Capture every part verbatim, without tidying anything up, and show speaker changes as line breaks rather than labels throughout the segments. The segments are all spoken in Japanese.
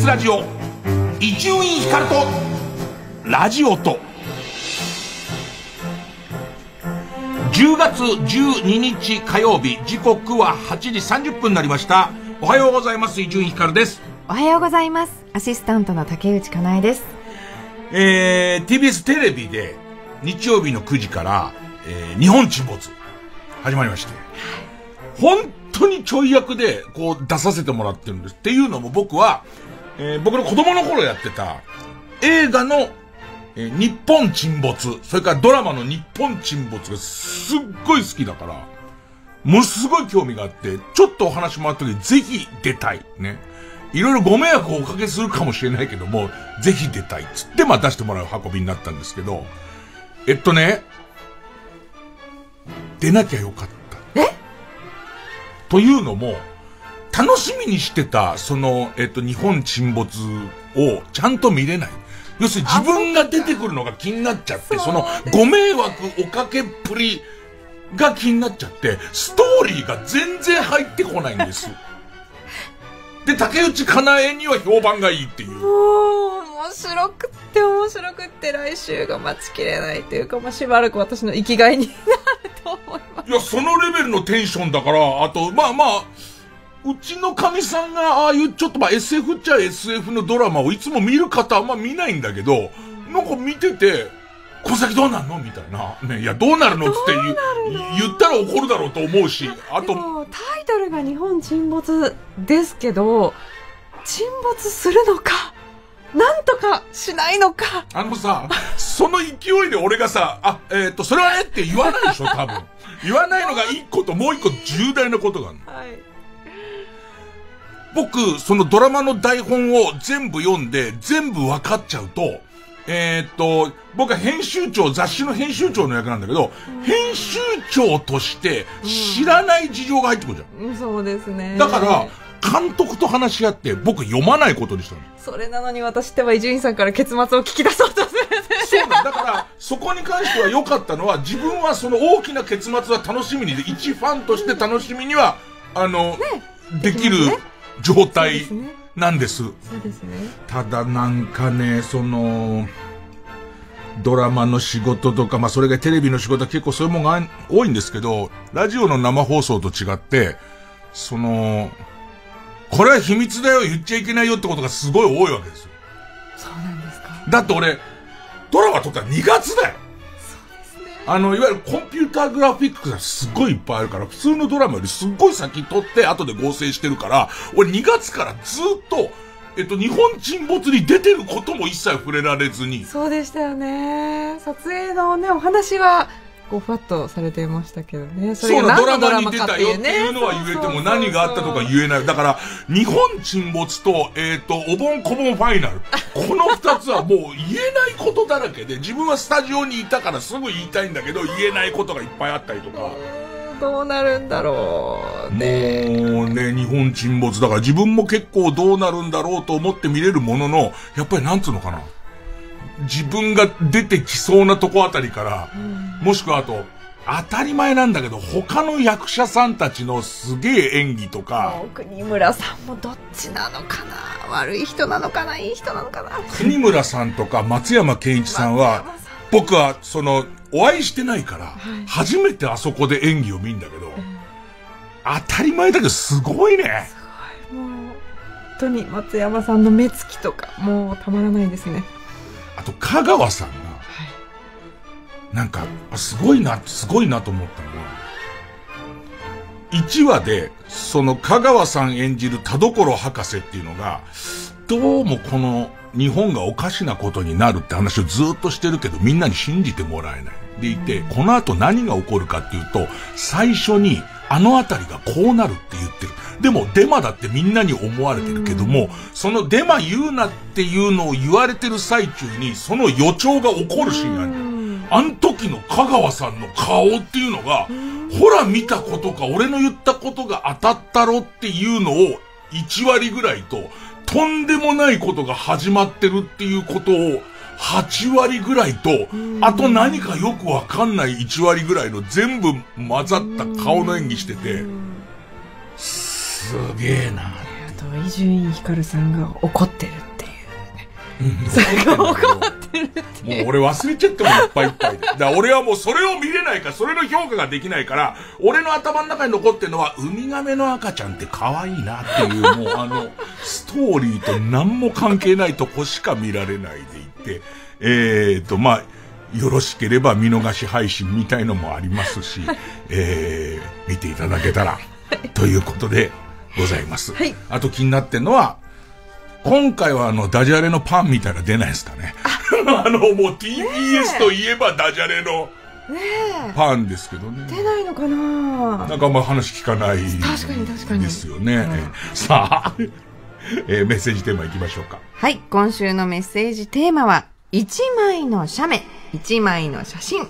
ラジオ伊集院光とラジオとじゅうがつじゅうににち火曜日、時刻ははちじさんじゅっぷんになりました。おはようございます。伊集院光です。
おはようございます。アシスタントの竹内かなえです。
えー、ティービーエス テレビで日曜日のくじから、えー、日本沈没始まりまして、本当にちょい役でこう出させてもらってるんです。っていうのも僕は、えー、僕の子供の頃やってた映画の、えー、日本沈没、それからドラマの日本沈没がすっごい好きだから、ものすごい興味があって、ちょっとお話もらった時にぜひ出たい。ね。いろいろご迷惑をおかけするかもしれないけども、ぜひ出たいっつって、まあ出してもらう運びになったんですけど、えっとね、出なきゃよかった。
え？
というのも、楽しみにしてた、その、えっと、日本沈没をちゃんと見れない。要するに自分が出てくるのが気になっちゃって、その、ご迷惑おかけっぷりが気になっちゃって、ストーリーが全然入ってこないんです。で、竹内かなえには評判がいいっていう。
もう、面白くって面白くって来週が待ちきれないというか、まあ、しばらく私の生きがいになると思います。
いや、そのレベルのテンションだから、あと、まあまあ、うちの神さんがああいうちょっとまあ エスエフ っちゃ エスエフ のドラマをいつも見る方あんま見ないんだけど、なんか見てて、この先どうなるのみたいな。ね、いや、どうなるのつって言, 言ったら怒るだろうと思うし、あと。
でも、タイトルが日本沈没ですけど、沈没するのか、なんとかしないのか。
あのさ、その勢いで俺がさ、あ、えっと、それはねって言わないでしょ、多分。言わないのが一個ともう一個重大なことがあるの。はい。僕、そのドラマの台本を全部読んで、全部分かっちゃうと、えー、っと、僕は編集長、雑誌の編集長の役なんだけど、うん、編集長として知らない事情が入ってくるじゃん。
うん、そうですね。
だから、監督と話し合って僕読まないことにしたの。
それなのに私っては伊集院さんから結末を聞き出そうとするんですよ。
そうなんだから、そこに関しては良かったのは、自分はその大きな結末は楽しみにで、一ファンとして楽しみには、あの、ね、できる状態なんです。
そうですね。
ただなんかね、その、ドラマの仕事とか、まあそれがテレビの仕事は結構そういうものが多いんですけど、ラジオの生放送と違って、その、これは秘密だよ、言っちゃいけないよってことがすごい多いわけですよ。
そうなんですか。
だって俺、ドラマ撮ったらにがつだよ。
そうですね。
あの、いわゆるコンピューターグラフィックがすごいいっぱいあるから、普通のドラマよりすっごい先撮って後で合成してるから、俺にがつからずっと、えっと、日本沈没に出てることも一切触れられずに。
そうでしたよね。撮影のね、お話は、こう、ふわっとされてましたけどね。それが何のドラマかっていうね。
そうな、ドラマに出たよっていうのは言えても何があったとか言えない。だから、日本沈没と、えっと、お盆こぼんファイナル。この二つはもう言えないことだらけで、自分はスタジオにいたからすぐ言いたいんだけど、言えないことがいっぱいあったりとか。
どうなるんだろうね。
もうね、日本沈没だから自分も結構どうなるんだろうと思って見れるものの、やっぱりなんつうのかな。自分が出てきそうなとこあたりから、うん、もしくはあと、当たり前なんだけど、他の役者さんたちのすげえ演技とか。
国村さんもどっちなのかな、悪い人なのかな、いい人なのかな。
国村さんとか松山ケンイチさんは、僕はその、お会いしてないから、はい、初めてあそこで演技を見るんだけど、うん、当たり前だけどすごいね。
すごい。もう、本当に松山さんの目つきとか、もうたまらないですね。
あと、香川さんが、はい、なんか、すごいな、すごいなと思ったのは、いちわで、その香川さん演じる田所博士っていうのが、どうもこの日本がおかしなことになるって話をずっとしてるけど、みんなに信じてもらえない。でいて、この後何が起こるかっていうと、最初にあのあたりがこうなるって言ってる。でもデマだってみんなに思われてるけども、そのデマ言うなっていうのを言われてる最中に、その予兆が起こるシーンがある。あの時の香川さんの顔っていうのが、ほら見たことか俺の言ったことが当たったろっていうのをいちわりぐらいと、とんでもないことが始まってるっていうことをはちわりぐらいと、あと何かよくわかんないいちわりぐらいの全部混ざった顔の演技してて、すげえな。
とと伊集院光さんが怒ってるっていうね。
うん、
それが怒ってるっていう。
もう俺忘れちゃってもいっぱいいっぱいで。だから俺はもうそれを見れないから、それの評価ができないから、俺の頭の中に残ってるのは、ウミガメの赤ちゃんって可愛いなっていう、もうあの、ストーリーと何も関係ないとこしか見られないでいて、えーと、まあ、よろしければ見逃し配信みたいのもありますし、えー、見ていただけたら、ということでございます。
はい。
あと気になってるのは、今回はあの、ダジャレのパンみたいなの出ないですかね。あの、もう ティービーエス といえばダジャレのパンですけどね。
出ないのかな。
なんかあんま話聞かない
確かに確かに
ですよね。
うん、
さあ、えー、メッセージテーマいきましょうか。
はい、今週のメッセージテーマは、一枚の写メ、一枚の写真。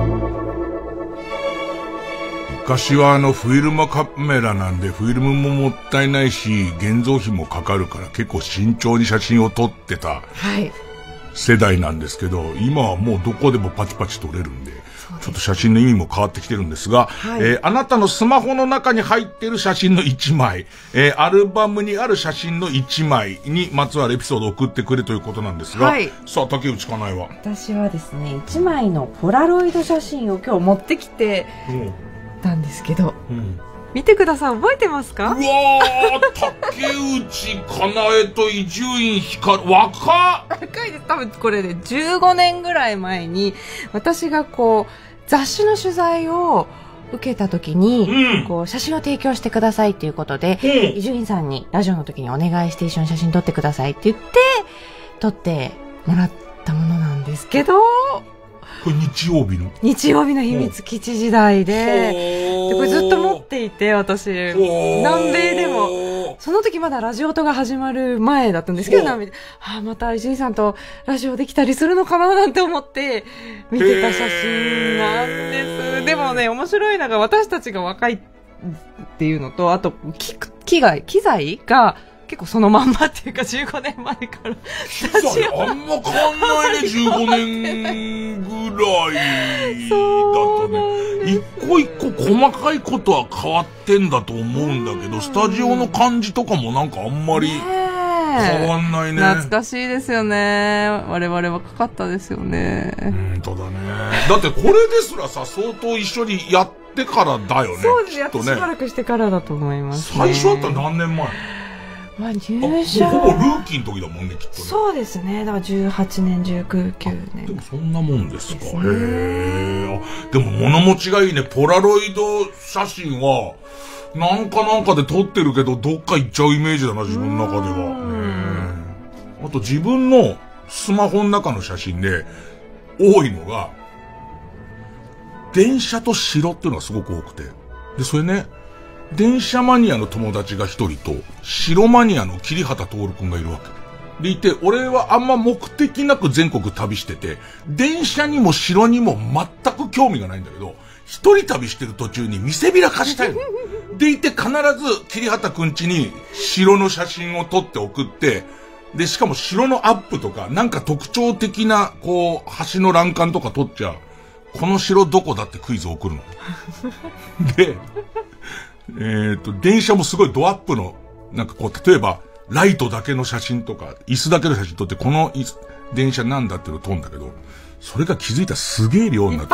昔はあのフィルムカメラなんでフィルムももったいないし現像費もかかるから結構慎重に写真を撮ってた世代なんですけど、今はもうどこでもパチパチ撮れるんでちょっと写真の意味も変わってきてるんですが、はい、えー、あなたのスマホの中に入っている写真のいちまい、えー、アルバムにある写真のいちまいにまつわるエピソードを送ってくれということなんですが、はい、さあ竹内かなえは。
私はですね、いちまいのポラロイド写真を今日持ってきてたんですけど、うん、見てください。覚えてますか？
うわー、竹内かなえと伊集院光、若っ
若いです。多分これで、ね、じゅうごねんぐらい前に私がこう雑誌の取材を受けた時に、うん、こう写真を提供してくださいっていうことで伊集院さんにラジオの時にお願いして一緒に写真撮ってくださいって言って撮ってもらったものなんですけど、
これ日曜日の
日曜日の秘密基地時代で、でこれずっと持っていて、私南米でもその時まだラジオとが始まる前だったんですけど、南米で、はあ、また伊集院さんとラジオできたりするのかななんて思って見てた写真なんです。でもね、面白いのが私たちが若いっていうのと、あと機材機材が結構そのまんまっていうかじゅうごねんまえから
機材あんま変わんないね。じゅうごねんぐらいだとね、一個一個細かいことは変わってんだと思うんだけど、スタジオの感じとかもなんかあんまり変わんないね。
懐かしいですよね。我々若かったですよね。
うんとだね。だってこれですらさ、相当一緒にやってからだよね。
そうです、
きっとね。
やってしばらくしてからだと思います、
ね。最初だったら何年前？
まあ、入社
ほぼルーキーの時だもんね、きっとね。
そうですね。だからじゅうはちねん、じゅうきゅうねん。
でもそんなもんですか。ですね、へえ。でも物持ちがいいね。ポラロイド写真はなんかなんかで撮ってるけどどっか行っちゃうイメージだな、自分の中では。あと自分のスマホの中の写真で多いのが電車と城っていうのがすごく多くて、でそれね、電車マニアの友達が一人と、城マニアの桐畑徹くんがいるわけ。でいて、俺はあんま目的なく全国旅してて、電車にも城にも全く興味がないんだけど、一人旅してる途中に見せびらかしたいの。でいて、必ず桐畑くん家に城の写真を撮って送って、で、しかも城のアップとか、なんか特徴的な、こう、橋の欄干とか撮っちゃう。この城どこだってクイズを送るの。で、えっと、電車もすごいドアップの、なんかこう、例えば、ライトだけの写真とか、椅子だけの写真撮って、この電車なんだっていうのを撮るんだけど、それが気づいたらすげえ量になって、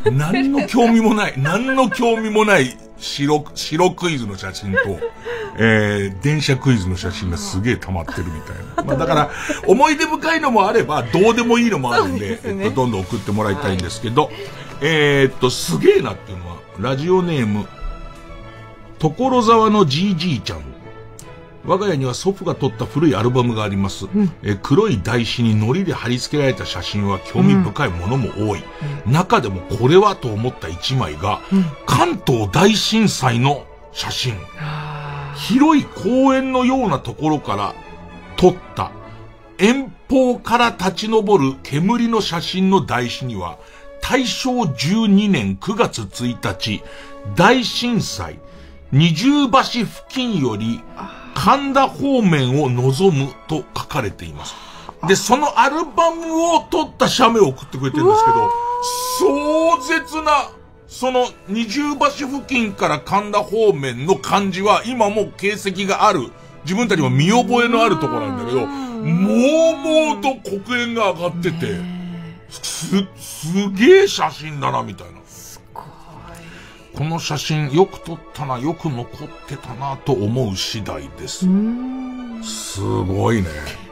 何の興味もない、何の興味もない白、白クイズの写真と、えー、電車クイズの写真がすげえ溜まってるみたいな。まあだから、思い出深いのもあれば、どうでもいいのもあるんで、でね、えっと、どんどん送ってもらいたいんですけど、はい、えー、っと、すげえなっていうのは、ラジオネーム、所沢のじいじいちゃん。我が家には祖父が撮った古いアルバムがあります。うん、え黒い台紙に糊で貼り付けられた写真は興味深いものも多い。うん、中でもこれはと思った一枚が、うん、関東大震災の写真。広い公園のようなところから撮った遠方から立ち上る煙の写真の台紙には、大正じゅうにねんくがつついたち、大震災、二重橋付近より神田方面を望むと書かれています。で、そのアルバムを撮った写メを送ってくれてるんですけど、壮絶な、その二重橋付近から神田方面の感じは今も形跡がある自分たちも見覚えのあるところなんだけど、もうもうと黒煙が上がってて、す、すげえ写真だな、みたいな。
すごい。
この写真よく撮ったな、よく残ってたな、と思う次第です。すごいね。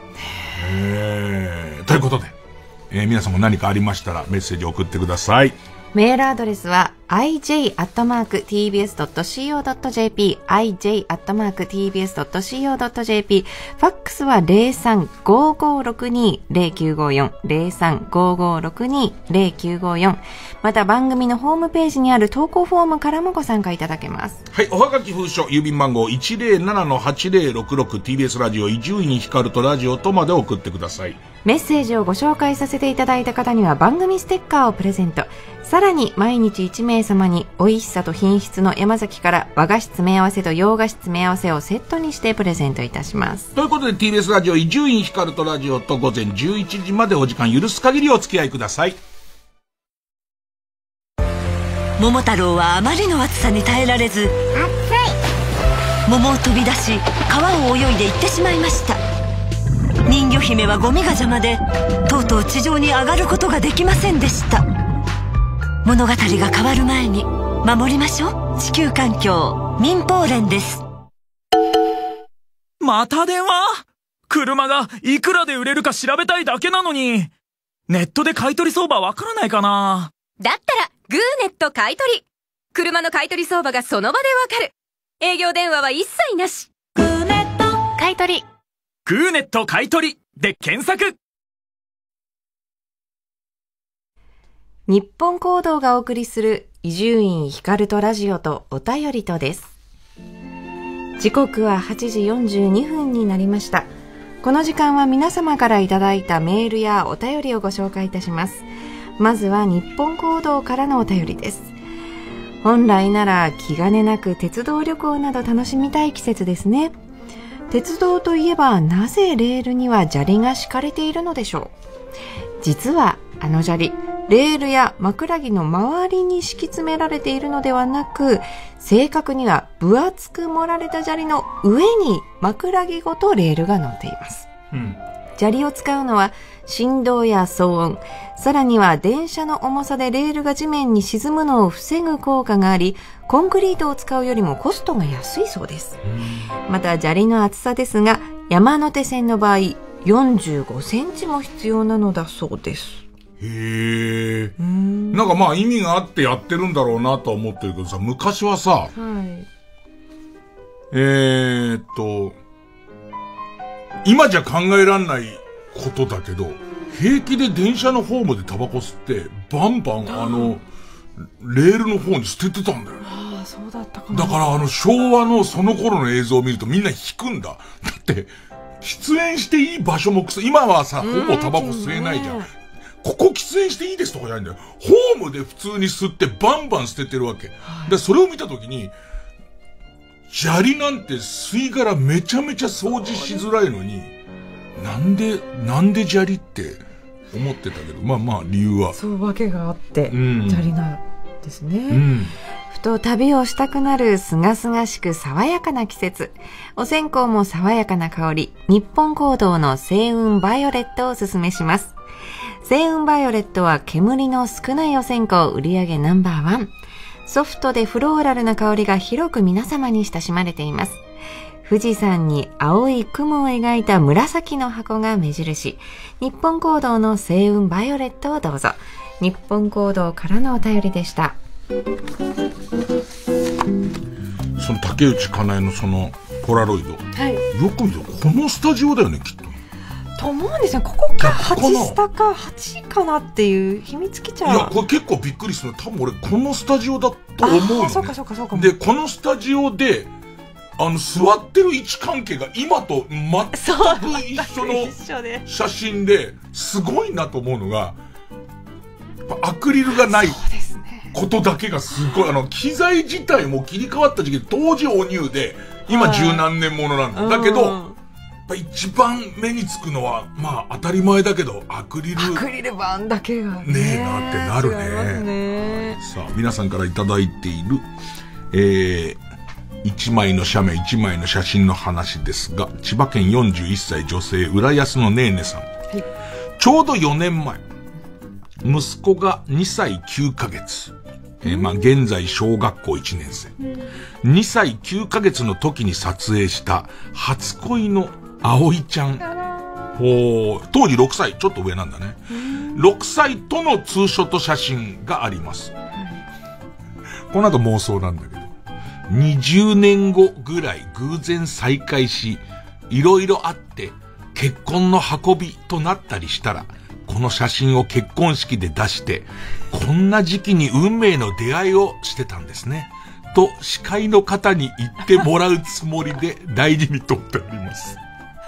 えー、ということで、えー、皆さんも何かありましたらメッセージを送ってください。
メールアドレスは アイジェイアットマークティービーエスドットシーオードットジェーピー アイジェイアットマークティービーエスドットシーオードットジェーピー ファックスは ゼロさん ごーごーろくに ゼロきゅうごよん ゼロさん ごーごーろくに ゼロきゅうごよん、また番組のホームページにある投稿フォームからもご参加いただけます。
はい、おはがき封書郵便番号 いちゼロななのはちゼロろくろく ティービーエス ラジオ伊集院光とラジオとまで送ってください。
メッセージをご紹介させていただいた方には番組ステッカーをプレゼント。さらに毎日いち名様に美味しさと品質の山崎から和菓子詰め合わせと洋菓子詰め合わせをセットにしてプレゼントいたします。
ということで ティービーエス ラジオ伊集院光とラジオと午前じゅういちじまでお時間許す限りお付き合いください。
桃太郎はあまりの暑さに耐えられず、暑い桃を飛び出し川を泳いで行ってしまいました。人魚姫はゴミが邪魔でとうとう地上に上がることができませんでした。物語が変わる前に守りましょう。地球環境民放連です。
また電話？車がいくらで売れるか調べたいだけなのに、ネットで買い取り相場わからないかな。
だったらグーネット買い取り。車の買い取り相場がその場でわかる。営業電話は一切なし。グーネット買い取り。
グーネット買い取りで検索。
日本行動がお送りする伊集院光とラジオとお便りとです。時刻ははちじよんじゅうにふんになりました。この時間は皆様からいただいたメールやお便りをご紹介いたします。まずは日本行動からのお便りです。本来なら気兼ねなく鉄道旅行など楽しみたい季節ですね。鉄道といえばなぜレールには砂利が敷かれているのでしょう。実はあの砂利、レールや枕木の周りに敷き詰められているのではなく、正確には分厚く盛られた砂利の上に枕木ごとレールが乗っています。うん、砂利を使うのは振動や騒音、さらには電車の重さでレールが地面に沈むのを防ぐ効果があり、コンクリートを使うよりもコストが安いそうです。うん、また砂利の厚さですが、山手線の場合よんじゅうごセンチも必要なのだそうです。
へえ。なんかまあ意味があってやってるんだろうなとは思ってるけどさ、昔はさ、はい、えーっと、今じゃ考えらんないことだけど、平気で電車のホームでタバコ吸って、バンバンあの、レールの方に捨ててたんだよね。
ああ、そうだったかな。
だからあの昭和のその頃の映像を見るとみんな引くんだ。だって、喫煙していい場所もくす、今はさ、ほぼタバコ吸えないじゃん。ここ喫煙していいですとかじゃないんだよ。ホームで普通に吸ってバンバン捨ててるわけ。はい、で、それを見たときに、砂利なんて吸い殻めちゃめちゃ掃除しづらいのに、なんで、なんで砂利って思ってたけど、まあまあ理由は。
そう、わけがあって、うん、砂利なんですね。うん、ふと旅をしたくなるすがすがしく爽やかな季節。お線香も爽やかな香り。日本香堂の星雲バイオレットをおすすめします。星雲バイオレットは煙の少ないお線香売上ナンバーワン。ソフトでフローラルな香りが広く皆様に親しまれています。富士山に青い雲を描いた紫の箱が目印。日本香堂の星雲バイオレットをどうぞ。日本香堂からのお便りでした。
その竹内かなえのそのポラロイド、はい、よく見るとこのスタジオだよね、きっと。
と思うんですよ。ここかはちスタかはちかなっていう秘密基地は。
いや、これ結構びっくりするの。多分俺このスタジオだと思うのね。
そうかそうかそうか。
で、このスタジオで、あの、座ってる位置関係が今と全く一緒の写真で、すごいなと思うのが、アクリルがないことだけがすごい。あの、機材自体も切り替わった時期、当時おニューで、今十何年ものなんだ。はい、だけど、一番目につくのは、まあ当たり前だけど、アクリル。
アクリル板だけがね。
ねえなってなるね。
ね。
さあ、皆さんからいただいている、えー、 一枚の写メ、一枚の写真の話ですが、千葉県よんじゅういっさい女性、浦安のねーねさん。はい、ちょうどよねんまえ、息子がにさいきゅうかげつ。えー、まあ、現在小学校いちねんせい。にさいきゅうかげつの時に撮影した初恋の葵ちゃん。ほう、当時ろくさい、ちょっと上なんだね。ろくさいとのツーショット写真があります。この後妄想なんだけど。にじゅうねんごぐらい偶然再会し、いろいろあって結婚の運びとなったりしたら、この写真を結婚式で出して、こんな時期に運命の出会いをしてたんですね。と司会の方に言ってもらうつもりで大事に撮っております。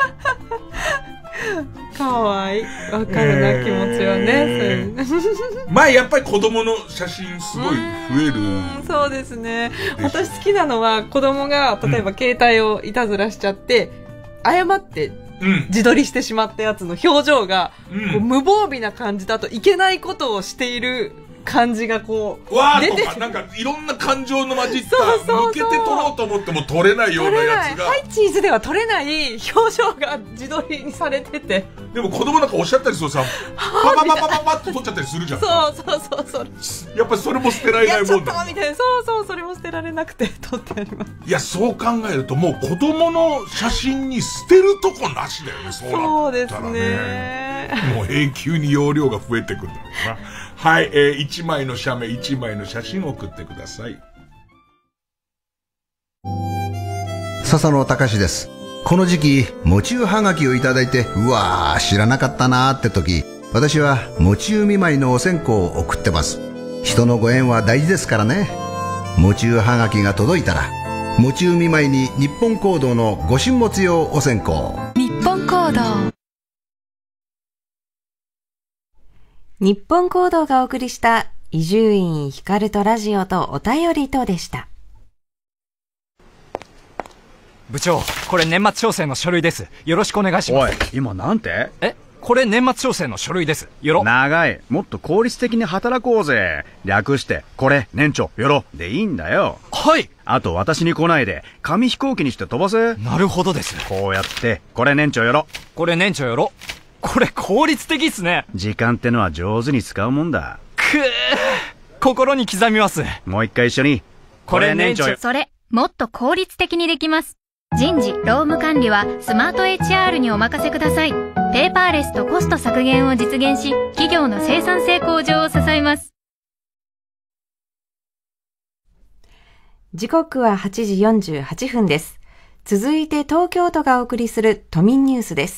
かわいい。わかるな、えー、気持ちはね。
そう前やっぱり子供の写真すごい増える。
そうですね。私好きなのは子供が例えば携帯をいたずらしちゃって、うん、誤って自撮りしてしまったやつの表情が、うん、こう無防備な感じだといけないことをしている感じがこう
わーとかなんかいろんな感情の混じったそうそうそう向けて撮ろうと思っても撮れないようなやつが、
ハイチーズでは撮れない表情が自撮りにされてて、
でも子供なんかおっしゃったりするとさ、パパパパパパッと撮っちゃったりするじゃん。
そうそうそうそう。
やっぱりそれも捨てられないもんだ。
いやちょっとみたいな、そうそう、それも捨てられなくて撮ってあります。
いやそう考えるともう子供の写真に捨てるとこなしだよね。そうなったらね。そうですね。もう永久に容量が増えてくるんだろうな。はい、えー、いちまいの写メ、いちまいの写真を送ってください。
笹野隆です。この時期、もちゅうはがきをいただいて、うわー、知らなかったなーって時、私はもちゅう見舞いのお線香を送ってます。人のご縁は大事ですからね。もちゅうはがきが届いたら、もちゅう見舞いに日本香堂のご神物用お線香。
日本香堂。
日本香堂がお送りした伊集院光とラジオとお便りとでした。
部長、これ年末調整の書類です。よろしくお願いします。
おい、今なんて？
え、これ年末調整の書類です。よろ。
長い。もっと効率的に働こうぜ。略して、これ、年長、よろ。でいいんだよ。
はい。
あと私に来ないで、紙飛行機にして飛ばせ。
なるほどです。
こうやって、これ年長よろ。
これ年長よろ。これ効率的っすね。
時間ってのは上手に使うもんだ。
くー、心に刻みます。
もう一回一緒に。
これ年長。
それ、もっと効率的にできます。人事・労務管理はスマート エイチアール にお任せください。ペーパーレスとコスト削減を実現し、企業の生産性向上を支えます。
時刻ははちじよんじゅうはっぷんです。続いて東京都がお送りする都民ニュースです。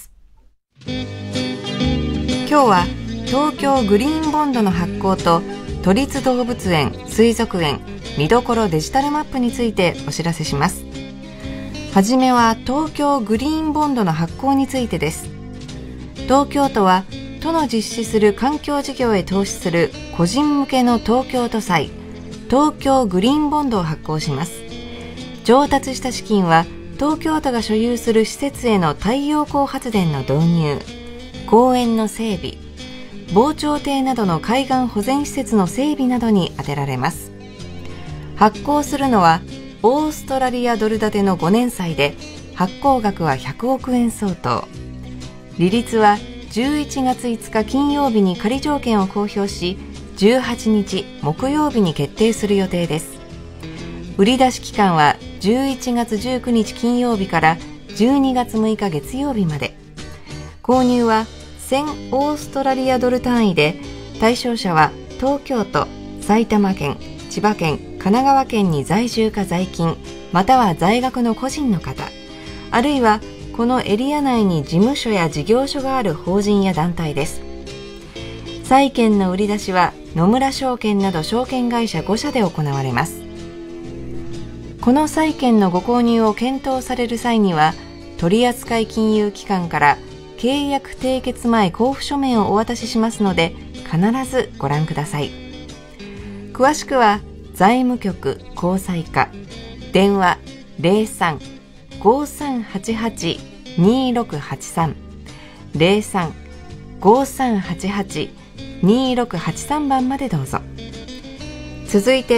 今日は東京グリーンボンドの発行と都立動物園・水族園見どころデジタルマップについてお知らせします。はじめは東京グリーンボンドの発行についてです。東京都は都の実施する環境事業へ投資する個人向けの東京都債東京グリーンボンドを発行します。調達した資金は東京都が所有する施設への太陽光発電の導入、公園の整備、防潮堤などの海岸保全施設の整備などに充てられます。発行するのはオーストラリアドル建てのごねん債で、発行額はひゃくおくえん相当。利率はじゅういちがついつか金曜日に仮条件を公表し、じゅうはちにち木曜日に決定する予定です。売り出し期間はじゅういちがつじゅうくにち金曜日からじゅうにがつむいか月曜日まで。購入はせんオーストラリアドル単位で、対象者は東京都、埼玉県、千葉県、神奈川県に在住か在勤、または在学の個人の方、あるいはこのエリア内に事務所や事業所がある法人や団体です。債券の売り出しは野村証券など証券会社ごしゃで行われます。この債券のご購入を検討される際には、取扱金融機関から契約締結前交付書面をお渡ししますので、必ずご覧ください。詳しくは財務局公債課、電話 ゼロさん ごさんはちはち にろくはちさん ゼロさん ごさんはちはち にろくはちさん 番までどうぞ。続いて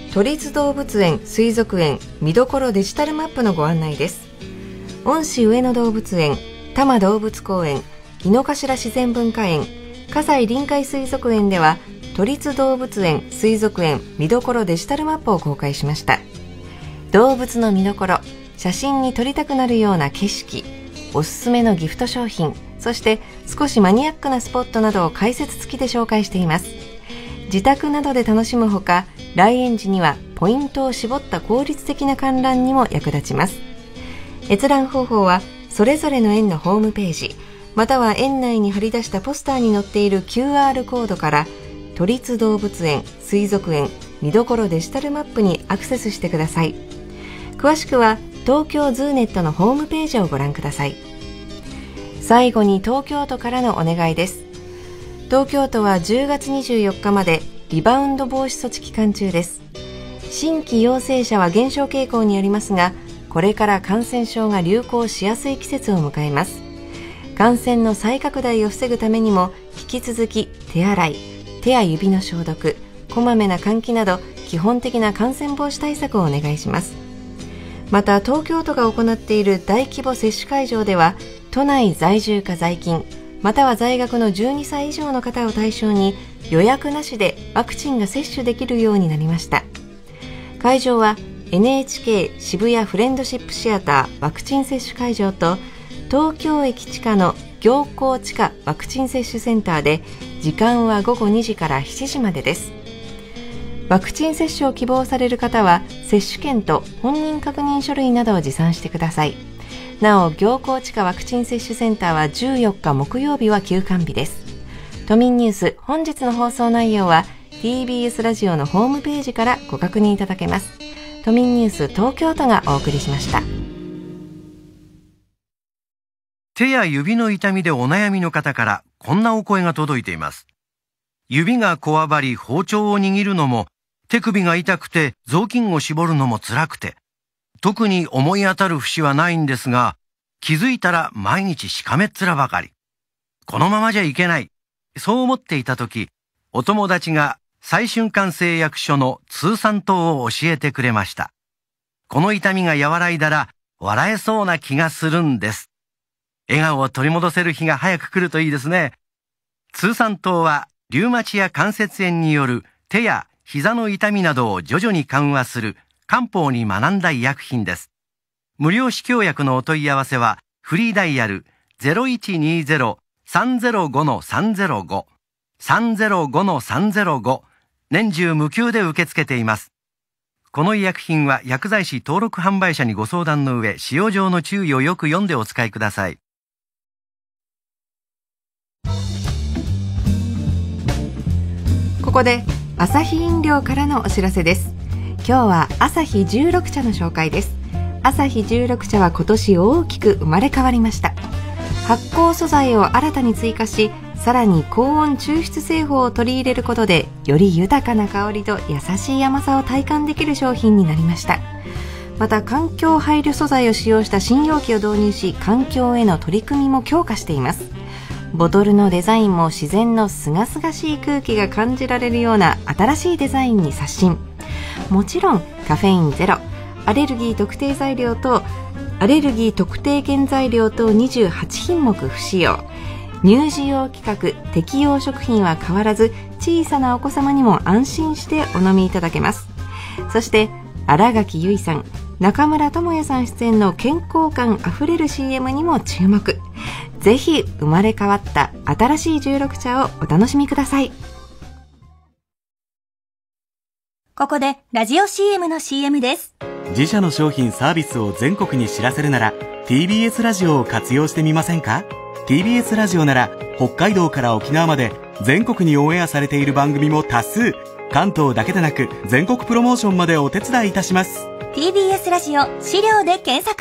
都立動物園水族園見どころデジタルマップのご案内です。恩師上野動物園、多摩動物公園、井の頭自然文化園、葛西臨海水族園では都立動物園水族園見どころデジタルマップを公開しました。動物の見どころ、写真に撮りたくなるような景色、おすすめのギフト商品、そして少しマニアックなスポットなどを解説付きで紹介しています。自宅などで楽しむほか、来園時にはポイントを絞った効率的な観覧にも役立ちます。閲覧方法はそれぞれの園のホームページ、または園内に貼り出したポスターに載っている キューアール コードから都立動物園水族園見どころデジタルマップにアクセスしてください。詳しくは東京ズーネットのホームページをご覧ください。最後に東京都からのお願いです。東京都はじゅうがつにじゅうよっかまでリバウンド防止措置期間中です。新規陽性者は減少傾向にありますが、これから感染症が流行しやすい季節を迎えます。感染の再拡大を防ぐためにも引き続き手洗い、手や指の消毒、こまめな換気など基本的な感染防止対策をお願いします。また東京都が行っている大規模接種会場では都内在住か在勤または在学のじゅうにさい以上の方を対象に予約なしでワクチンが接種できるようになりました。会場は エヌエイチケー 渋谷フレンドシップシアターワクチン接種会場と東京駅地下の行幸地下ワクチン接種センターで、時間はごごにじからしちじまでです。ワクチン接種を希望される方は接種券と本人確認書類などを持参してください。なお、行幸地下ワクチン接種センターはじゅうよっか木曜日は休館日です。都民ニュース、本日の放送内容は ティービーエス ラジオのホームページからご確認いただけます。都民ニュース東京都がお送りしました。
手や指の痛みでお悩みの方からこんなお声が届いています。指がこわばり包丁を握るのも、手首が痛くて雑巾を絞るのも辛くて、特に思い当たる節はないんですが、気づいたら毎日しかめっ面ばかり。このままじゃいけない。そう思っていた時、お友達が再春館製薬所の通産糖を教えてくれました。この痛みが和らいだら笑えそうな気がするんです。笑顔を取り戻せる日が早く来るといいですね。通産糖はリウマチや関節炎による手や膝の痛みなどを徐々に緩和する漢方に学んだ医薬品です。無料試供薬のお問い合わせはフリーダイヤル ゼロいちにゼロ さんゼロご さんゼロご さんゼロご さんゼロご、年中無休で受け付けています。この医薬品は薬剤師登録販売者にご相談の上、使用上の注意をよく読んでお使いください。
ここでアサヒ飲料からのお知らせです。今日はアサヒじゅうろく茶の紹介です。アサヒじゅうろく茶は今年大きく生まれ変わりました。発酵素材を新たに追加し、さらに高温抽出製法を取り入れることで、より豊かな香りと優しい甘さを体感できる商品になりました。また環境配慮素材を使用した新容器を導入し、環境への取り組みも強化しています。ボトルのデザインも自然のすがすがしい空気が感じられるような新しいデザインに刷新。もちろんカフェインゼロ、アレルギー特定材料とアレルギー特定原材料とにじゅうはちひんもく不使用。乳児用規格適用食品は変わらず、小さなお子様にも安心してお飲みいただけます。そして新垣結衣さん、中村智也さん出演の健康感あふれる シーエム にも注目。ぜひ生まれ変わった新しいじゅうろく茶をお楽しみください。
ここでラジオ シーエム の シーエム です。
自社の商品サービスを全国に知らせるなら ティービーエス ラジオを活用してみませんか？ ティービーエス ラジオなら北海道から沖縄まで全国にオンエアされている番組も多数。関東だけでなく全国プロモーションまでお手伝いいたします。
ティービーエス ラジオ資料で検索。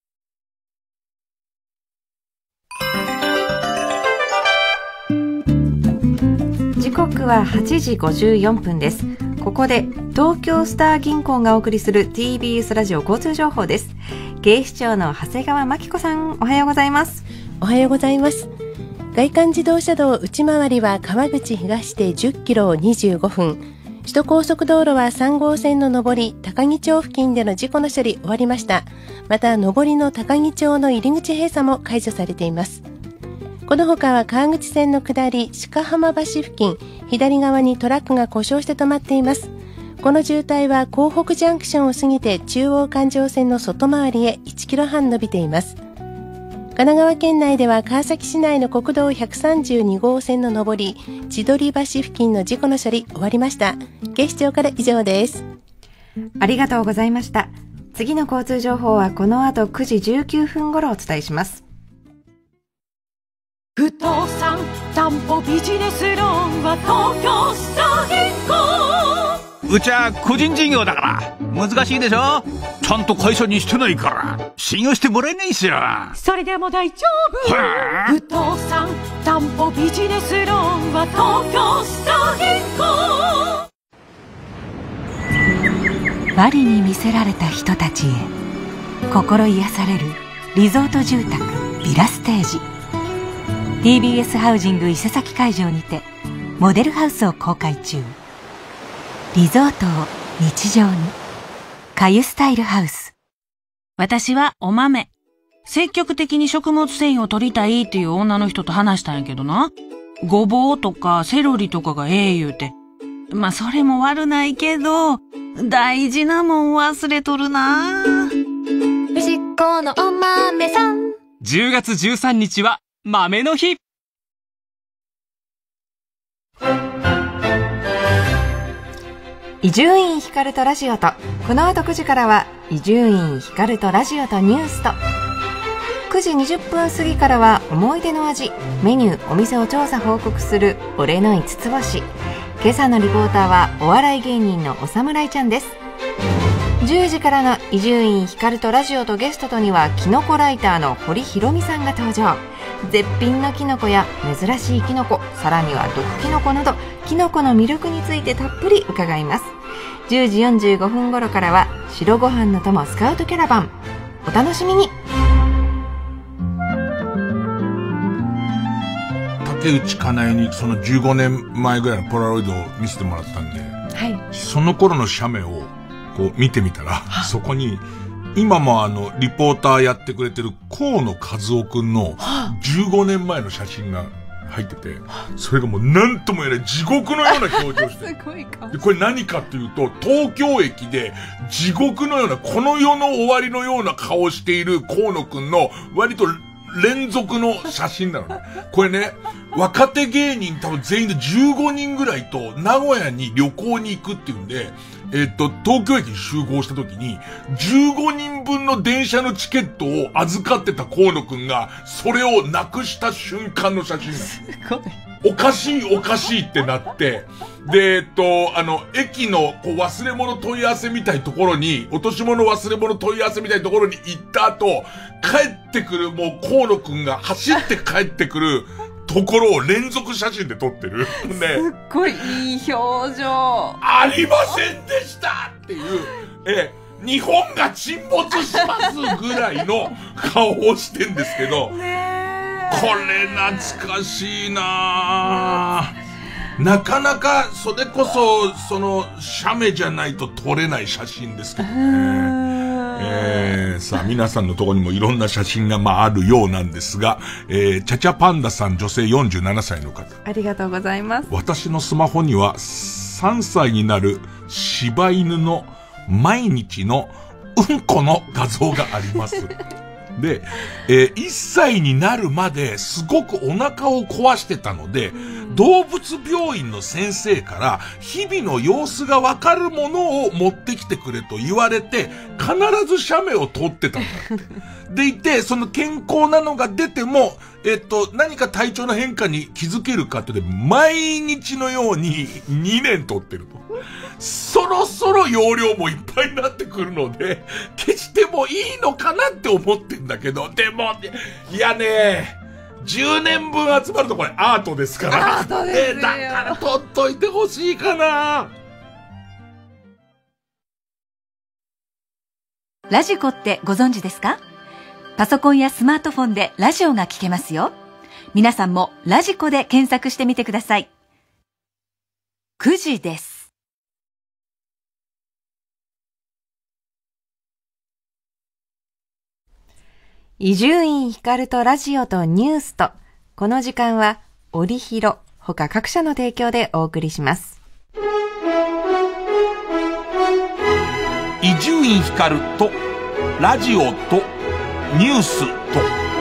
時刻ははちじごじゅうよんぷんです。ここで東京スター銀行がお送りする ティービーエス ラジオ交通情報です。警視庁の長谷川真紀子さん、おはようございます。
おはようございます。外環自動車道内回りは川口東でじゅっキロをにじゅうごふん、 首都高速道路はさん号線の上り高木町付近での事故の処理終わりました。また上りの高木町の入り口閉鎖も解除されています。この他は川口線の下り鹿浜橋付近、左側にトラックが故障して止まっています。この渋滞は港北ジャンクションを過ぎて中央環状線の外回りへいちキロはん伸びています。神奈川県内では川崎市内の国道ひゃくさんじゅうに号線の上り千鳥橋付近の事故の処理終わりました。警視庁から以上です。
ありがとうございました。次の交通情報はこの後くじじゅうきゅうふん頃お伝えします。
不動産担保ビジネスローンは東京スター銀行。
うちは個人事業だから難しいでしょ。ちゃんと会社にしてないから信用してもらえないんすよ。
それでも大丈夫。不動産担保ビジネスローンは東京スター銀行。
バリに魅せられた人たちへ心癒されるリゾート住宅ビラステージ。 ティービーエス ハウジング伊勢崎会場にてモデルハウスを公開中。リゾートを日常にかゆスタイルハウス。
私はお豆。積極的に食物繊維を取りたいっていう女の人と話したんやけどな。ごぼうとかセロリとかがええ言うて。まあそれも悪ないけど、大事なもん忘れとるな。
藤子のお豆さん。
じゅうがつじゅうさんにちは豆の日。
伊集院光とラジオと、この後くじからは伊集院光とラジオとニュースと、くじにじゅっぷん過ぎからは思い出の味、メニュー、お店を調査報告する俺の五つ星。今朝のリポーターはお笑い芸人のお侍ちゃんです。じゅうじからの伊集院光とラジオとゲストとにはキノコライターの堀ひろみさんが登場。絶品のキノコや珍しいキノコ、さらには毒キノコなどキノコの魅力についてたっぷり伺います。じゅうじよんじゅうごふん頃からは白ご飯の友スカウトキャラバン。お楽しみに。
竹内かなえにそのじゅうごねんまえぐらいのポラロイドを見せてもらったんで、はい、その頃の写メをこう見てみたら、そこに今もあのリポーターやってくれてる河野和夫くんのじゅうごねんまえの写真が入ってて、それがもうなんとも言えない地獄のような表情してすごい顔。でこれ何かっていうと、東京駅で地獄のようなこの世の終わりのような顔をしている河野くんの割と連続の写真なのね。これね、若手芸人多分全員でじゅうごにんぐらいと名古屋に旅行に行くっていうんで、えっと、東京駅に集合した時に、じゅうごにんぶんの電車のチケットを預かってた河野くんが、それをなくした瞬間の写真なの。すごい。おかしいおかしいってなって、で、えっと、あの、駅のこう忘れ物問い合わせみたいなところに、落とし物忘れ物問い合わせみたいなところに行った後、帰ってくるもう河野くんが走って帰ってくる、ところを連続写真で撮ってる。ね、すっ
ごいいい表情。
ありませんでしたっていう、え、日本が沈没しますぐらいの顔をしてんですけど、ね、これ懐かしいなぁ。なかなかそれこそその写メじゃないと撮れない写真ですけどね。えー、さあ皆さんのところにもいろんな写真がまああるようなんですが、えー、チャチャパンダさん、女性よんじゅうななさいの方。
ありがとうございます。
私のスマホにはさんさいになる柴犬の毎日のうんこの画像があります。で、えー、いっさいになるまですごくお腹を壊してたので、動物病院の先生から日々の様子がわかるものを持ってきてくれと言われて、必ず写メを撮ってたんだって。でいて、その健康なのが出ても、えっと、何か体調の変化に気づけるかってで、毎日のようににねん撮ってると。そろそろ容量もいっぱいになってくるので、消してもいいのかなって思ってんだけど、でも、いやね、じゅうねんぶん集まるとこれアートですから。
アートですよ。
だから撮っといてほしいかな。
ラジコってご存知ですか？パソコンやスマートフォンでラジオが聞けますよ。皆さんもラジコで検索してみてください。くじです。
伊集院光とラジオとニュースと、この時間は織広他各社の提供でお送りします。
伊集院光とラジオとニュースと、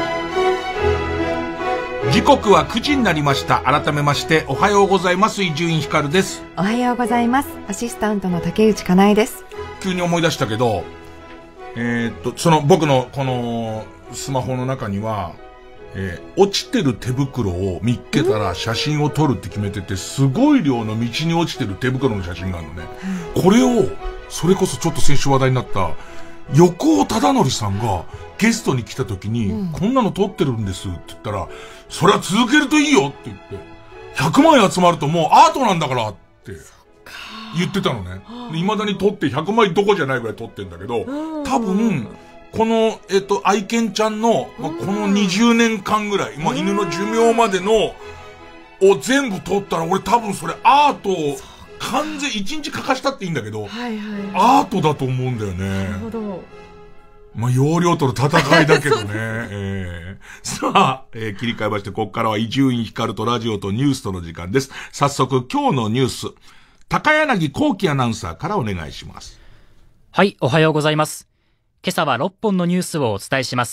時刻はくじになりました。改めましておはようございます。伊集院光です。
おはようございます。アシスタントの竹内かなえです。
急に思い出したけど、えー、っとその僕のこのスマホの中には、えー、落ちてる手袋を見っけたら写真を撮るって決めてて、すごい量の道に落ちてる手袋の写真があるのね、うん、これをそれこそちょっと先週話題になった横尾忠則さんがゲストに来た時に、うん、こんなの撮ってるんですって言ったら、それは続けるといいよって言って、ひゃくまん集まるともうアートなんだからって言ってたのね。未だに撮ってひゃくまいどこじゃないぐらい撮ってんだけど、多分このえっと愛犬ちゃんの、まあ、このにじゅうねんかんぐらい、まあ、犬の寿命までのを全部撮ったら、俺多分それアートを完全一日書かしたっていいんだけど、はいはい、アートだと思うんだよね。なるほど。まあ、容量との戦いだけどね。えー、さあ、えー、切り替えまして、ここからは伊集院光とラジオとニュースとの時間です。早速、今日のニュース、高柳光輝アナウンサーからお願いします。
はい、おはようございます。今朝はろっぽんのニュースをお伝えします。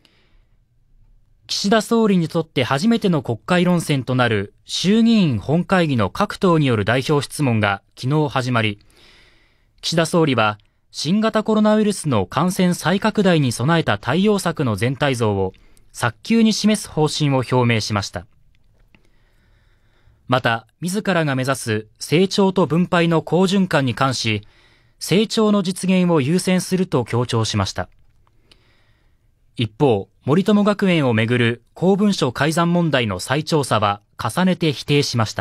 岸田総理にとって初めての国会論戦となる衆議院本会議の各党による代表質問が昨日始まり、岸田総理は新型コロナウイルスの感染再拡大に備えた対応策の全体像を早急に示す方針を表明しました。また、自らが目指す成長と分配の好循環に関し、成長の実現を優先すると強調しました。一方、森友学園をめぐる公文書改ざん問題の再調査は重ねて否定しました。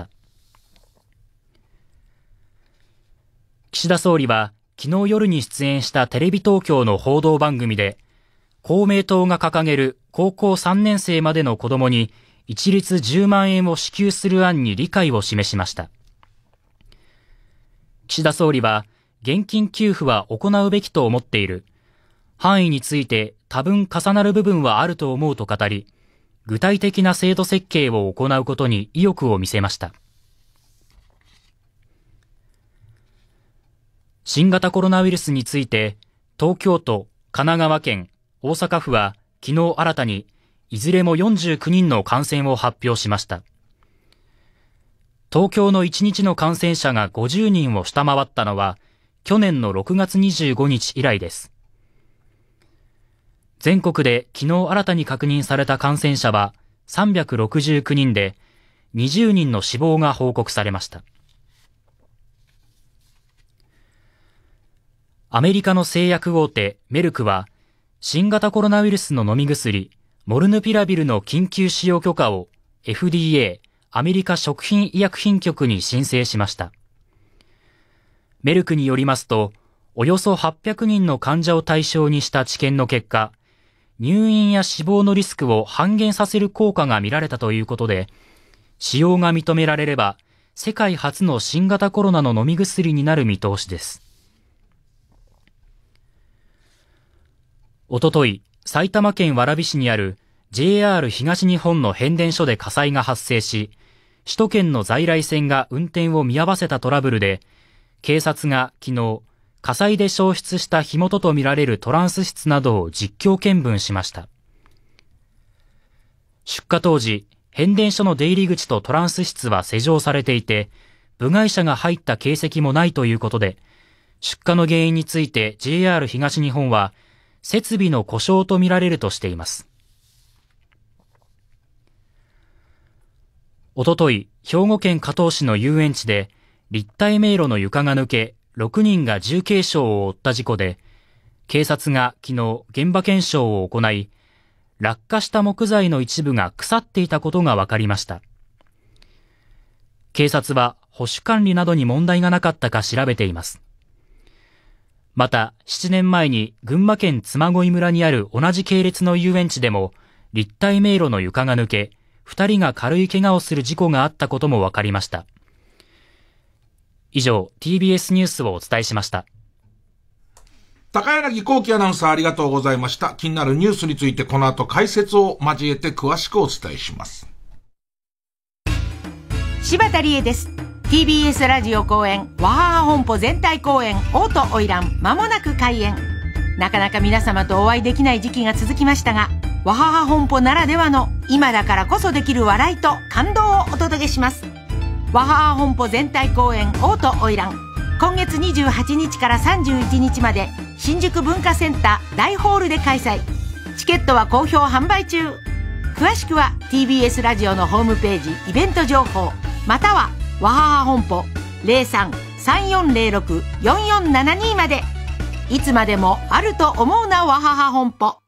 岸田総理は昨日夜に出演したテレビ東京の報道番組で、公明党が掲げる高校さんねん生までの子供に一律じゅうまんえんを支給する案に理解を示しました。岸田総理は、現金給付は行うべきと思っている。範囲について多分重なる部分はあると思うと語り、具体的な制度設計を行うことに意欲を見せました。新型コロナウイルスについて、東京都、神奈川県、大阪府は昨日新たにいずれもよんじゅうきゅうにんの感染を発表しました。東京のいちにちの感染者がごじゅうにんを下回ったのは、去年のろくがつにじゅうごにち以来です。全国で昨日新たに確認された感染者はさんびゃくろくじゅうきゅうにんで、にじゅうにんの死亡が報告されました。アメリカの製薬大手メルクは、新型コロナウイルスの飲み薬モルヌピラビルの緊急使用許可を エフディーエー アメリカ食品医薬品局に申請しました。メルクによりますと、およそはっぴゃくにんの患者を対象にした治験の結果、入院や死亡のリスクを半減させる効果が見られたということで、使用が認められれば、世界初の新型コロナの飲み薬になる見通しです。おととい、埼玉県蕨市にある ジェイアール 東日本の変電所で火災が発生し、首都圏の在来線が運転を見合わせたトラブルで、警察が昨日、火災で焼失した火元とみられるトランス室などを実況見分しました。出火当時、変電所の出入り口とトランス室は施錠されていて、部外者が入った形跡もないということで、出火の原因について ジェイアール 東日本は、設備の故障とみられるとしています。おととい、兵庫県加東市の遊園地で、立体迷路の床が抜け、ろくにんが重軽傷を負った事故で、警察が昨日現場検証を行い、落下した木材の一部が腐っていたことが分かりました。警察は保守管理などに問題がなかったか調べています。また、ななねんまえに群馬県嬬恋村にある同じ系列の遊園地でも、立体迷路の床が抜け、ふたりが軽い怪我をする事故があったことも分かりました。以上、ティービーエス ニュースをお伝えしました。
高柳光輝アナウンサーありがとうございました。気になるニュースについてこの後解説を交えて詳しくお伝えします。
柴田理恵です。 ティービーエス ラジオ公演わはは本舗全体公演オート花魁間もなく開演。なかなか皆様とお会いできない時期が続きましたが、わはは本舗ならではの今だからこそできる笑いと感動をお届けします。わはは本舗全体公演オート花魁、今月にじゅうはちにちからさんじゅういちにちまで新宿文化センター大ホールで開催。チケットは好評販売中。詳しくは ティービーエス ラジオのホームページイベント情報、またはわはは本舗 ゼロさん さんよんゼロろく よんよんななに まで。いつまでもあると思うなわはは本舗。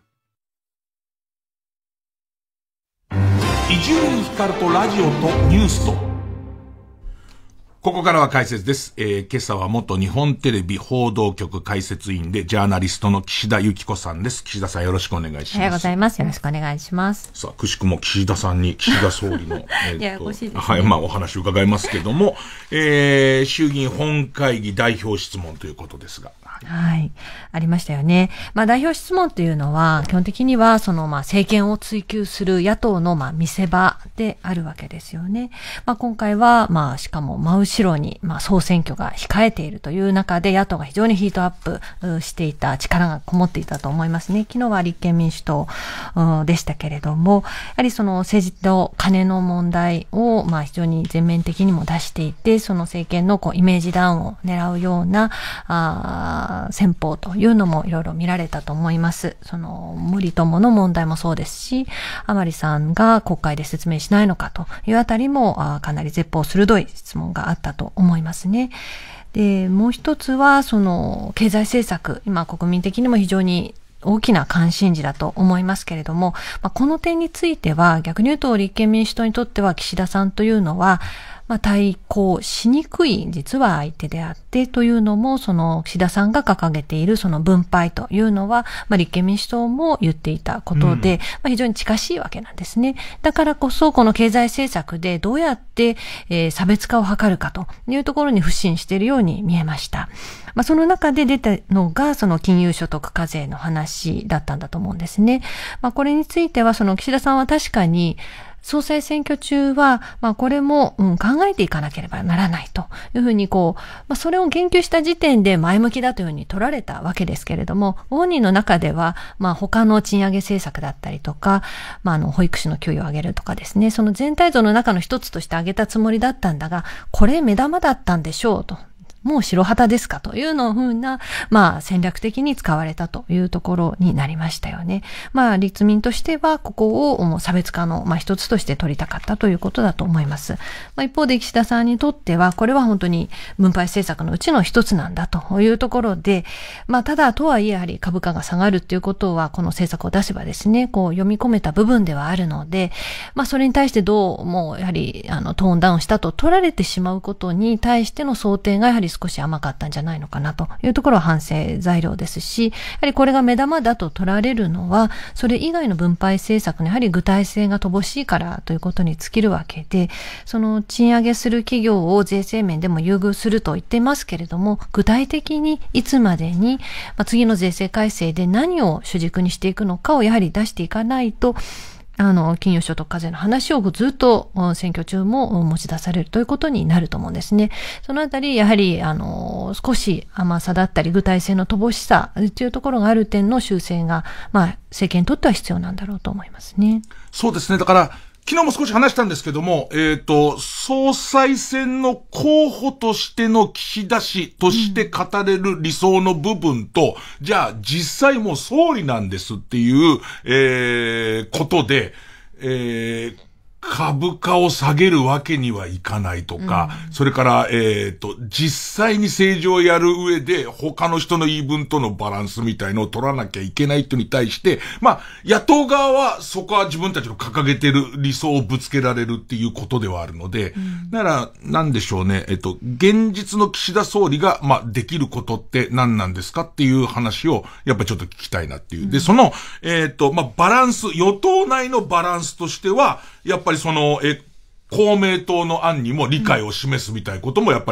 伊集院光とラジオとニュースと。ここからは解説です。えー、今朝は元日本テレビ報道局解説員でジャーナリストの岸田由紀子さんです。岸田さんよろしくお願いします。
おはようございます。よろしくお願いします。
さあ、くしくも岸田さんに岸田総理の、
えーとややこしいですね。
はい、まあお話を伺いますけども、えー、衆議院本会議代表質問ということですが。
はい。ありましたよね。まあ代表質問というのは、基本的には、そのまあ政権を追及する野党のまあ見せ場であるわけですよね。まあ今回は、まあしかも真後ろに、まあ総選挙が控えているという中で、野党が非常にヒートアップしていた、力がこもっていたと思いますね。昨日は立憲民主党でしたけれども、やはりその政治と金の問題を、まあ非常に全面的にも出していて、その政権のこうイメージダウンを狙うような、あ戦法というのもいろいろ見られたと思います。その無理ともの問題もそうですし、甘利さんが国会で説明しないのかというあたりもあかなり絶法鋭い質問があったと思いますね。で、もう一つはその経済政策、今国民的にも非常に大きな関心事だと思いますけれども、まあ、この点については逆に言うと立憲民主党にとっては岸田さんというのはまあ、対抗しにくい実は相手であってというのも、その岸田さんが掲げているその分配というのは、まあ、立憲民主党も言っていたことで、うん、まあ、非常に近しいわけなんですね。だからこそこの経済政策でどうやって、えー、差別化を図るかというところに不信しているように見えました。まあ、その中で出たのがその金融所得課税の話だったんだと思うんですね。まあ、これについてはその岸田さんは確かに総裁選挙中は、まあこれも、うん、考えていかなければならないというふうにこう、まあそれを言及した時点で前向きだというふうに取られたわけですけれども、本人の中では、まあ他の賃上げ政策だったりとか、まああの保育士の給与を上げるとかですね、その全体像の中の一つとして上げたつもりだったんだが、これ目玉だったんでしょうと。もう白旗ですかというのふうな、まあ戦略的に使われたというところになりましたよね。まあ立民としてはここをもう差別化のまあ一つとして取りたかったということだと思います。まあ一方で岸田さんにとってはこれは本当に分配政策のうちの一つなんだというところで、まあただとはいえやはり株価が下がるっていうことはこの政策を出せばですね、こう読み込めた部分ではあるので、まあそれに対してどうもやはりあのトーンダウンしたと取られてしまうことに対しての想定がやはり少し甘かったんじゃないのかなというところは反省材料ですし、やはりこれが目玉だと取られるのは、それ以外の分配政策のやはり具体性が乏しいからということに尽きるわけで、その賃上げする企業を税制面でも優遇すると言っていますけれども、具体的にいつまでに、まあ、次の税制改正で何を主軸にしていくのかをやはり出していかないと、あの、金融所得課税の話をずっと選挙中も持ち出されるということになると思うんですね。そのあたり、やはり、あの、少し甘さだったり具体性の乏しさというところがある点の修正が、まあ、政権にとっては必要なんだろうと思いますね。
そうですね。だから、昨日も少し話したんですけども、えっと、総裁選の候補としての岸田氏として語れる理想の部分と、うん、じゃあ実際もう総理なんですっていう、えー、ことで、えー、株価を下げるわけにはいかないとか、うん、それから、えっと、実際に政治をやる上で他の人の言い分とのバランスみたいのを取らなきゃいけない人に対して、まあ、野党側はそこは自分たちの掲げてる理想をぶつけられるっていうことではあるので、うん、だから、なんでしょうね、えっと、現実の岸田総理が、まあ、できることって何なんですかっていう話を、やっぱりちょっと聞きたいなっていう。で、その、えっと、まあ、バランス、与党内のバランスとしては、やっぱりその、え、公明党の案にも理解を示すみたいなこともやっぱり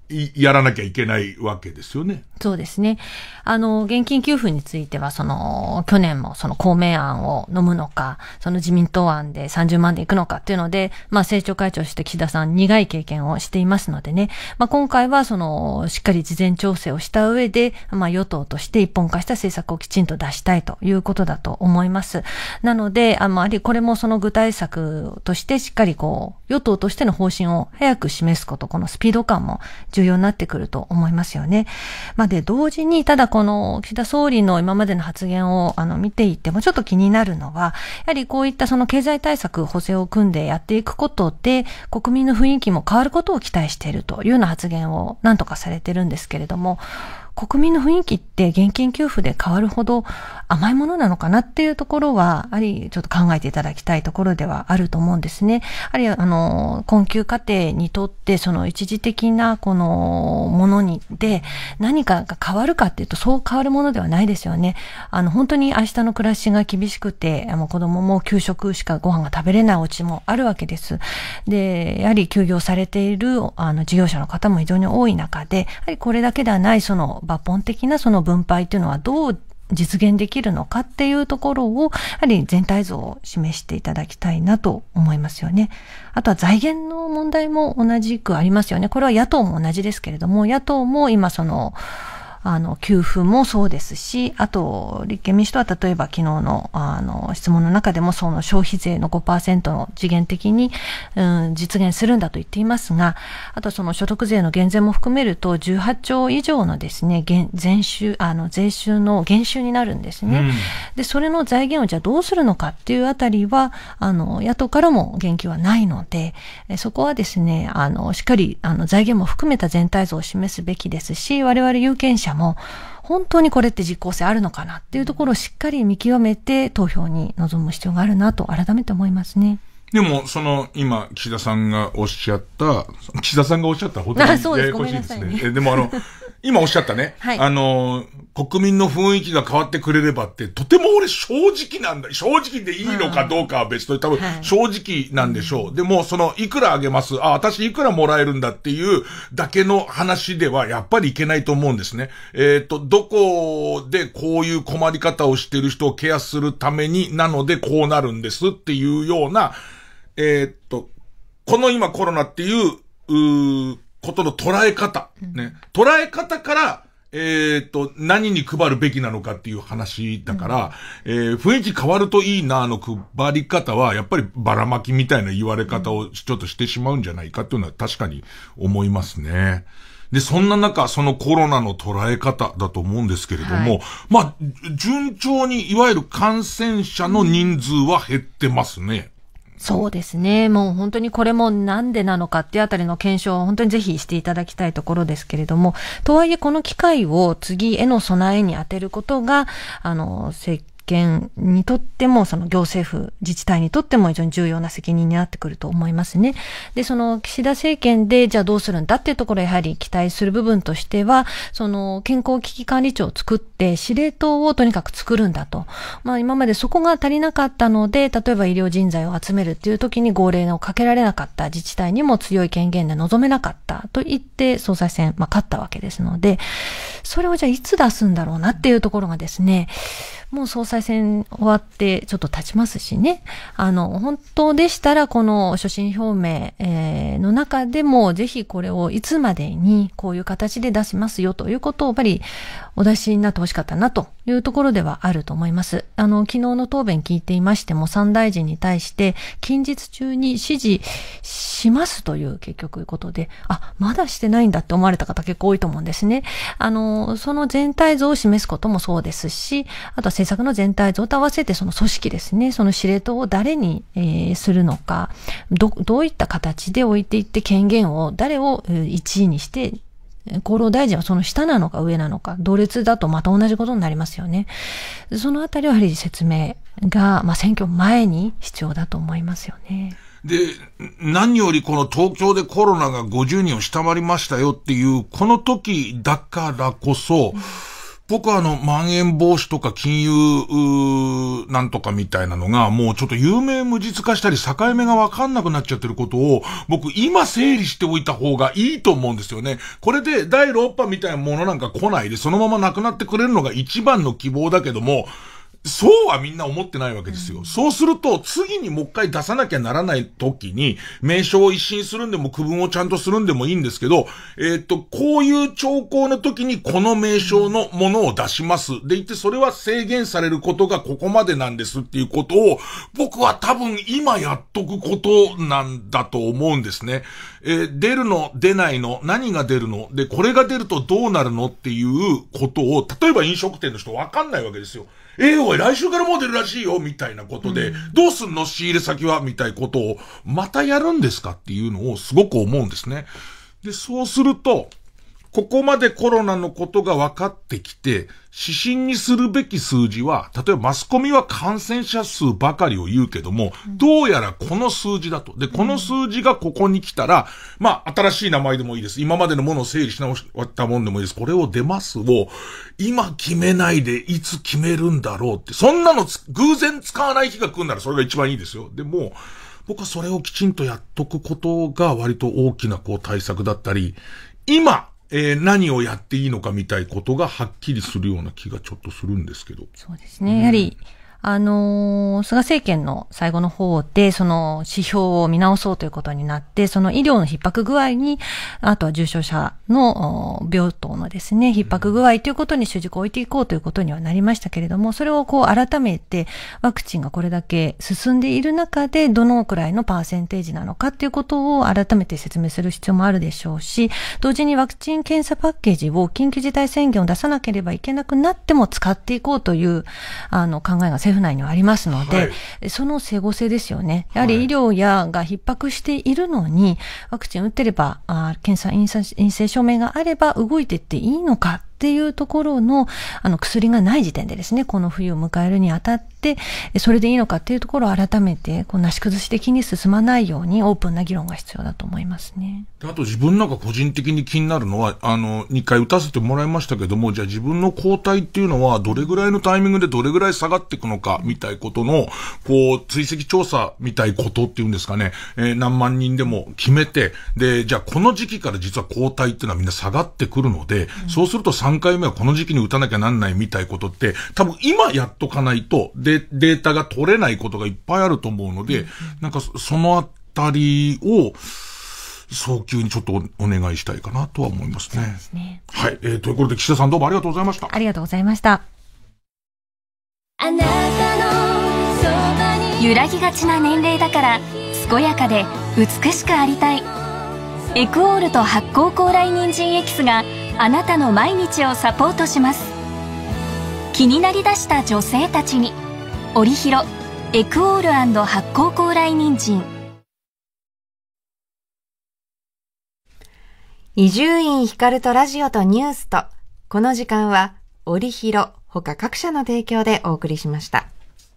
やらなきゃいけないわけですよね。
そうですね。あの、現金給付については、その、去年もその公明案を飲むのか、その自民党案でさんじゅうまんでいくのかっていうので、まあ政調会長として岸田さん苦い経験をしていますのでね、まあ今回はその、しっかり事前調整をした上で、まあ与党として一本化した政策をきちんと出したいということだと思います。なので、あまりこれもその具体策としてしっかりこう、与党としての方針を早く示すこと、このスピード感も重要になってくると思いますよね。まあ、で、同時に、ただこの岸田総理の今までの発言をあの見ていてもちょっと気になるのは、やはりこういったその経済対策、補正を組んでやっていくことで、国民の雰囲気も変わることを期待しているというような発言を何とかされてるんですけれども、国民の雰囲気って現金給付で変わるほど甘いものなのかなっていうところは、やはりちょっと考えていただきたいところではあると思うんですね。やはりあの、困窮家庭にとってその一時的なこのものにで何かが変わるかっていうとそう変わるものではないですよね。あの、本当に明日の暮らしが厳しくて、あの子供も給食しかご飯が食べれないお家もあるわけです。で、やはり休業されているあの事業者の方も非常に多い中で、やはりこれだけではないその抜本的なその分配というのはどう実現できるのかっていうところを、やはり全体像を示していただきたいなと思いますよね。あとは財源の問題も同じくありますよね。これは野党も同じですけれども、野党も今その、あの、給付もそうですし、あと、立憲民主党は例えば昨日の、あの、質問の中でもその消費税の ごパーセント の時限的に、うん、実現するんだと言っていますが、あとその所得税の減税も含めるとじゅうはっちょう以上のですね、税収、あの、税収の減収になるんですね。うん、で、それの財源をじゃあどうするのかっていうあたりは、あの、野党からも言及はないので、そこはですね、あの、しっかり、あの、財源も含めた全体像を示すべきですし、我々有権者も本当にこれって実効性あるのかなっていうところをしっかり見極めて投票に臨む必要があるなと改めて思いますね。
でも、その、今、岸田さんがおっしゃった、岸田さんがおっしゃったら本当にややこしいですね。え、でもあの、今おっしゃったね、はい、あの、国民の雰囲気が変わってくれればって、とても俺正直なんだ。正直でいいのかどうかは別と多分正直なんでしょう。はい、でも、その、いくらあげます、あ、私いくらもらえるんだっていうだけの話ではやっぱりいけないと思うんですね。えっと、どこでこういう困り方をしてる人をケアするためになのでこうなるんですっていうような、えっと、この今コロナっていう、うーことの捉え方、ね。捉え方から、えっと、何に配るべきなのかっていう話だから、うん、えー、雰囲気変わるといいなの配り方は、やっぱりばらまきみたいな言われ方をちょっとしてしまうんじゃないかっていうのは確かに思いますね。で、そんな中、そのコロナの捉え方だと思うんですけれども、はい、まあ、順調にいわゆる感染者の人数は減ってますね。
そうですね。もう本当にこれもなんでなのかっていうあたりの検証を本当にぜひしていただきたいところですけれども、とはいえこの機会を次への備えに当てることが、あの、政権にとっても、その行政府、自治体にとっても非常に重要な責任になってくると思いますね。で、その岸田政権でじゃあどうするんだっていうところをやはり期待する部分としては、その健康危機管理庁を作って司令塔をとにかく作るんだと。まあ今までそこが足りなかったので、例えば医療人材を集めるっていう時に号令をかけられなかった自治体にも強い権限で臨めなかったと言って総裁選、まあ勝ったわけですので、それをじゃあいつ出すんだろうなっていうところがですね、もう総裁選終わってちょっと経ちますしね。あの、本当でしたらこの所信表明、えー、の中でもぜひこれをいつまでにこういう形で出しますよということをやっぱりお出しになってほしかったなというところではあると思います。あの、昨日の答弁聞いていましてもさん大臣に対して近日中に指示しますという結局いうことで、あ、まだしてないんだって思われた方結構多いと思うんですね。あの、その全体像を示すこともそうですし、あとは政策の全体像と合わせてその組織ですね、その司令塔を誰に、えー、するのか、ど、どういった形で置いていって権限を誰をいちいにして、厚労大臣はその下なのか上なのか、同列だとまた同じことになりますよね。そのあたりはやはり説明が、まあ、選挙前に必要だと思いますよね。
で、何よりこの東京でコロナがごじゅうにんを下回りましたよっていう、この時だからこそ、 僕はあの、まん延防止とか金融、なんとかみたいなのが、もうちょっと有名無実化したり、境目がわかんなくなっちゃってることを、僕今整理しておいた方がいいと思うんですよね。これでだいろく波みたいなものなんか来ないで、そのままなくなってくれるのが一番の希望だけども、そうはみんな思ってないわけですよ。そうすると、次にもう一回出さなきゃならない時に、名称を一新するんでも区分をちゃんとするんでもいいんですけど、えっと、こういう兆候の時にこの名称のものを出します。で言って、それは制限されることがここまでなんですっていうことを、僕は多分今やっとくことなんだと思うんですね。えー、出るの、出ないの、何が出るの、で、これが出るとどうなるのっていうことを、例えば飲食店の人わかんないわけですよ。えー、おい、来週からもう出るらしいよ、みたいなことで、うん、どうすんの仕入れ先はみたいなことを、またやるんですかっていうのをすごく思うんですね。で、そうすると、ここまでコロナのことが分かってきて、指針にするべき数字は、例えばマスコミは感染者数ばかりを言うけども、うん、どうやらこの数字だと。で、この数字がここに来たら、まあ、新しい名前でもいいです。今までのものを整理し直したもんでもいいです。これを出ますを、今決めないでいつ決めるんだろうって。そんなの偶然使わない日が来るならそれが一番いいですよ。でも、僕はそれをきちんとやっとくことが割と大きなこう対策だったり、今、えー、何をやっていいのかみたいことがはっきりするような気がちょっとするんですけど。
そうですね。やはり、あのー、菅政権の最後の方で、その指標を見直そうということになって、その医療の逼迫具合に、あとは重症者の病棟のですね、逼迫具合ということに主軸を置いていこうということにはなりましたけれども、それをこう改めて、ワクチンがこれだけ進んでいる中で、どのくらいのパーセンテージなのかということを改めて説明する必要もあるでしょうし、同時にワクチン検査パッケージを緊急事態宣言を出さなければいけなくなっても使っていこうという、あの、考えが政府内にはありますので、はい、その整合性ですよね。やはり医療やが逼迫しているのに、ワクチン打ってれば、あ検査陰性証明があれば動いていっていいのかっていうところの、あの、薬がない時点でですね、この冬を迎えるにあたって、それでいいのかっていうところを改めて、こう、なし崩し的に進まないようにオープンな議論が必要だと思いますね。
あと自分なんか個人的に気になるのは、あの、にかい打たせてもらいましたけども、じゃあ自分の抗体っていうのは、どれぐらいのタイミングでどれぐらい下がっていくのか、みたいことの、こう、追跡調査みたいことっていうんですかね、えー、何万人でも決めて、で、じゃあこの時期から実は抗体っていうのはみんな下がってくるので、うん、そうするとさんかいめはこの時期に打たなきゃなんないみたいことって、多分今やっとかないと、で、データが取れないことがいっぱいあると思うので、うん、なんかそのあたりを、早急にちょっとお願いしたいかなとは思いますね。そうですね。はい。えー、ということで岸田さんどうもありがとうございました。
ありがとうございました。
あなたのそばに
揺らぎがちな年齢だから健やかで美しくありたい。エクオールと発酵高麗人参エキスがあなたの毎日をサポートします。気になりだした女性たちに織広エクオール&発酵高麗人参。
伊集院光とラジオとニュースと、この時間は織広他各社の提供でお送りしました。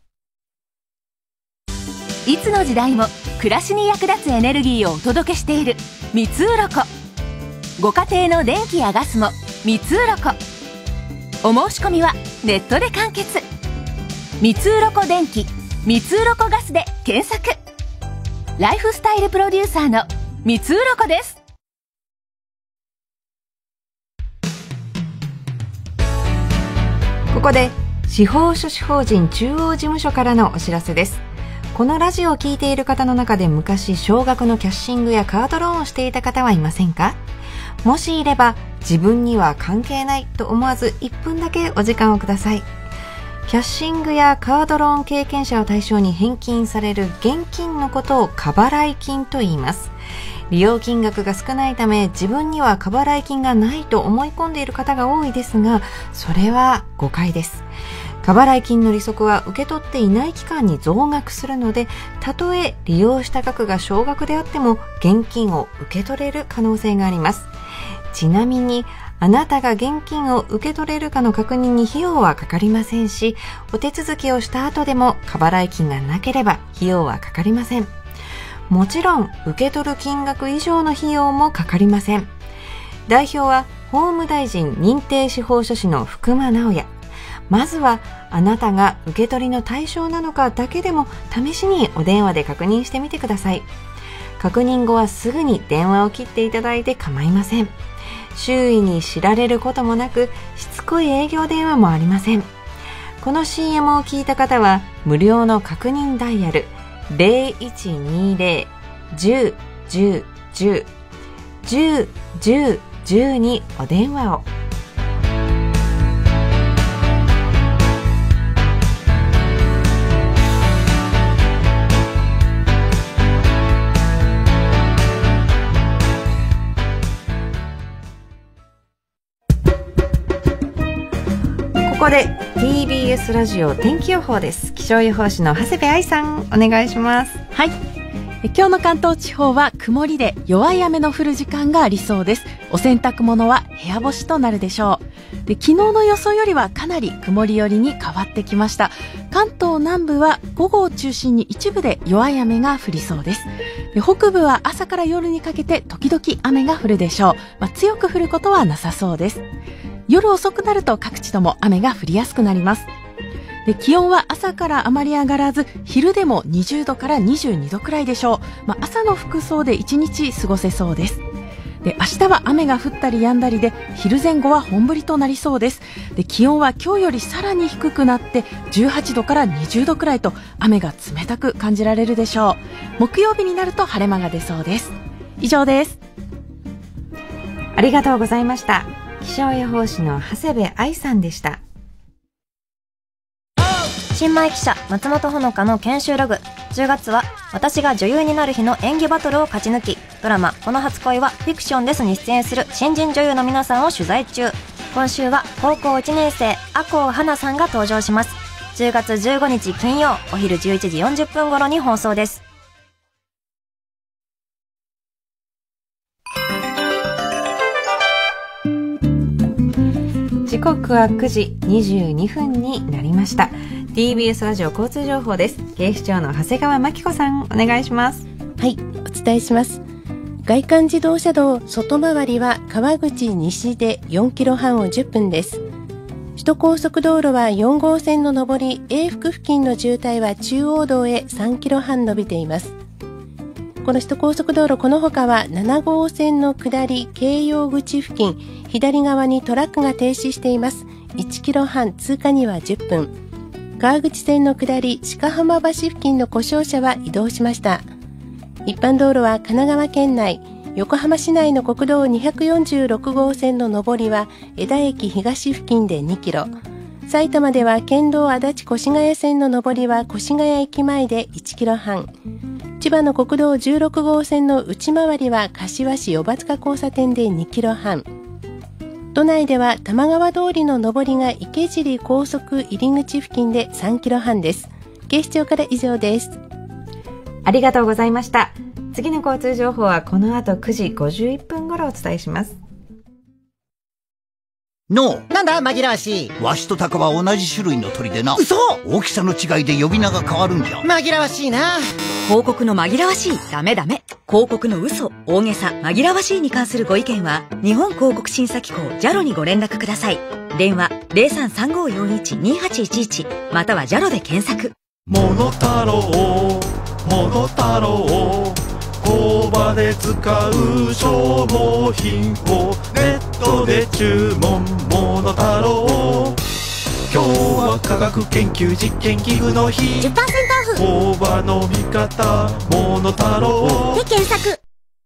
いつの時代も暮らしに役立つエネルギーをお届けしている三つうろこ。ご家庭の電気やガスも三つうろこ。お申し込みはネットで完結。三つうろこ電気、三つうろこガスで検索。ライフスタイルプロデューサーの三つうろこです。
ここで司法書士法人中央事務所からのお知らせです。このラジオを聞いている方の中で昔少額のキャッシングやカードローンをしていた方はいませんか？もしいれば自分には関係ないと思わずいっぷんだけお時間をください。キャッシングやカードローン経験者を対象に返金される現金のことを過払い金と言います。利用金額が少ないため自分には過払い金がないと思い込んでいる方が多いですが、それは誤解です。過払い金の利息は受け取っていない期間に増額するので、たとえ利用した額が少額であっても現金を受け取れる可能性があります。ちなみにあなたが現金を受け取れるかの確認に費用はかかりませんし、お手続きをした後でも過払い金がなければ費用はかかりません。もちろん受け取る金額以上の費用もかかりません。代表は法務大臣認定司法書士の福間直也。まずはあなたが受け取りの対象なのかだけでも試しにお電話で確認してみてください。確認後はすぐに電話を切っていただいて構いません。周囲に知られることもなく、しつこい営業電話もありません。この シーエム を聞いた方は無料の確認ダイヤル ゼロいちにゼロ いち ゼロ いち ゼロ いち ゼロ いち ゼロ いち ゼロにお電話を。ここで ティービーエス ラジオ天気予報です。気象予報士の長谷部愛さん、お願いします。
はい、え今日の関東地方は曇りで弱い雨の降る時間がありそうです。お洗濯物は部屋干しとなるでしょう。で、昨日の予想よりはかなり曇り寄りに変わってきました。関東南部は午後を中心に一部で弱い雨が降りそうです。で、北部は朝から夜にかけて時々雨が降るでしょう。まあ、強く降ることはなさそうです。夜遅くなると各地とも雨が降りやすくなります。で、気温は朝からあまり上がらず、昼でもにじゅうどからにじゅうにどくらいでしょう。まあ、朝の服装で一日過ごせそうです。で、明日は雨が降ったり止んだりで、昼前後は本降りとなりそうです。で、気温は今日よりさらに低くなってじゅうはちどからにじゅうどくらいと雨が冷たく感じられるでしょう。木曜日になると晴れ間が出そうです。以上です。
ありがとうございました。気象予報士の長谷部愛さんでした。
新米記者松本穂香の研修ログ。じゅうがつは私が女優になる日の演技バトルを勝ち抜き、ドラマこの初恋はフィクションですに出演する新人女優の皆さんを取材中。今週は高校いちねん生赤穂花さんが登場します。じゅうがつじゅうごにち金曜お昼じゅういちじよんじゅっぷん頃に放送です。
時刻はくじにじゅうにふんになりました。 ティービーエス ラジオ交通情報です。警視庁の長谷川真紀子さん、お願いします。
はい、お伝えします。外環自動車道外回りは川口西でよんキロはんをじゅっぷんです。首都高速道路はよんごうせんの上り永福付近の渋滞は中央道へさんキロはん伸びています。この首都高速道路この他はななごうせんの下り京葉口付近、左側にトラックが停止しています。いちキロはん通過にはじゅっぷん。川口線の下り鹿浜橋付近の故障車は移動しました。一般道路は神奈川県内、横浜市内の国道にひゃくよんじゅうろくごうせんの上りは江田駅東付近でにキロ。埼玉では県道足立越谷線の上りは越谷駅前でいちキロはん。千葉の国道じゅうろくごうせんの内回りは柏市与馬塚交差点でにキロはん。都内では玉川通りの上りが池尻高速入り口付近でさんキロはんです。警視庁から以上です。
ありがとうございました。次の交通情報はこの後くじごじゅういっぷん頃お伝えします。
の
なんだ紛らわしい。
わしとタカは同じ種類の鳥でな。
嘘。
大きさの違いで呼び名が変わるんじゃ。
紛らわしいな。
広告の紛らわしい、ダメダメ。広告の嘘、大げさ、紛らわしいに関するご意見は日本広告審査機構 ジャロ にご連絡ください。電話 ゼロさんさんごよんいちにはちいちいち または ジャロ で検索。
モノタロウ、モノタロウ、工場で使う消耗品をネットで注文。モノタロウ、今日は科学研究実験器具の日。
じゅっパーセント オフ。
工場の味方モノタロウ
で検索。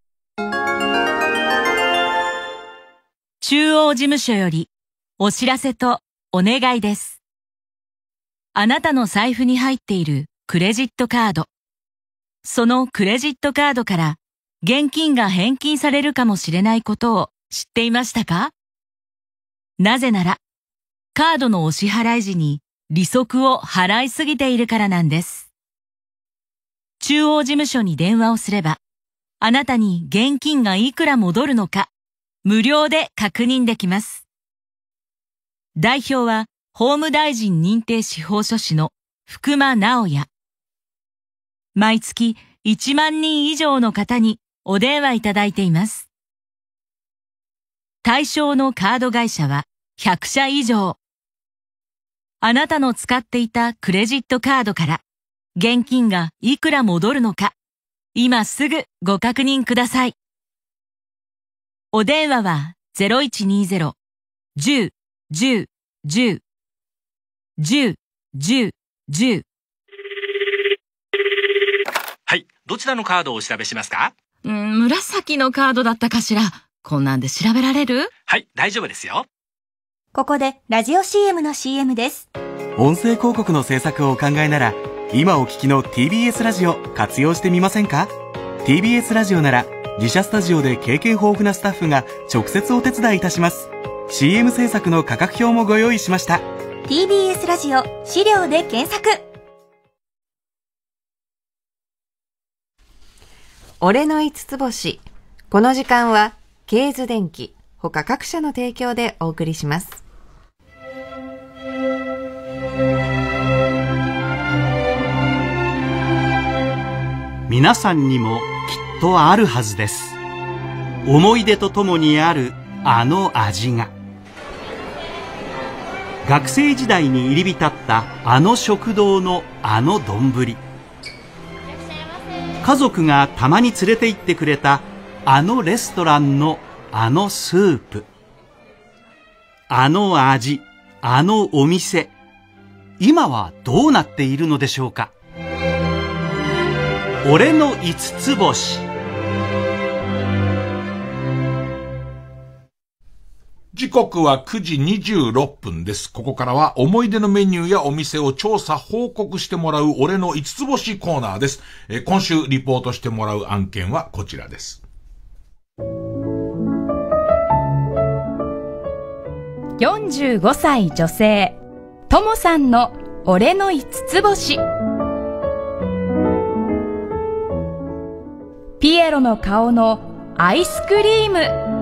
中央事務所よりお知らせとお願いです。あなたの財布に入っているクレジットカード。そのクレジットカードから現金が返金されるかもしれないことを知っていましたか？なぜなら、カードのお支払い時に利息を払いすぎているからなんです。中央事務所に電話をすれば、あなたに現金がいくら戻るのか、無料で確認できます。代表は、法務大臣認定司法書士の福間直也。毎月いちまんにん以上の方にお電話いただいています。
対象のカード会社はひゃくしゃ以上。あなたの使っていたクレジットカードから現金がいくら戻るのか、今すぐご確認ください。お電話は ゼロいちにゼロ じゅう じゅう じゅう じゅう じゅう じゅう。
はい、どちらのカードをお調べしますか？
うん、紫のカードだったかしら。こんなんで調べられる？
はい、大丈夫ですよ。
ここでラジオ シーエム の シーエム です。
音声広告の制作をお考えなら、今お聞きの ティービーエス ラジオ活用してみませんか？ ティービーエス ラジオなら自社スタジオで経験豊富なスタッフが直接お手伝いいたします。 シーエム 制作の価格表もご用意しました。
ティービーエス ラジオ資料で検索。
俺の五つ星。この時間はケーズ電機他各社の提供でお送りします。
皆さんにもきっとあるはずです。思い出とともにあるあの味が。学生時代に入り浸ったあの食堂のあの丼。家族がたまに連れて行ってくれたあのレストランのあのスープ。あの味、あのお店。今はどうなっているのでしょうか。俺の五つ星。
時刻はくじにじゅうろっぷんです。ここからは思い出のメニューやお店を調査報告してもらう俺の五つ星コーナーです。えー、今週リポートしてもらう案件はこちらです。
よんじゅうごさい女性、ともさんの俺の五つ星。ピエロの顔のアイスクリーム。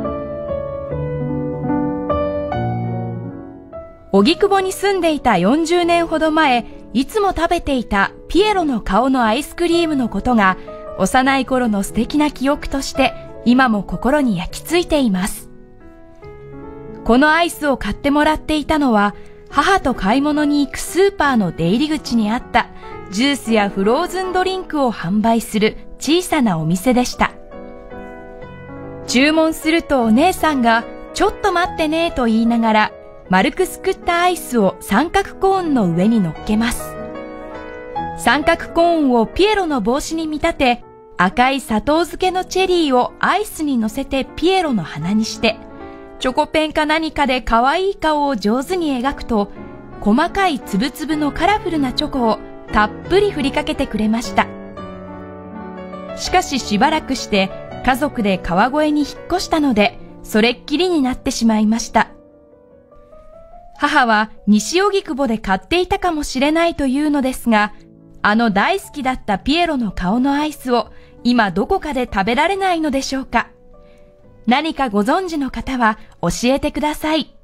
荻窪に住んでいたよんじゅうねんほど前、いつも食べていたピエロの顔のアイスクリームのことが、幼い頃の素敵な記憶として、今も心に焼き付いています。このアイスを買ってもらっていたのは、母と買い物に行くスーパーの出入り口にあった、ジュースやフローズンドリンクを販売する小さなお店でした。注文するとお姉さんが、ちょっと待ってねと言いながら、丸くすくったアイスを三角コーンの上に乗っけます。三角コーンをピエロの帽子に見立て、赤い砂糖漬けのチェリーをアイスに乗せてピエロの鼻にして、チョコペンか何かで可愛い顔を上手に描くと、細かいつぶつぶのカラフルなチョコをたっぷり振りかけてくれました。しかししばらくして家族で川越に引っ越したので、それっきりになってしまいました。母は西荻窪で買っていたかもしれないというのですが、あの大好きだったピエロの顔のアイスを今どこかで食べられないのでしょうか。何かご存知の方は教えてください。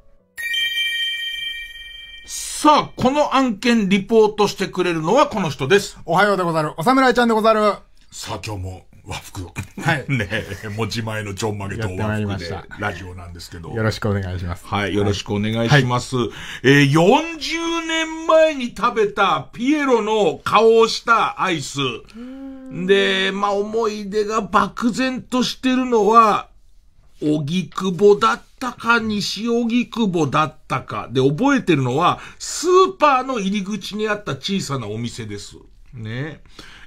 さあ、この案件リポートしてくれるのはこの人です。
おはようでござる。お侍ちゃんでござる。
さあ、今日も和服を。
はい。
ねえ、持ち前のちょんまげと和服でラジオなんですけど。
よろしくお願いします。
はい、よろしくお願いします。はい、えー、よんじゅうねんまえに食べたピエロの顔をしたアイス。で、まあ、思い出が漠然としてるのは、荻窪だったか西荻窪だったかで覚えてるのはスーパーの入り口にあった小さなお店です。ね。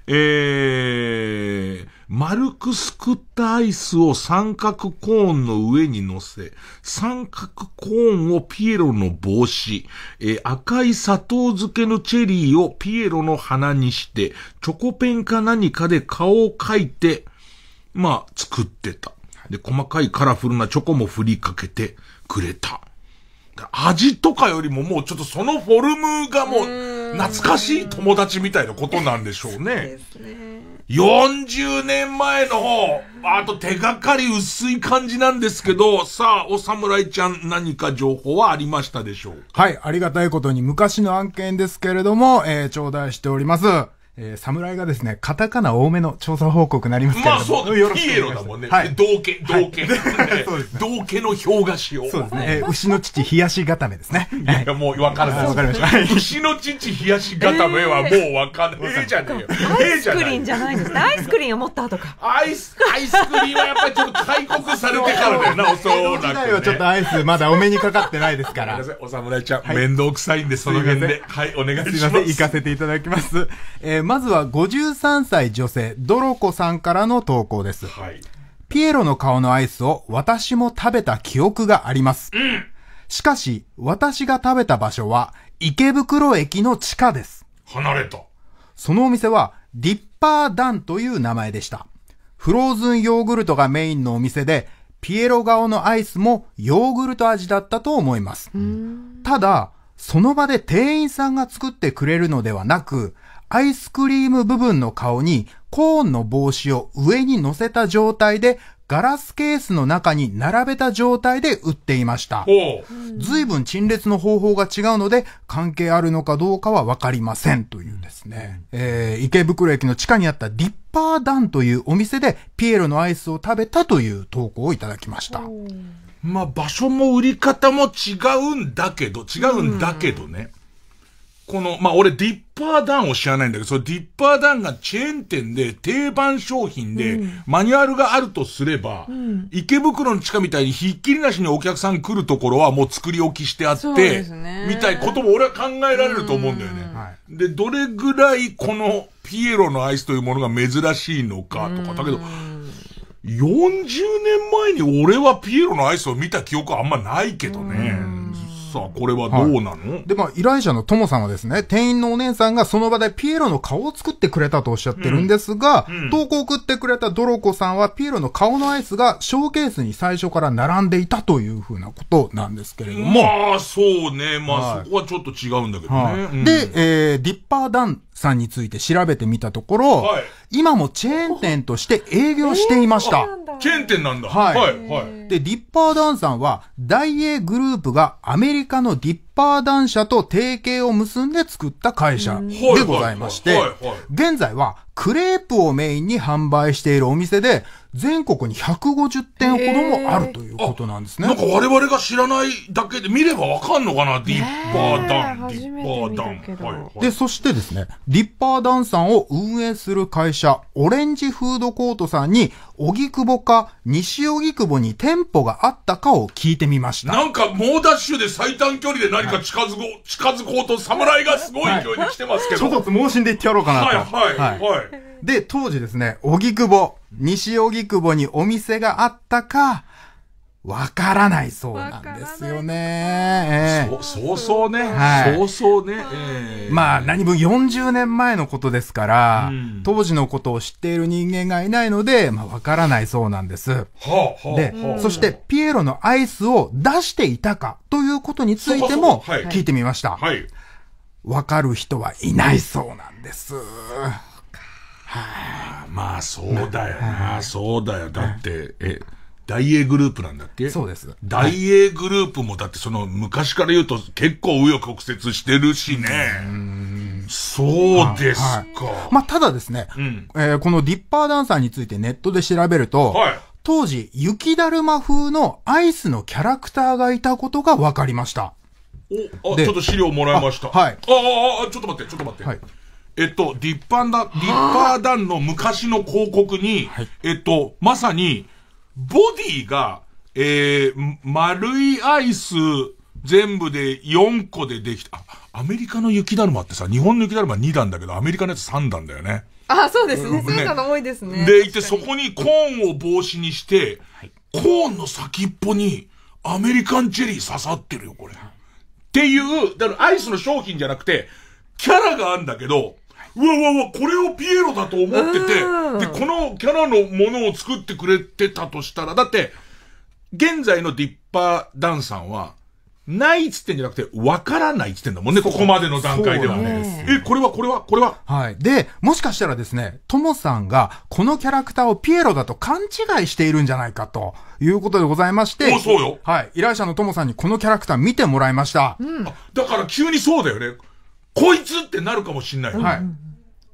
えー、丸くすくったアイスを三角コーンの上に乗せ、三角コーンをピエロの帽子、えー、赤い砂糖漬けのチェリーをピエロの鼻にして、チョコペンか何かで顔を描いて、まあ、作ってた。で、細かいカラフルなチョコも振りかけてくれた。味とかよりももうちょっとそのフォルムがもう懐かしい友達みたいなことなんでしょうね。そうですね。よんじゅうねんまえの方、あと手がかり薄い感じなんですけど、さあ、お侍ちゃん何か情報はありましたでしょうか？
はい、ありがたいことに昔の案件ですけれども、えー、頂戴しております。 えー、侍がですね、カタカナ多めの調査報告になりますけれども。
まあそうだ、ピエロだもんね。はい。道家、道家。そうですね。道家の氷河しを。
そうですね。えー、牛の乳冷やし固めですね。
いや、もうわからない。
わかりました。
牛の乳冷やし固めはもうわかんない。ええじゃねえよ。
アイスクリーンじゃないんですね。アイスクリーンを持った後か。
アイス、アイスクリーンはやっぱりちょっと開国されてからだよな、おそらく。
時代はちょっとアイスまだお目にかかってないですから。
お侍ちゃん、面倒くさいんで、その辺で。はい、お願いします。すいません、
行かせていただきます。えー、まずはごじゅうさんさい女性、ドロコさんからの投稿です。はい。ピエロの顔のアイスを私も食べた記憶があります。うん。しかし、私が食べた場所は池袋駅の地下です。
離れた。
そのお店はディッパーダンという名前でした。フローズンヨーグルトがメインのお店で、ピエロ顔のアイスもヨーグルト味だったと思います。ただ、その場で店員さんが作ってくれるのではなく、アイスクリーム部分の顔にコーンの帽子を上に乗せた状態でガラスケースの中に並べた状態で売っていました。随分陳列の方法が違うので関係あるのかどうかはわかりませんというですね、えー、池袋駅の地下にあったディッパーダンというお店でピエロのアイスを食べたという投稿をいただきました。
まあ場所も売り方も違うんだけど、違うんだけどね。この、まあ、俺ディッパーダンを知らないんだけど、そのディッパーダンがチェーン店で定番商品で、うん、マニュアルがあるとすれば、うん、池袋の地下みたいにひっきりなしにお客さん来るところはもう作り置きしてあって、ね、みたいなことも俺は考えられると思うんだよね。うん、で、どれぐらいこのピエロのアイスというものが珍しいのかとか、だけど、よんじゅうねんまえに俺はピエロのアイスを見た記憶はあんまないけどね。さあ、これはどうなの？
はい、で、まあ、依頼者のトモさんはですね、店員のお姉さんがその場でピエロの顔を作ってくれたとおっしゃってるんですが、うんうん、投稿を送ってくれたドロコさんはピエロの顔のアイスがショーケースに最初から並んでいたというふうなことなんですけれども。
まあ、そうね。まあ、はい、そこはちょっと違うんだけどね。はいうん、
で、えー、ディッパーダンさんについて調べてみたところ、はい、今もチェーン店として営業していました。
えー、チェーン店なんだ。
はい。はい。はい。で、ディッパーダンさんは、大英グループがアメリカのディッパーダン社と提携を結んで作った会社でございまして、現在はクレープをメインに販売しているお店で、全国にひゃくごじゅってんほどもあるということなんですね。
なんか我々が知らないだけで見ればわかんのかな、ディッパーダン、ディッパーダン。はいはい、
で、そしてですね、ディッパーダンさんを運営する会社、オレンジフードコートさんに、荻窪か西荻窪に店舗があったかを聞いてみました。
なんか猛ダッシュで最短距離で何か近づこう、はい、近づこうと侍がすごい勢いに来てますけど。
ちょっと盲信で言ってやろうかなと。
はいはいはい。はい、
で、当時ですね、荻窪、西荻窪にお店があったか、わからないそうなんですよね。
そう、そうそうね。はい。そうそうね。
えー、まあ、何分よんじゅうねんまえのことですから、うん、当時のことを知っている人間がいないので、まあ、わからないそうなんです。はあはあ、で、はあ、そして、ピエロのアイスを出していたかということについても聞いてみました。はい。わかる人はいないそうなんです。
はあ、まあ、そうだよな。そうだよ。だって、え、大英グループなんだっけ？
そうです。
大英グループもだってその昔から言うと結構紆余曲折してるしね。うーんそうですか。はい、
まあただですね、うんえー、このディッパーダンサーについてネットで調べると、はい、当時雪だるま風のアイスのキャラクターがいたことが分かりました。
お、あ、ちょっと資料もらいました。
はい。
ああ、ちょっと待って、ちょっと待って。はい。えっと、ディッパーダン、ディッパーダンの昔の広告に、はい、えっと、まさに、ボディが、えー、丸いアイス全部でよんこでできた。アメリカの雪だるまってさ、日本の雪だるまにだんだけど、アメリカのやつさんだんだよね。
あ、そうですね。そういうの多いですね。
で、いて、そこにコーンを帽子にして、はい、コーンの先っぽにアメリカンチェリー刺さってるよ、これ。っていう、だからアイスの商品じゃなくて、キャラがあるんだけど、うわうわうわ、これをピエロだと思ってて、で、このキャラのものを作ってくれてたとしたら、だって、現在のディッパーダンさんは、ないっつってんじゃなくて、わからないっつってんだもんね、ここまでの段階ではね。え、これはこれはこれは
はい。で、もしかしたらですね、トモさんが、このキャラクターをピエロだと勘違いしているんじゃないかということでございまして。
お、そうよ。
はい。依頼者のトモさんにこのキャラクター見てもらいました。
うん。だから急にそうだよね。こいつってなるかもしんない。はい。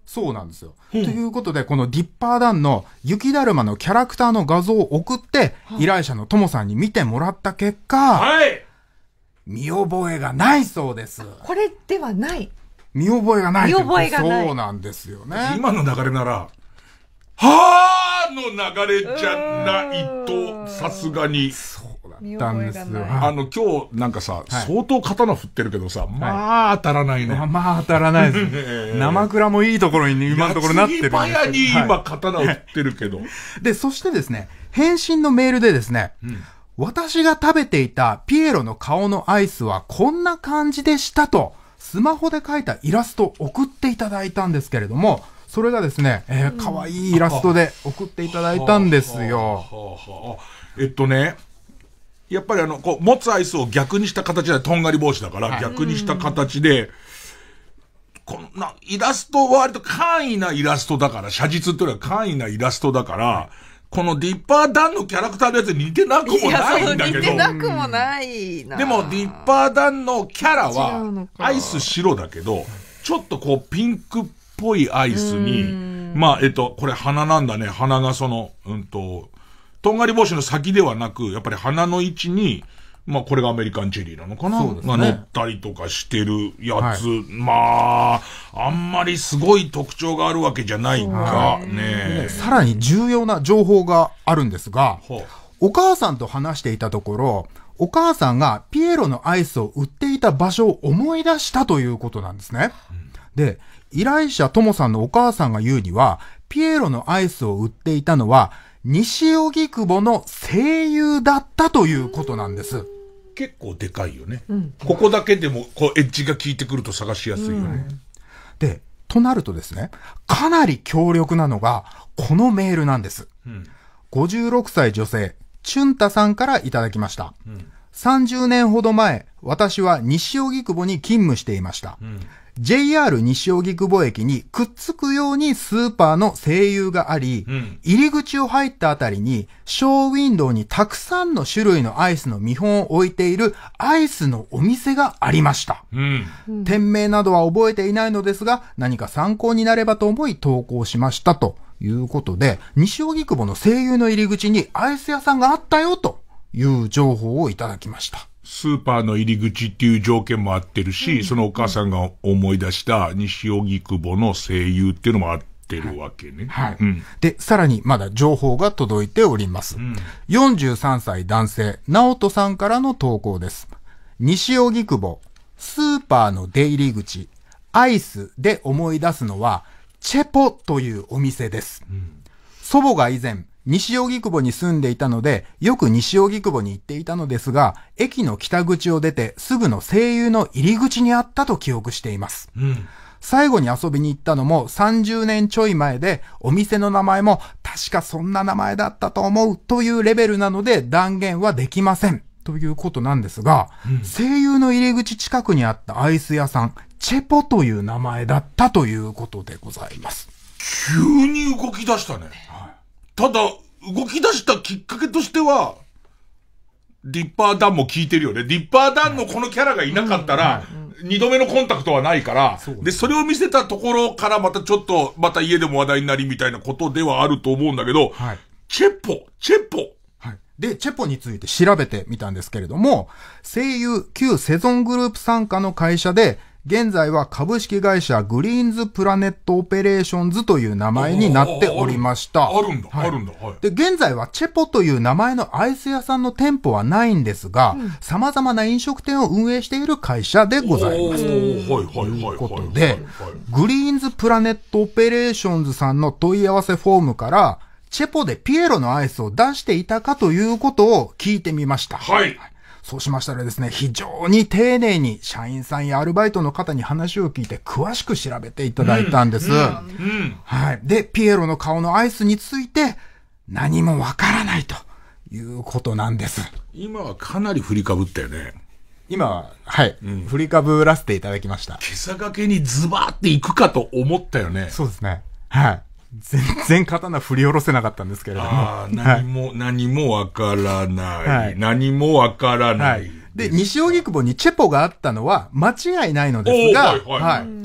そうなんですよ。ということで、このディッパーダンの雪だるまのキャラクターの画像を送って、依頼者のともさんに見てもらった結果、はい、見覚えがないそうです。
これではない。
見覚えがない。
見覚えがない。
そうなんですよね。
今の流れなら、はーの流れじゃないと、さすがに。
そうだったんですよ。
あの、今日なんかさ、はい、相当刀振ってるけどさ、まあ当たらないね。
まあ、まあ当たらないですね。生蔵もいいところに、ね、今のところなってるんですけど。
矢継ぎ早に今刀を振ってるけど。
で、そしてですね、返信のメールでですね、うん、私が食べていたピエロの顔のアイスはこんな感じでしたと、スマホで描いたイラストを送っていただいたんですけれども、それがですね、えー、かわいいイラストで送っていただいたんですよ。
えっとね、やっぱりあの、こう、持つアイスを逆にした形で、とんがり帽子だから、はい、逆にした形で、こんな、イラストは割と簡易なイラストだから、写実っていうのは簡易なイラストだから、はい、このディッパーダンのキャラクターのやつに似てなくもないんだけど。
似てなくもないな。
でも、ディッパーダンのキャラは、アイス白だけど、ちょっとこう、ピンクっぽいアイスに、まあ、えっと、これ鼻なんだね。鼻がその、うんと、とんがり帽子の先ではなく、やっぱり鼻の位置に、まあこれがアメリカンチェリーなのかな、そうですね、が乗ったりとかしてるやつ、はい、まあ、あんまりすごい特徴があるわけじゃないか、ね,
ね。さらに重要な情報があるんですが、お母さんと話していたところ、お母さんがピエロのアイスを売っていた場所を思い出したということなんですね。うん、で、依頼者ともさんのお母さんが言うには、ピエロのアイスを売っていたのは、西荻窪の声優だったということなんです。
結構でかいよね。うん、ここだけでも、こう、エッジが効いてくると探しやすいよね。うん、
で、となるとですね、かなり強力なのが、このメールなんです。うん、ごじゅうろくさい女性、チュンタさんからいただきました。うん、さんじゅうねんほど前、私は西荻窪に勤務していました。うん、ジェイアール 西荻窪駅にくっつくようにスーパーの声優があり、うん、入り口を入ったあたりにショーウィンドウにたくさんの種類のアイスの見本を置いているアイスのお店がありました。うん、店名などは覚えていないのですが、何か参考になればと思い投稿しましたということで、西荻窪の声優の入り口にアイス屋さんがあったよという情報をいただきました。
スーパーの入り口っていう条件も合ってるし、うん、そのお母さんが思い出した西荻窪の声優っていうのも合ってるわけね。
はい。はい、うん、で、さらにまだ情報が届いております。うん、よんじゅうさんさい男性、直人さんからの投稿です。西荻窪、スーパーの出入り口、アイスで思い出すのは、チェポというお店です。うん、祖母が以前、西荻窪に住んでいたので、よく西荻窪に行っていたのですが、駅の北口を出てすぐの声優の入り口にあったと記憶しています。うん、最後に遊びに行ったのもさんじゅうねんちょい前で、お店の名前も確かそんな名前だったと思うというレベルなので断言はできません。ということなんですが、うん、声優の入り口近くにあったアイス屋さん、チェポという名前だったということでございます。
急に動き出したね。ただ、動き出したきっかけとしては、ディッパーダンも聞いてるよね。ディッパーダンのこのキャラがいなかったら、二度目のコンタクトはないから、で、それを見せたところからまたちょっと、また家でも話題になりみたいなことではあると思うんだけど、はい、チェポ、チェポ。
はい。で、チェポについて調べてみたんですけれども、声優旧セゾングループ傘下の会社で、現在は株式会社グリーンズプラネットオペレーションズという名前になっておりました。
あるんだ、はい、あるんだ。はい。
で、現在はチェポという名前のアイス屋さんの店舗はないんですが、うん、様々な飲食店を運営している会社でございます。ということで、グリーンズプラネットオペレーションズさんの問い合わせフォームから、チェポでピエロのアイスを出していたかということを聞いてみました。
はい。
そうしましたらですね、非常に丁寧に社員さんやアルバイトの方に話を聞いて詳しく調べていただいたんです。うんうん、はい。で、ピエロの顔のアイスについて何もわからないということなんです。
今はかなり振りかぶったよね。
今は、はい、うん。振りかぶらせていただきました。
今朝掛けにズバーっていくかと思ったよね。
そうですね。はい。全然刀振り下ろせなかったんですけれども。
ああ、何も、はい、何もわからない、はい。何もわからない。はい、
で、西荻窪にチェポがあったのは間違いないのですが、はいはいはい、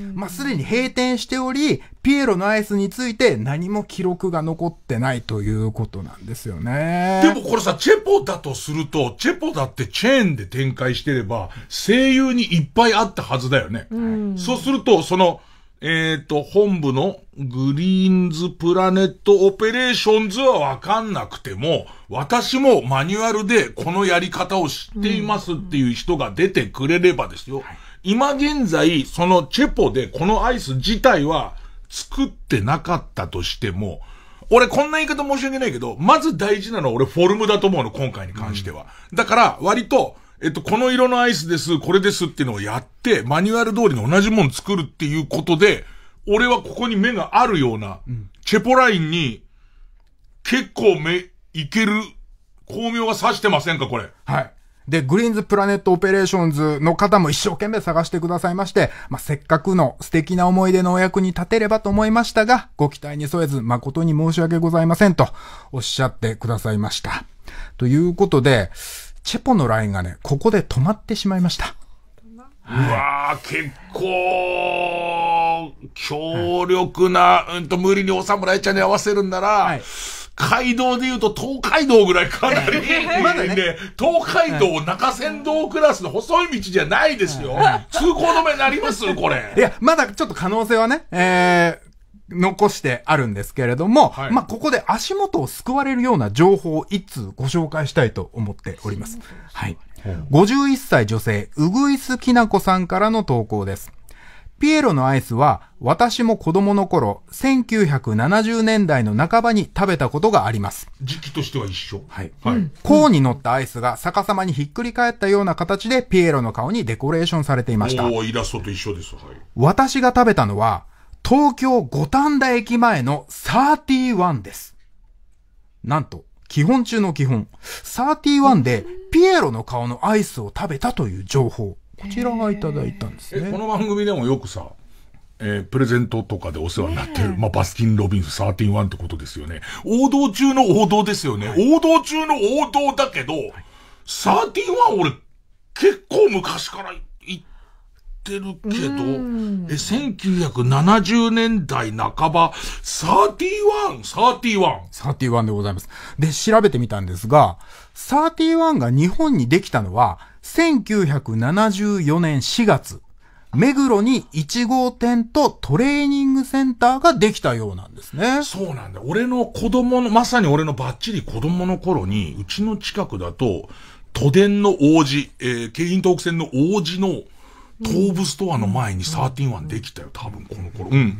まあ、すでに閉店しており、ピエロのアイスについて何も記録が残ってないということなんですよね。
でもこれさ、チェポだとすると、チェポだってチェーンで展開してれば、声優にいっぱいあったはずだよね。うん、そうすると、その、えっと、本部のグリーンズプラネットオペレーションズはわかんなくても、私もマニュアルでこのやり方を知っていますっていう人が出てくれればですよ。今現在、そのチェポでこのアイス自体は作ってなかったとしても、俺こんな言い方申し訳ないけど、まず大事なのは俺フォルムだと思うの、今回に関しては。うん、だから、割と、えっと、この色のアイスです、これですっていうのをやって、マニュアル通りの同じもの作るっていうことで、俺はここに目があるような、うん、チェポラインに、結構目、いける、巧妙が指してませんか、これ。
はい。で、グリーンズプラネットオペレーションズの方も一生懸命探してくださいまして、まあ、せっかくの素敵な思い出のお役に立てればと思いましたが、ご期待に添えず誠に申し訳ございませんとおっしゃってくださいました。ということで、チェポのラインがね、ここで止まってしまいました。
うわー、結構、強力な、うんと無理にお侍ちゃんに合わせるんなら、はい、街道で言うと東海道ぐらいかなり、まだね、東海道中山道クラスの細い道じゃないですよ。通行止めになりますこれ。
いや、まだちょっと可能性はね、えー、残してあるんですけれども、はい、まあ、ここで足元を救われるような情報を一通ご紹介したいと思っております。はい。ごじゅういっさい女性、うぐいすきなこさんからの投稿です。ピエロのアイスは、私も子供の頃、せんきゅうひゃくななじゅうねんだいの半ばに食べたことがあります。
時期としては一緒。
はい。はい。コーンに乗ったアイスが逆さまにひっくり返ったような形でピエロの顔にデコレーションされていました。
おー、イラストと一緒です。はい。
私が食べたのは、東京五反田駅前のサーティワンです。なんと、基本中の基本、サーティワンでピエロの顔のアイスを食べたという情報。こちらがいただいたんですね。
え、この番組でもよくさ、えー、プレゼントとかでお世話になってる、まあ、バスキン・ロビンスサーティワンってことですよね。王道中の王道ですよね。はい、王道中の王道だけど、はい、サーティワン俺、結構昔から言ってるけど、え、せんきゅうひゃくななじゅうねんだいなかば、サーティワン、サーティワン。
サーティワンでございます。で、調べてみたんですが、サーティワンが日本にできたのは、せんきゅうひゃくななじゅうよねんしがつ、目黒にいちごうてんとトレーニングセンターができたようなんですね。
そうなんだ。俺の子供の、まさに俺のバッチリ子供の頃に、うちの近くだと、都電の王子、えー、京浜東北線の王子の東武ストアの前にサーティワンできたよ、多分この頃。うん、うん、うん。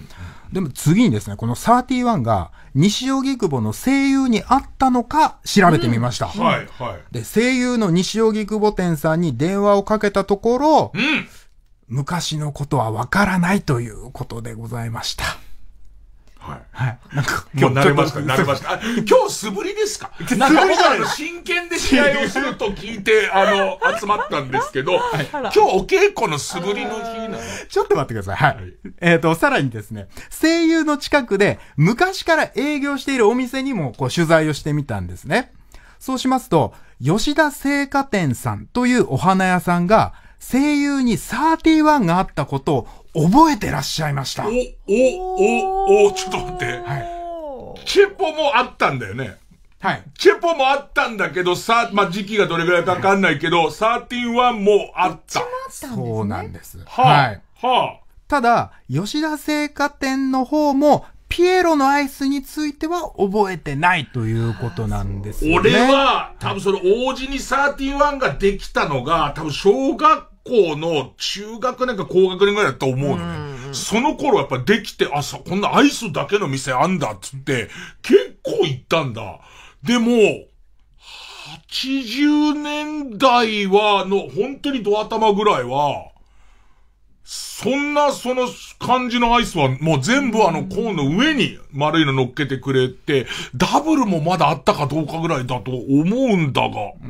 でも次にですね、このサーティワンが西荻窪の声優にあったのか調べてみました。
うん、はい、はい。
で、声優の西荻窪店さんに電話をかけたところ、うん、昔のことはわからないということでございました。
はい。はい。なんか、もう慣れました、慣れました。今日素振りですか？なんか僕は真剣で試合をすると聞いて、あの、集まったんですけど、はい、今日お稽古の素振りの日なの？
ちょっと待ってください。はい。はい、えっと、さらにですね、声優の近くで昔から営業しているお店にもこう取材をしてみたんですね。そうしますと、吉田製菓店さんというお花屋さんが、声優にサーティワンがあったことを覚えてらっしゃいました。お、
お、お、お、ちょっと待って。はい。チェポもあったんだよね。
はい。
チェポもあったんだけど、さ、まあ、時期がどれぐらいかわかんないけど、サーティワンもあった。
そうなんです。
はあ、はい。はあ。
ただ、吉田製菓店の方も、ピエロのアイスについては覚えてないということなんですよね。
俺は、多分その王子にサーティワンができたのが、多分小学校の中学年か高学年ぐらいだと思うのね。その頃やっぱできて、あ、さ、こんなアイスだけの店あんだっつって、結構行ったんだ。でも、はちじゅうねんだいは、の、本当にド頭ぐらいは、そんな、その感じのアイスは、もう全部あのコーンの上に丸いの乗っけてくれて、ダブルもまだあったかどうかぐらいだと思うんだが。うん、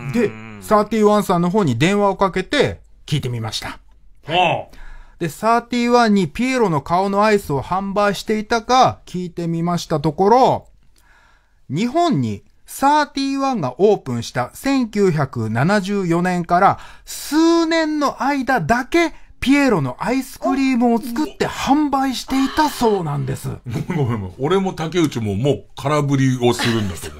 で、サーティワンさんの方に電話をかけて聞いてみました。
はあ、
で、サーティワンにピエロの顔のアイスを販売していたか聞いてみましたところ、日本にサーティワンがオープンしたせんきゅうひゃくななじゅうよねんから数年の間だけ、 ピエロのアイスクリームを作って販売していたそうなんです。
ごめんごめんごめん。俺も竹内ももう空振りをするんだけど。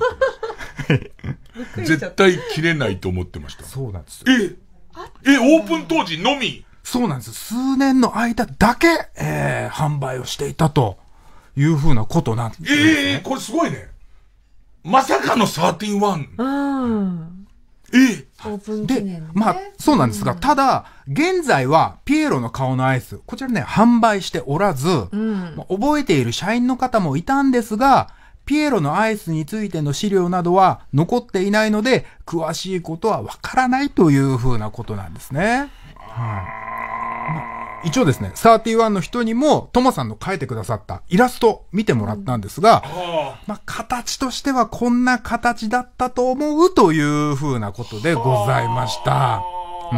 絶対切れないと思ってました。
そうなんです。
ええ、オープン当時のみ？
そうなんです。数年の間だけ、えー、販売をしていたというふうなことなんですね。
ええー、これすごいね。まさかのサーティワン。
うん。
え
オープン記念、ね。
で、まあ、そうなんですが、うん、ただ、現在は、ピエロの顔のアイス、こちらね、販売しておらず、うんまあ、覚えている社員の方もいたんですが、ピエロのアイスについての資料などは残っていないので、詳しいことはわからないというふうなことなんですね。はい、一応ですね、サーティワンの人にも、トモさんの描いてくださったイラスト見てもらったんですが、うん、まあ、形としてはこんな形だったと思うというふうなことでございました。うん、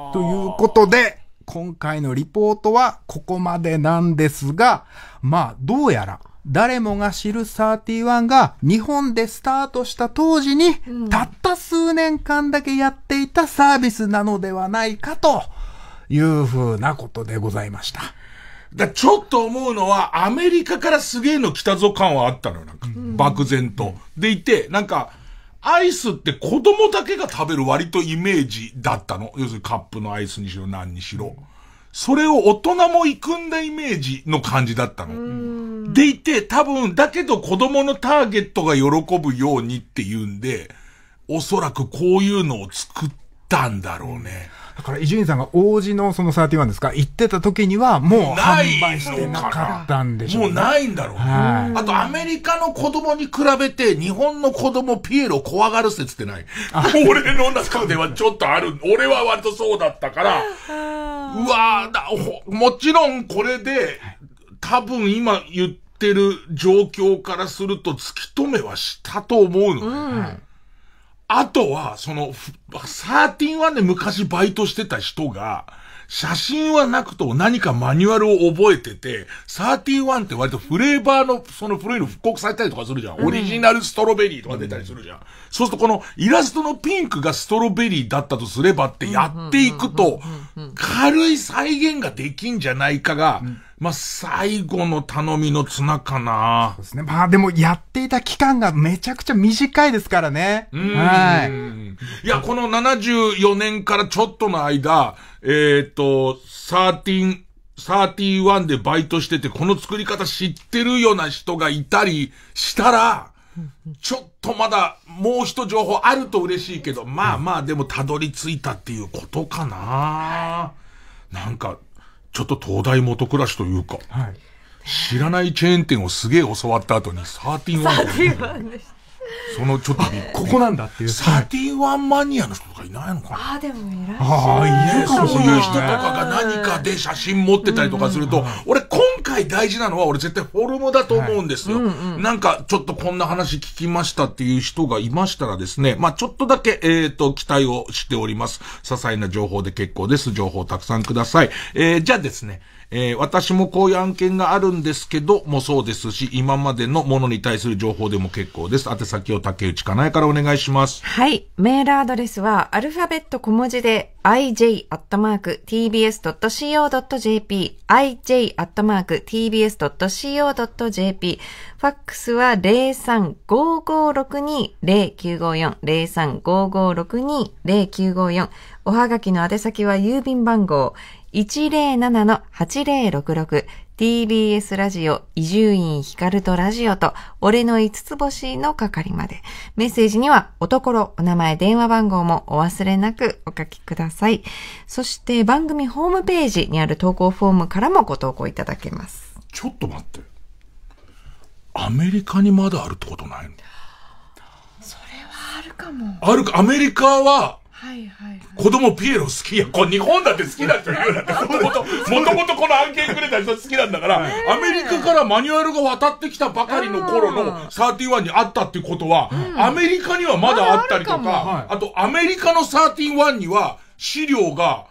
ということで、今回のリポートはここまでなんですが、まあ、どうやら、誰もが知るサーティワンが日本でスタートした当時に、うん、たった数年間だけやっていたサービスなのではないかというふうなことでございました。
だちょっと思うのはアメリカからすげえの来たぞ感はあったのよ。なんか、うん、漠然と。でいて、なんか、アイスって子供だけが食べる割とイメージだったの。要するにカップのアイスにしろ何にしろ。それを大人も育んだイメージの感じだったの。でいて、多分、だけど子供のターゲットが喜ぶようにっていうんで、おそらくこういうのを作ったんだろうね。
だから伊集院さんが王子のそのサーティワンですか行ってた時にはもう販売してなかったんでしょうね。
もうないんだろうね。はい、あとアメリカの子供に比べて日本の子供ピエロ怖がる説ってない。俺の中ではちょっとある。俺は割とそうだったから。うわーだ、もちろんこれで多分今言ってる状況からすると突き止めはしたと思うのね。うんあとは、その、サーティワンで昔バイトしてた人が、写真はなくとも何かマニュアルを覚えてて、サーティワンって割とフレーバーのその古いの復刻されたりとかするじゃん。オリジナルストロベリーとか出たりするじゃん。うん、そうするとこのイラストのピンクがストロベリーだったとすればってやっていくと、軽い再現ができんじゃないかが、うんまあ、最後の頼みの綱かな。
そうですね。まあ、でも、やっていた期間がめちゃくちゃ短いですからね。
うん。はい。いや、このななじゅうよねんからちょっとの間、えっと、サーティン、サーティワンでバイトしてて、この作り方知ってるような人がいたりしたら、ちょっとまだ、もう一情報あると嬉しいけど、まあまあ、でもたどり着いたっていうことかな。なんか、ちょっと東大元暮らしというか、はい、知らないチェーン店をすげえ教わった後にサーティワン。サーティワンでした。そのちょっと
ここなんだっていう。
サーティワンマニアの人とかいないのかな。
ああ、でもいらっしゃる。
ああ、いるかもしれない。そういう人とかが何かで写真持ってたりとかすると、うんうん、俺今回大事なのは俺絶対フォルムだと思うんですよ。はいうんうん、なんかちょっとこんな話聞きましたっていう人がいましたらですね、まあちょっとだけ、えっと、期待をしております。些細な情報で結構です。情報をたくさんください。えー、じゃあですね、えー、私もこういう案件があるんですけどもそうですし、今までのものに対する情報でも結構です。宛先を竹内かなえからお願いします。
はい。メールアドレスはアルファベット小文字で アイジェイ アットマーク ティービーエス ドット シーオー ドット ジェーピー アイジェイ アットマーク ティービーエス ドット シーオー ドット ジェーピー ファックスは ゼロさんごーごーろくにーゼロきゅうごーよん ゼロさんごーごーろくにーゼロきゅうごーよんおはがきの宛先は郵便番号 いちゼロななのはちゼロろくろく ティービーエス ラジオ伊集院光とラジオと俺の五つ星の係まで。メッセージにはおところ、お名前、電話番号もお忘れなくお書きください。そして番組ホームページにある投稿フォームからもご投稿いただけます。
ちょっと待って。アメリカにまだあるってことないの？
それはあるかも。
あるか、アメリカは、
はいはいはい、
子供ピエロ好きや。これ日本だって好きな人言うなんて、もともと、もともとこの案件くれた人好きなんだから、アメリカからマニュアルが渡ってきたばかりの頃のサーティワンにあったっていうことは、うん、アメリカにはまだあったりとか、あ, あとアメリカのサーティワンには資料が、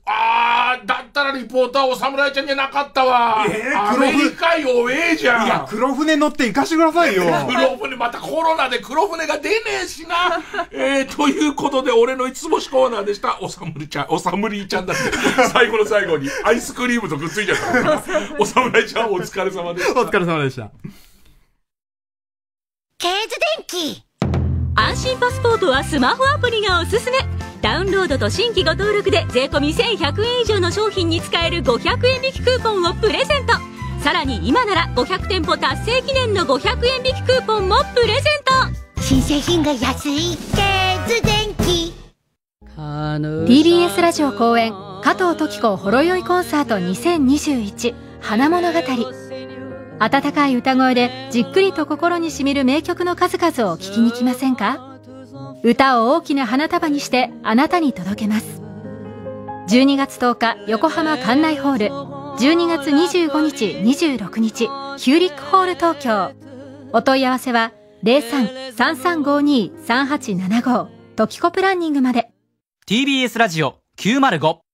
あー、だったらリポーターお侍ちゃんじゃなかったわ。えー、アメリカ弱えじゃん。
いや、黒船乗って行かしてくださいよ。
黒船、またコロナで黒船が出ねえしな。えー、ということで、俺のいつもしコーナーでした。お侍ちゃん、お侍ちゃんだって。最後の最後にアイスクリームとくっついちゃったから。お侍ちゃん、お疲れ様でした。
お疲れ様でした。
ケーズ電気。
安心パスポートはスマホアプリがおすすめ。ダウンロードと新規ご登録で税込せんひゃくえん以上の商品に使えるごひゃくえん引きクーポンをプレゼント。さらに今ならごひゃくてんぽ達成記念のごひゃくえん引きクーポンもプレゼント。
新製品が安いケーズ電気。
ティービーエス ラジオ公演加藤登紀子ほろ酔いコンサートにせんにじゅういち花物語。温かい歌声でじっくりと心にしみる名曲の数々を聴きに来ませんか。歌を大きな花束にしてあなたに届けます。じゅうにがつとおか横浜関内ホール、じゅうにがつにじゅうごにちにじゅうろくにちヒューリックホール東京。お問い合わせは ゼロさん さんさんごに さんはちななご トキコプランニングまで。
ティービーエス ラジオきゅうまるご。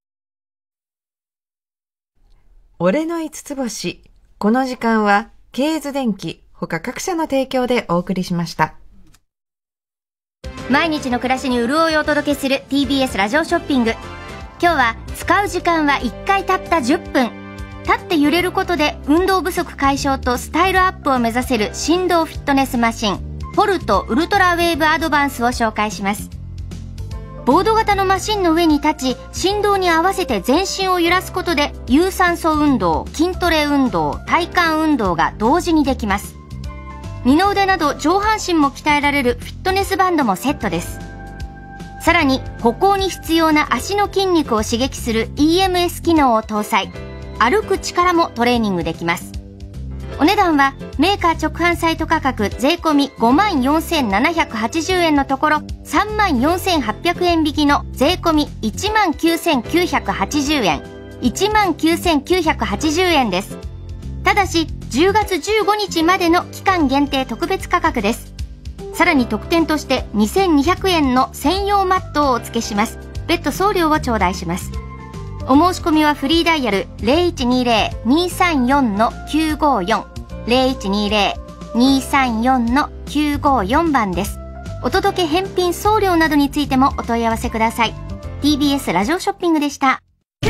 俺の五つ星。この時間はケーズ電機他各社の提供でお送りしました。
毎日の暮らしに潤いをお届けする ティービーエス ラジオショッピング。今日は使う時間はいっかいたったじゅっぷん。立って揺れることで運動不足解消とスタイルアップを目指せる振動フィットネスマシンポルトウルトラウェーブアドバンスを紹介します。ボード型のマシンの上に立ち、振動に合わせて全身を揺らすことで有酸素運動、筋トレ運動、体幹運動が同時にできます。二の腕など上半身も鍛えられるフィットネスバンドもセットです。さらに歩行に必要な足の筋肉を刺激する イーエムエス 機能を搭載。歩く力もトレーニングできます。お値段はメーカー直販サイト価格税込 ごまんよんせんななひゃくはちじゅうえんのところ さんまんよんせんはっぴゃくえん引きの税込 いちまんきゅうせんきゅうひゃくはちじゅうえん、いちまんきゅうせんきゅうひゃくはちじゅうえんです。ただしじゅうがつじゅうごにちまでの期間限定特別価格です。さらに特典としてにせんにひゃくえんの専用マットをお付けします。別途送料を頂戴します。お申し込みはフリーダイヤル ゼロいちにゼロ にさんよん きゅうごよん ゼロいちにゼロ にさんよん きゅうごよん 番です。お届け返品送料などについてもお問い合わせください。 ティービーエス ラジオショッピングでした。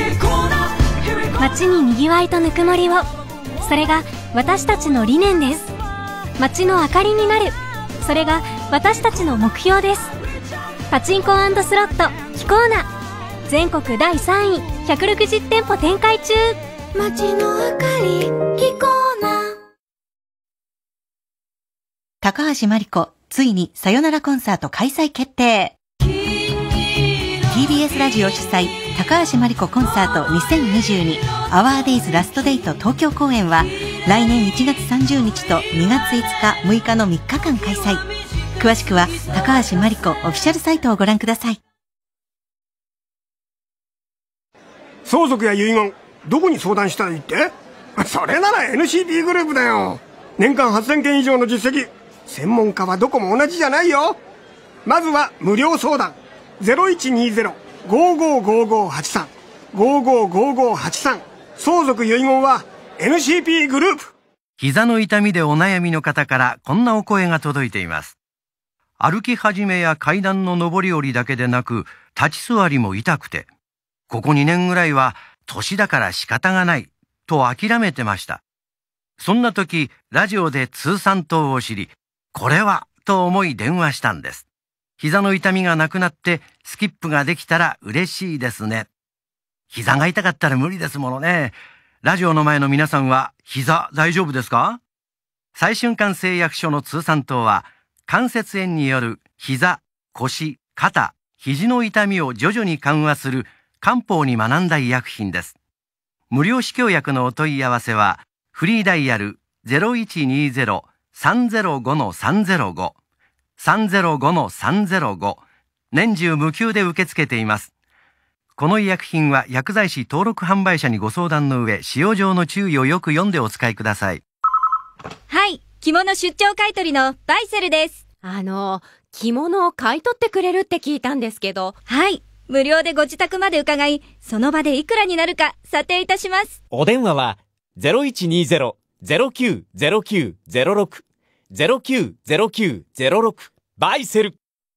街ににぎわいとぬくもりを、それが私たちの理念です。街の明かりになる、それが私たちの目標です。パチンコ&スロットキコーナ、全国だいさんい、ひゃくろくじゅってんぽ展開中。街の明かりキコーナ。
高橋真理子、ついにさよならコンサート開催決定。 ティービーエス ラジオ主催高橋真理子コンサートにせんにじゅうにアワーデイズラストデイト東京公演は来年いちがつさんじゅうにちとにがついつかむいかのみっかかん開催。詳しくは高橋真理子オフィシャルサイトをご覧ください。
相続や遺言どこに相談したらいいって？それなら エヌシーピー グループだよ。年間はっせんけん以上の実績。専門家はどこも同じじゃないよ。まずは無料相談 ゼロいちにゼロ ごーごーごーごーはちさん ごーごーごーごーはちさん 相続遺言は エヌシーピー グループ。
膝の痛みでお悩みの方からこんなお声が届いています。歩き始めや階段の上り下りだけでなく立ち座りも痛くて、ここにねんぐらいは年だから仕方がないと諦めてました。そんな時ラジオで通産党を知り、これはと思い電話したんです。膝の痛みがなくなってスキップができたら嬉しいですね。膝が痛かったら無理ですものね。ラジオの前の皆さんは膝大丈夫ですか？最瞬間製薬所の通産党は関節炎による膝、腰、肩、肘の痛みを徐々に緩和する漢方に学んだ医薬品です。無料試供薬のお問い合わせはフリーダイヤル ゼロいちにゼロ さんゼロご さんゼロご さんゼロご さんゼロご 年中無休で受け付けています。この医薬品は薬剤師登録販売者にご相談の上、使用上の注意をよく読んでお使いください。
はい、着物出張買取のバイセルです。
あの、着物を買い取ってくれるって聞いたんですけど。
はい、 無料でご自宅まで伺い、その場でいくらになるか査定いたします。
お電話は ゼロいちにゼロ ゼロきゅう ゼロきゅう ゼロろく ゼロきゅう ゼロきゅう ゼロろく バイセル。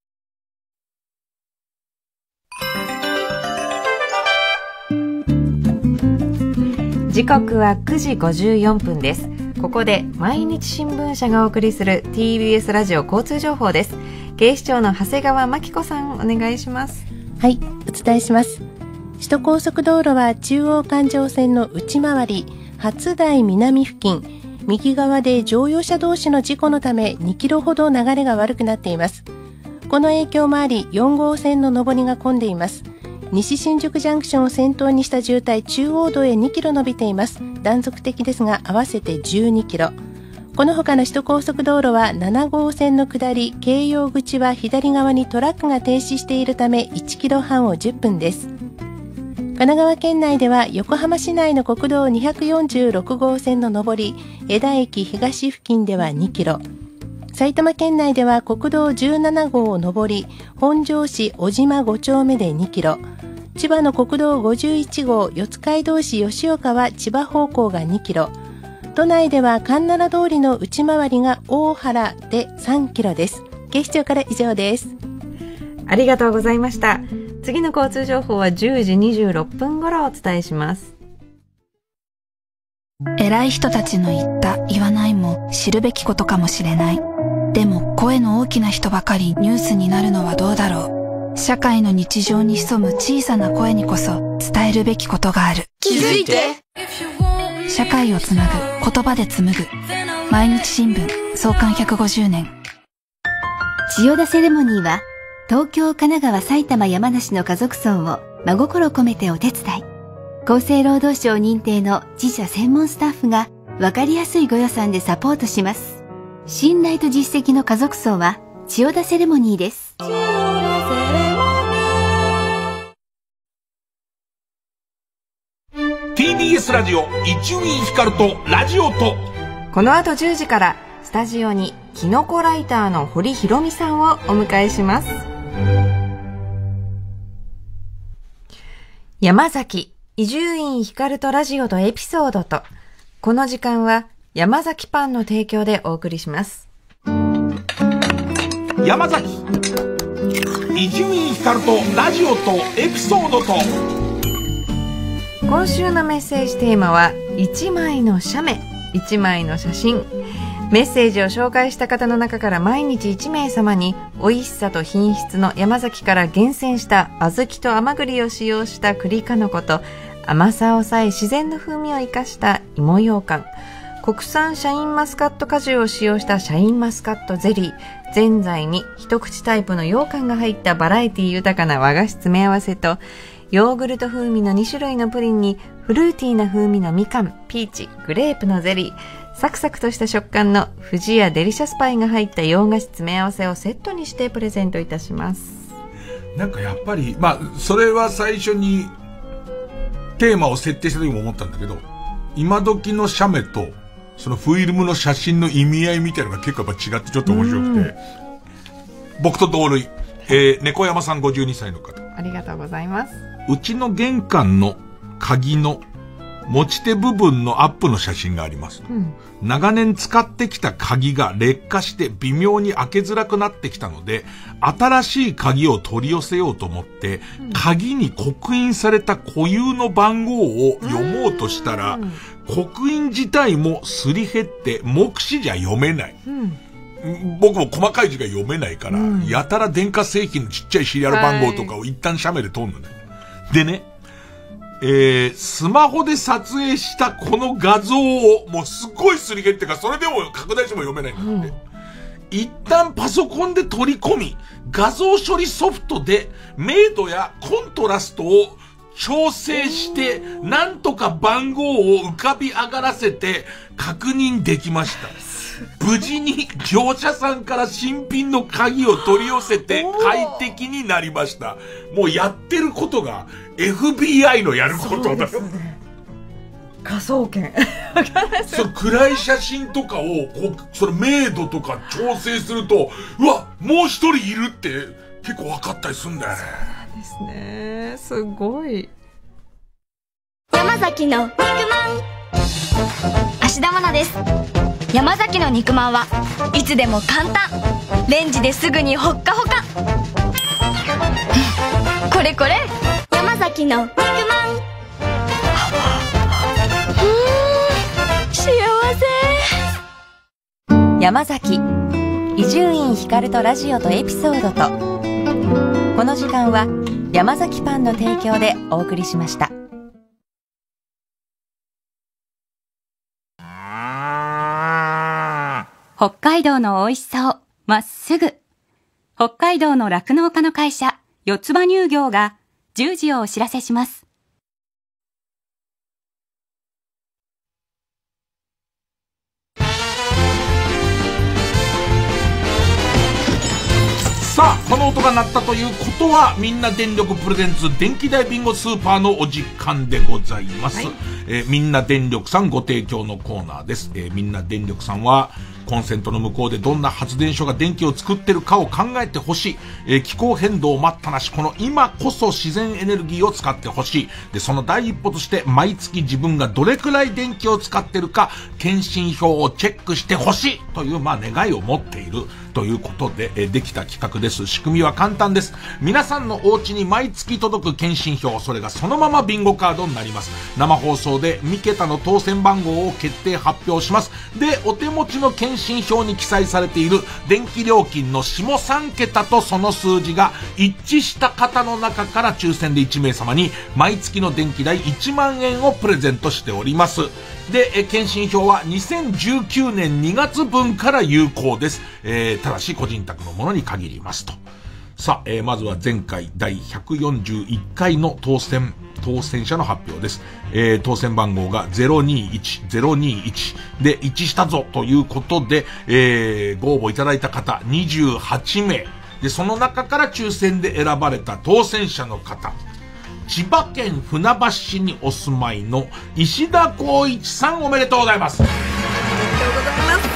時刻はくじごじゅうよんぷんです。ここで毎日新聞社がお送りする ティービーエス ラジオ交通情報です。警視庁の長谷川真紀子さん、お願いします。
はい、お伝えします。首都高速道路は中央環状線の内回り初台南付近、右側で乗用車同士の事故のためにキロほど流れが悪くなっています。この影響もありよん号線の上りが混んでいます。西新宿ジャンクションを先頭にした渋滞、中央道へにキロ伸びています。断続的ですが合わせてじゅうにキロ。この他の首都高速道路はなな号線の下り京葉口は左側にトラックが停止しているためいちキロはんをじゅっぷんです。神奈川県内では横浜市内の国道にひゃくよんじゅうろく号線の上り江田駅東付近ではにキロ、埼玉県内では国道じゅうなな号上り本庄市小島ご丁目でにキロ、千葉の国道ごじゅういち号四街道市吉岡は千葉方向がにキロ、都内では環七通りの内回りが大原でさんキロです。警視庁から以上です。
ありがとうございました。次の交通情報はじゅうじにじゅうろっぷん頃お伝えします。
偉い人たちの言った言わないも知るべきことかもしれない。でも声の大きな人ばかりニュースになるのはどうだろう。社会の日常に潜む小さな声にこそ伝えるべきことがある。
気づいて。
社会をつなぐ、言葉で紡ぐ。毎日新聞創刊ひゃくごじゅうねん。
千代田セレモニーは東京、神奈川、埼玉、山梨の家族層を真心込めてお手伝い。厚生労働省認定の自社専門スタッフが分かりやすいご予算でサポートします。信頼と実績の家族層は千代田セレモニーです。
ティービーエス ラジオ伊集院光とラジオと。
この後じゅうじからスタジオにキノコライターの堀ひろみさんをお迎えします。山崎伊集院光とラジオとエピソードと。この時間は山崎パンの提供でお送りします。
山崎伊集院光とラジオとエピソードと。
今週のメッセージテーマはいちまいの写メ、いちまいの写真。メッセージを紹介した方の中から毎日いち名様に美味しさと品質の山崎から厳選した小豆と甘栗を使用した栗かのこと、甘さを抑え自然の風味を生かした芋羊羹、国産シャインマスカット果汁を使用したシャインマスカットゼリー、ぜんざいに一口タイプの羊羹が入ったバラエティ豊かな和菓子詰め合わせと、ヨーグルト風味のに種類のプリンにフルーティーな風味のみかん、ピーチ、グレープのゼリー、サクサクとした食感の不二家デリシャスパイが入った洋菓子詰め合わせをセットにしてプレゼントいたします。
なんかやっぱりまあそれは最初にテーマを設定した時も思ったんだけど、今時の写メとそのフィルムの写真の意味合いみたいなのが結構やっぱ違ってちょっと面白くて、僕と同類、えー、猫山さんごじゅうにさいの方、
ありがとうございます。
うちの玄関の鍵の持ち手部分のアップの写真があります、うん、長年使ってきた鍵が劣化して微妙に開けづらくなってきたので、新しい鍵を取り寄せようと思って、うん、鍵に刻印された固有の番号を読もうとしたら、うん、刻印自体もすり減って目視じゃ読めない、うん、僕も細かい字が読めないから、うん、やたら電化製品のちっちゃいシリアル番号とかを一旦写メで撮るのね。でね、えー、スマホで撮影したこの画像をもうすごいすり減ってか、それでも拡大しても読めないんだって、うん、一旦パソコンで取り込み、画像処理ソフトで明度やコントラストを調整してなんとか番号を浮かび上がらせて確認できました。無事に業者さんから新品の鍵を取り寄せて快適になりました。もうやってることが エフビーアイ のやることだよ。
科捜研
その暗い写真とかをこうその明度とか調整すると、うわもう一人いるって結構分かったりするんだよね。
ですね。すごい。
山崎の肉まん。芦田愛菜です。山崎の肉まんはいつでも簡単。レンジですぐにほっかほか。これこれ山崎の肉まん。幸せ。
山崎伊集院光とラジオとエピソードと、この時間は山崎パンの提供でお送りしました。
北海道の美味しさをまっすぐ。北海道の酪農家の会社四つ葉乳業がじゅうじをお知らせします。
さあ、この音が鳴ったということは、みんな電力プレゼンツ電気代ビンゴスーパーのお時間でございます、はい。えー、みんな電力さんご提供のコーナーです。えー、みんな電力さんはコンセントの向こうでどんな発電所が電気を作ってるかを考えてほしい。えー、気候変動待ったなし、この今こそ自然エネルギーを使ってほしい。で、その第一歩として毎月自分がどれくらい電気を使ってるか検診票をチェックしてほしいという、まあ願いを持っているということで、えー、できた企画です。仕組みは簡単です。皆さんのお家に毎月届く検診票、それがそのままビンゴカードになります。生放送でみ桁の当選番号を決定発表します。で、お手持ちの検診票に記載されている電気料金の下さん桁とその数字が一致した方の中から抽選でいち名様に毎月の電気代いちまんえんをプレゼントしております。で、検診票はにせんじゅうきゅうねんにがつぶんから有効です。えー、ただし個人宅のものに限りますと。さあ、えー、まずは前回だいひゃくよんじゅういっかいの当選当選者の発表です。えー、当選番号がゼロにいちゼロにいちで一致したぞということで、えー、ご応募いただいた方にじゅうはちめいで、その中から抽選で選ばれた当選者の方、千葉県船橋市にお住まいの石田光一さん、おめでとうございます。おめでとうございます。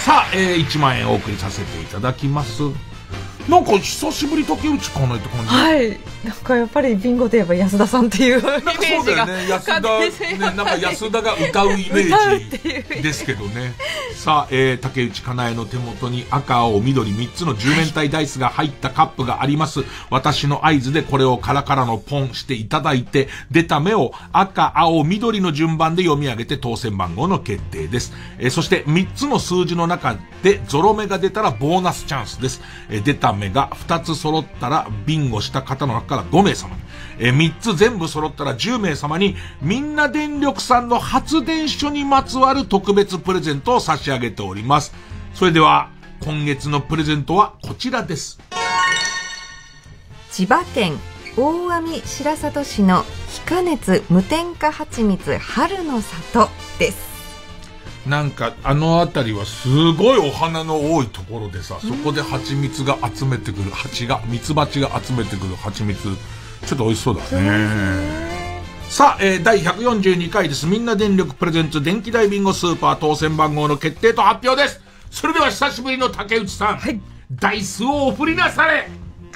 さあ、えー、いちまんえんお送りさせていただきます。なんか久しぶり竹内かなって感じ。
はい。なんかやっぱりビンゴといえば安田さんっていうイメージが。
そうだよね。安田、ね、なんか安田が歌うイメージですけどね。さあ、えー、竹内かなえの手元に赤、青、緑みっつのじゅう面体ダイスが入ったカップがあります。私の合図でこれをカラカラのポンしていただいて、出た目を赤、青、緑の順番で読み上げて当選番号の決定です。えー、そしてみっつの数字の中でゾロ目が出たらボーナスチャンスです。えー、出た目がふたつ揃ったらビンゴした方の中からご名様に、えー、みっつ全部揃ったらじゅう名様にみんな電力さんの発電所にまつわる特別プレゼントを差し上げております。それでは今月のプレゼントはこちらです。
千葉県大網白里市の非加熱無添加蜂蜜春の里です。
なんかあのあたりはすごいお花の多いところでさ、そこで蜂蜜が集めてくる蜂が蜜蜂が集めてくる蜂蜜、ちょっと美味しそうだね。さあ、えー、だいひゃくよんじゅうにかいです。みんな電力プレゼンツ電気代ビンゴスーパー当選番号の決定と発表です。それでは久しぶりの竹内さん、はい、ダイスをお振りなされ。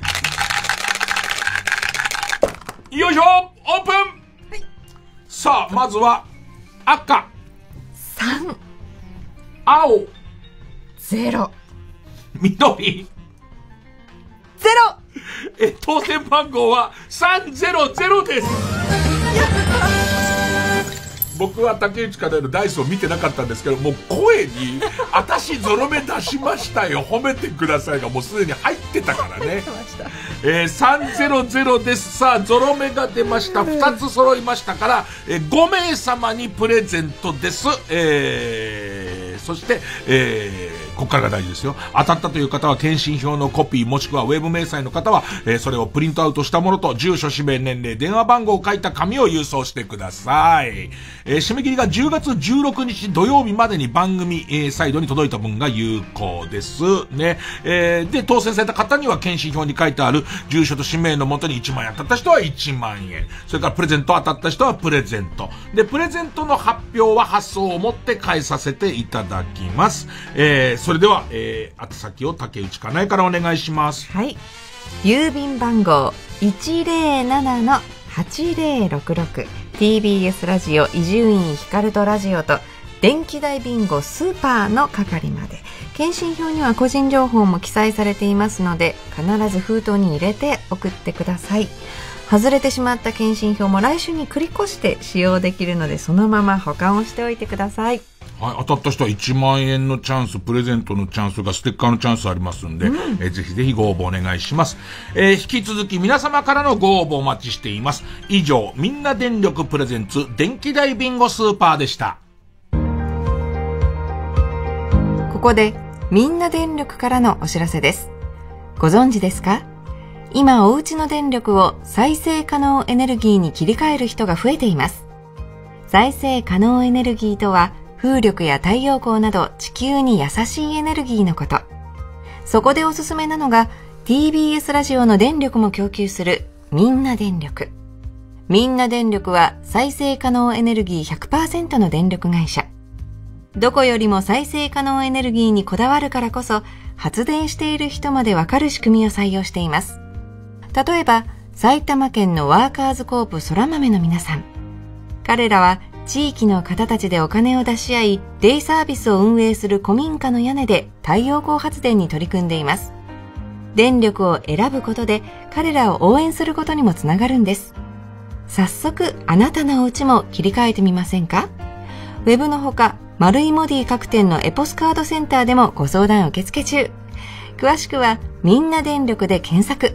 よいしょ、オープン、はい、さあまずは赤
さん、
青
ゼロ、
緑
ゼロ。
え、当選番号はさんゼロゼロです。僕は竹内かなえのダイスを見てなかったんですけど、もう声に私ゾロ目出しましたよ、褒めてくださいがもうすでに入ってたからね。えー、さんゼロゼロです。さあゾロ目が出ました。ふたつ揃いましたから、えー、ご名様にプレゼントです。えー、そして、えーここからが大事ですよ。当たったという方は検診票のコピーもしくはウェブ明細の方は、えー、それをプリントアウトしたものと住所、氏名、年齢、電話番号を書いた紙を郵送してください。えー、締め切りがじゅうがつじゅうろくにち土曜日までに番組、えー、サイドに届いた分が有効ですね。えー、で当選された方には検診票に書いてある住所と氏名のもとにいちまんえん当たった人はいちまんえん、それからプレゼント当たった人はプレゼントで、プレゼントの発表は発送をもって返させていただきます。えーそれでは、えー、宛先を竹内かなえからお願いします。
はい。郵便番号 いちぜろななのはちぜろろくろく ティービーエス ラジオ伊集院光とラジオと電気代ビンゴスーパーの係まで。検診票には個人情報も記載されていますので、必ず封筒に入れて送ってください。外れてしまった検診票も来週に繰り越して使用できるので、そのまま保管をしておいてください。
はい、当たった人はいちまんえんのチャンス、プレゼントのチャンスがステッカーのチャンスありますんで、うん、えぜひぜひご応募お願いします。えー、引き続き皆様からのご応募お待ちしています。以上、みんな電力プレゼンツ電気代ビンゴスーパーでした。
ここでみんな電力からのお知らせです。ご存知ですか？今お家の電力を再生可能エネルギーに切り替える人が増えています。再生可能エネルギーとは、風力や太陽光など地球に優しいエネルギーのこと。そこでおすすめなのが ティービーエス ラジオの電力も供給するみんな電力。みんな電力は再生可能エネルギー ひゃくパーセント の電力会社。どこよりも再生可能エネルギーにこだわるからこそ、発電している人までわかる仕組みを採用しています。例えば埼玉県のワーカーズコープ空豆の皆さん。彼らは地域の方たちでお金を出し合い、デイサービスを運営する古民家の屋根で太陽光発電に取り組んでいます。電力を選ぶことで彼らを応援することにもつながるんです。早速あなたのお家も切り替えてみませんか？ウェブのほか、丸いモディ各店のエポスカードセンターでもご相談受付中。詳しくはみんな電力で検索。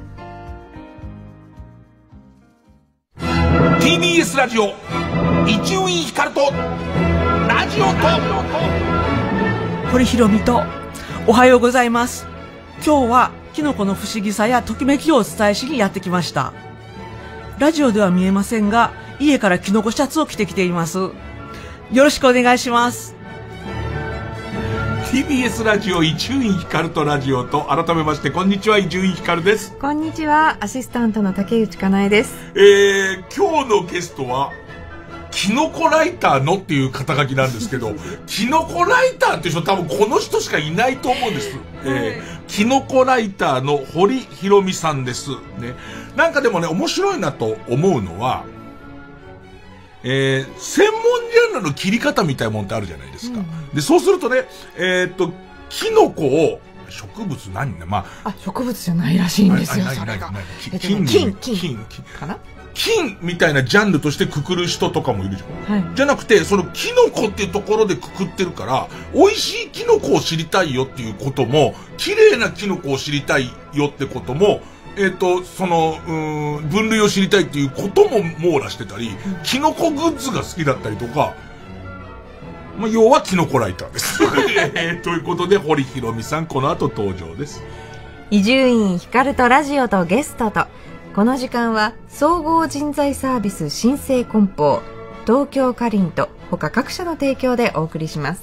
ティービーエス ラジオ伊集院光とラジオと
堀ひろみとおはようございます。今日はキノコの不思議さやときめきをお伝えしにやってきました。ラジオでは見えませんが、家からキノコシャツを着てきています。よろしくお願いします。
ティービーエス ラジオ伊集院光とラジオと、改めましてこんにちは、伊集院光です。
こんにちは、アシスタントの竹内かなえです。
えー、今日のゲストはキノコライターのっていう肩書きなんですけどキノコライターって人多分この人しかいないと思うんです、えー、キノコライターの堀ひろみさんですね。なんかでもね、面白いなと思うのは、えー、専門ジャンルの切り方みたいなもんってあるじゃないですか、うん、でそうするとね、えー、っとキノコを植物何ね、まあ、
あ、植物じゃないらしいんですよ、それが。
金、金、金、かな？金みたいなジャンルとしてくくる人とかもいるじゃん。はい、じゃなくて、そのキノコっていうところでくくってるから、美味しいキノコを知りたいよっていうことも、綺麗なキノコを知りたいよってことも、えっと、その、うーん、分類を知りたいっていうことも網羅してたり、うん、キノコグッズが好きだったりとか、まあ、要はキノコライターです。えー、ということで、堀ひろみさん、この後登場です。
伊集院光とラジオとゲストと、この時間は総合人材サービス新生梱包、東京カリンと他各社の提供でお送りします。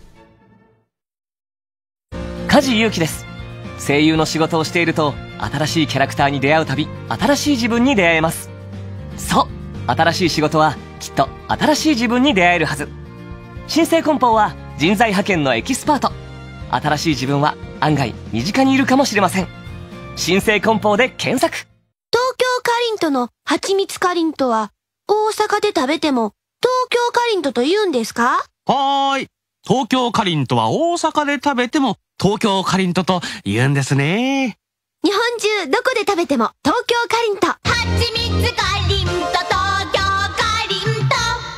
梶裕貴です。声優の仕事をしていると、新しいキャラクターに出会うたび、新しい自分に出会えます。そう、新しい仕事はきっと新しい自分に出会えるはず。新生梱包は人材派遣のエキスパート。新しい自分は案外身近にいるかもしれません。新生梱包で検索。
東京カリントの蜂蜜カリントは大阪で食べても東京カリントと言うんですか？
はーい。東京カリントは大阪で食べても東京カリントと言うんですね。
日本中どこで食べても東京カリント。蜂蜜カリント、東京カリン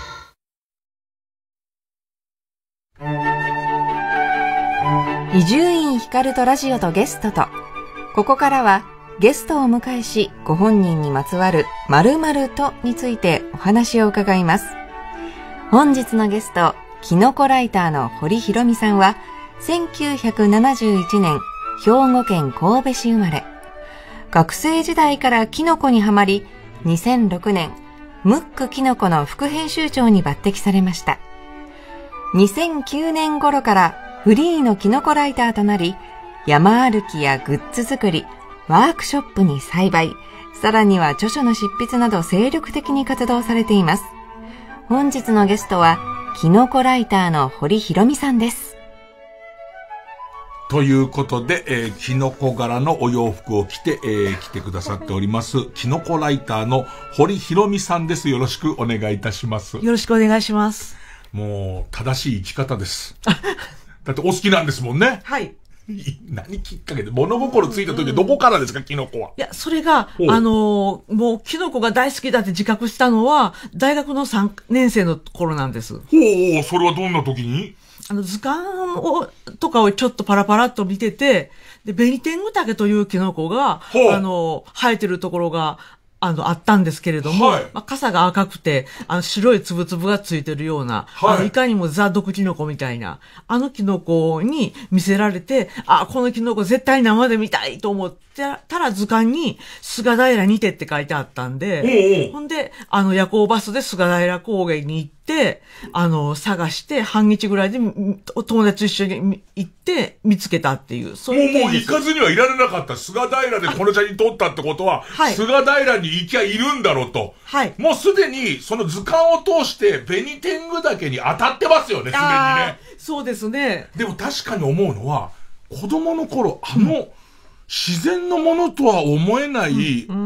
ト。伊集院光とラジオとゲストと、ここからはゲストをお迎えし、ご本人にまつわる〇〇とについてお話を伺います。本日のゲスト、キノコライターの堀ひろみさんは、せんきゅうひゃくななじゅういちねん、兵庫県神戸市生まれ。学生時代からキノコにはまり、にせんろくねん、ムックキノコの副編集長に抜擢されました。にせんきゅうねん頃からフリーのキノコライターとなり、山歩きやグッズ作り、ワークショップに栽培、さらには著書の執筆など精力的に活動されています。本日のゲストは、キノコライターの堀ひろみさんです。
ということで、えー、キノコ柄のお洋服を着て、えー、来てくださっております、キノコライターの堀ひろみさんです。よろしくお願いいたします。
よろしくお願いします。
もう、正しい生き方です。だってお好きなんですもんね。
はい。
何きっかけで物心ついた時はどこからですか、キノコは。
いや、それが、あのー、もうキノコが大好きだって自覚したのは、大学のさんねん生の頃なんです。ほ
う、それはどんな時に？
あの、図鑑を、とかをちょっとパラパラっと見てて、で、ベニテングタケというキノコが、あの、生えてるところが、あの、あったんですけれども、はい、まあ、傘が赤くて、あの、白いつぶつぶがついてるような、はい、あの、いかにもザ・毒キノコみたいな、あのキノコに見せられて、あ、このキノコ絶対生で見たいと思ってたら図鑑に、菅平にてって書いてあったんで、おうおうほんで、あの、夜行バスで菅平高原に行って、あの、探して、半日ぐらいで、友達と一緒に行って、見つけたっていう。
そういうもう、もう行かずにはいられなかった。菅平でこの写真撮ったってことは、はい、菅平に行きゃいるんだろうと。はい。もうすでに、その図鑑を通して、ベニテングダケに当たってますよね、すでにね。
そうですね。
でも確かに思うのは、子供の頃、あの、うん、自然のものとは思えない、うん、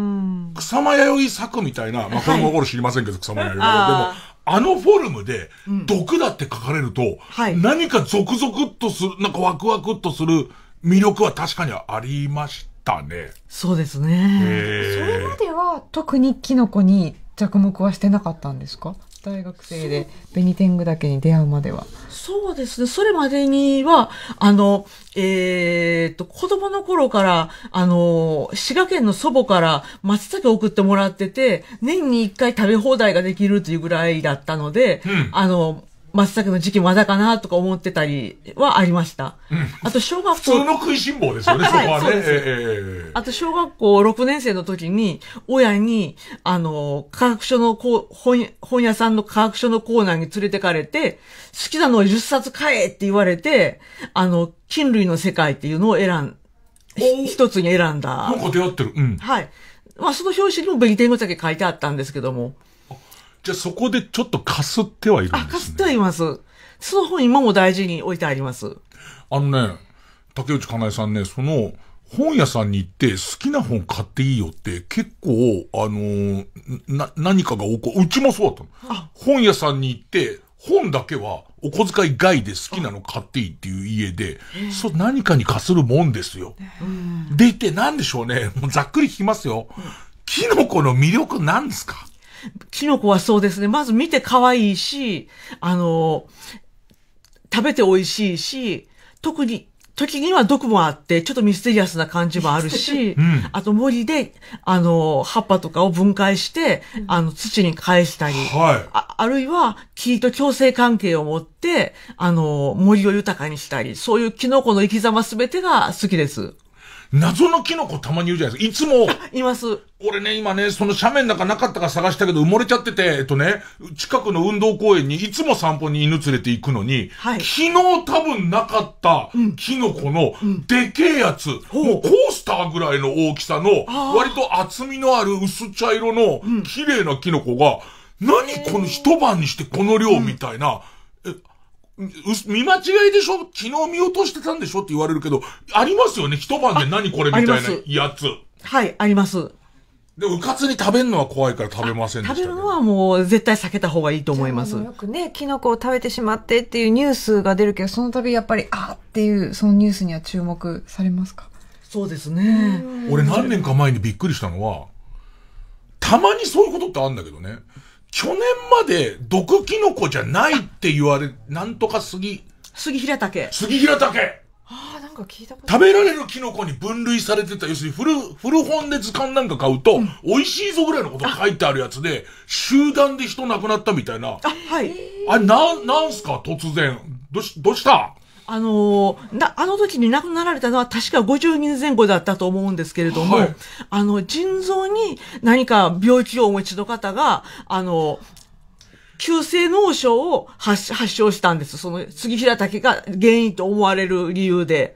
草間彌生作みたいな、まあ、子供の頃知りませんけど、草間彌生は。でも、あのフォルムで、毒だって書かれると、うんはい、何かゾクゾクっとする、なんかワクワクっとする魅力は確かにありましたね。
そうですね。
それまでは特にキノコに着目はしてなかったんですか？大学生でベニテングダケに出会うまでは。
そうですね。それまでには、あの、えー、っと、子供の頃から、あの、滋賀県の祖母から松茸を送ってもらってて、年に一回食べ放題ができるっていうぐらいだったので、うん、あの、松茸の時期まだかなとか思ってたりはありました。うん、あと小学校。
普通の食いしん坊ですよね、そこはね。はい、そうです。えー、
あと小学校ろくねん生の時に、親に、あの、科学書のこう本、本屋さんの科学書のコーナーに連れてかれて、好きなのをじゅっさつ買えって言われて、あの、菌類の世界っていうのを選ん、一つに選んだ。
なんか出会ってる。うん。
はい。まあその表紙にもベニテングダケ書いてあったんですけども。
じゃあそこでちょっとかすってはいるんですね。
あ、かすってはいます。その本今も大事に置いてあります。
あのね、竹内かなえさんね、その、本屋さんに行って好きな本買っていいよって結構、あのー、な、何かが起こ、うちもそうだったの。本屋さんに行って、本だけはお小遣い外で好きなの買っていいっていう家で、そう、何かにかするもんですよ。でいて、なんでしょうね、もうざっくり聞きますよ。キノコの魅力なんですか？
キノコはそうですね。まず見て可愛いし、あの、食べて美味しいし、特に、時には毒もあって、ちょっとミステリアスな感じもあるし、うん、あと森で、あの、葉っぱとかを分解して、あの、土に返したり、はい、あ, あるいは、木と共生関係を持って、あの、森を豊かにしたり、そういうキノコの生き様すべてが好きです。
謎のキノコたまに言うじゃないですか。いつも。
います。
俺ね、今ね、その斜面の中なかったから探したけど埋もれちゃってて、えっとね、近くの運動公園にいつも散歩に犬連れて行くのに、はい、昨日多分なかったキノコのでけえやつ、うん、もうコースターぐらいの大きさの、割と厚みのある薄茶色の綺麗なキノコが、うん、何この一晩にしてこの量みたいな、うん見間違いでしょ？昨日見落としてたんでしょって言われるけど、ありますよね。一晩で何これみたいなやつ。
はい、あります。
で、うかつに食べるのは怖いから食べませんでした、ね。
食べるのはもう絶対避けた方がいいと思います。
よくね、キノコを食べてしまってっていうニュースが出るけど、その度やっぱり、あーっていう、そのニュースには注目されますか？
そうですね。
俺何年か前にびっくりしたのは、たまにそういうことってあるんだけどね。去年まで毒キノコじゃないって言われ、なんとか杉。
杉平竹。
杉平竹。
ああ、なんか聞いたこと
食べられるキノコに分類されてた、要するに古、古本で図鑑なんか買うと、うん、美味しいぞぐらいのこと書いてあるやつで、集団で人亡くなったみたいな。あ、
はい。
あれ、な、なんすか突然。どし、どうした
あのー、な、あの時に亡くなられたのは確かごじゅうにんぜん後だったと思うんですけれども、はい、あの、腎臓に何か病気をお持ちの方が、あの、急性脳症を発、発症したんです。その、杉平竹が原因と思われる理由で。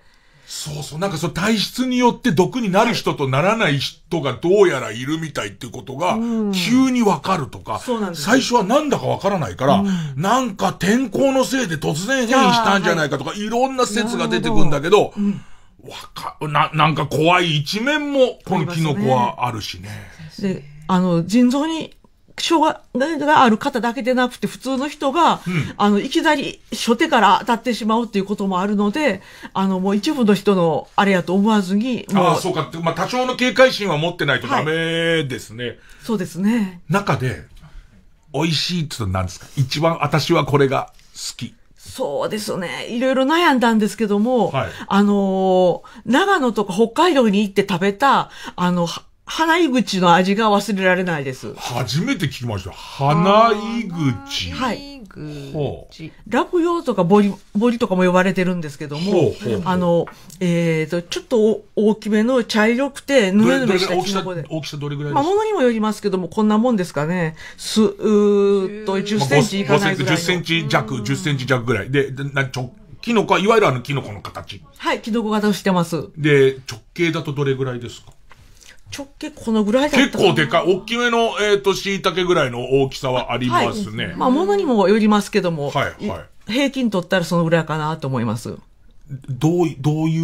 そうそう、なんかその体質によって毒になる人とならない人がどうやらいるみたいっていうことが、急にわかるとか、最初はなんだかわからないから、なんか天候のせいで突然変異したんじゃないかとか、いろんな説が出てくるんだけど、わか、な、なんか怖い一面も、このキノコはあるしね。
で、あの、腎臓に、障害がある方だけでなくて、普通の人が、うん、あの、いきなり初手から当たってしまうっていうこともあるので、あの、もう一部の人のあれやと思わずに、
もう。ああ、そうか。まあ、多少の警戒心は持ってないとダメですね。はい、
そうですね。
中で、美味しいって言うと何ですか？一番私はこれが好き。
そうですね。いろいろ悩んだんですけども、はい、あのー、長野とか北海道に行って食べた、あの、花井口の味が忘れられないです。
初めて聞きました。花井口。
はい。落葉とかボリ、ボリとかも呼ばれてるんですけども、ほうほうほう、あの、えっ、ー、と、ちょっと大きめの茶色くて、ぬめぬめしたキノコで。
大きさどれぐらいですか？
まあ、ものにもよりますけども、こんなもんですかね。す、うーっと、じゅっセンチいかないぐらいの。
じゅっセンチ弱、じゅっセンチ弱ぐらい。で、な、ちょ、キノコは、いわゆるあのキノコの形。
はい、キノコ型をしてます。
で、直径だとどれぐらいですか？
直径このぐらいだった
結構でかい。大きめの、えっ、ー、と、椎茸ぐらいの大きさはありますね。
はい、まあ、ものにもよりますけども。
はい、はい。
平均取ったらそのぐらいかなと思います。
どう、どういう、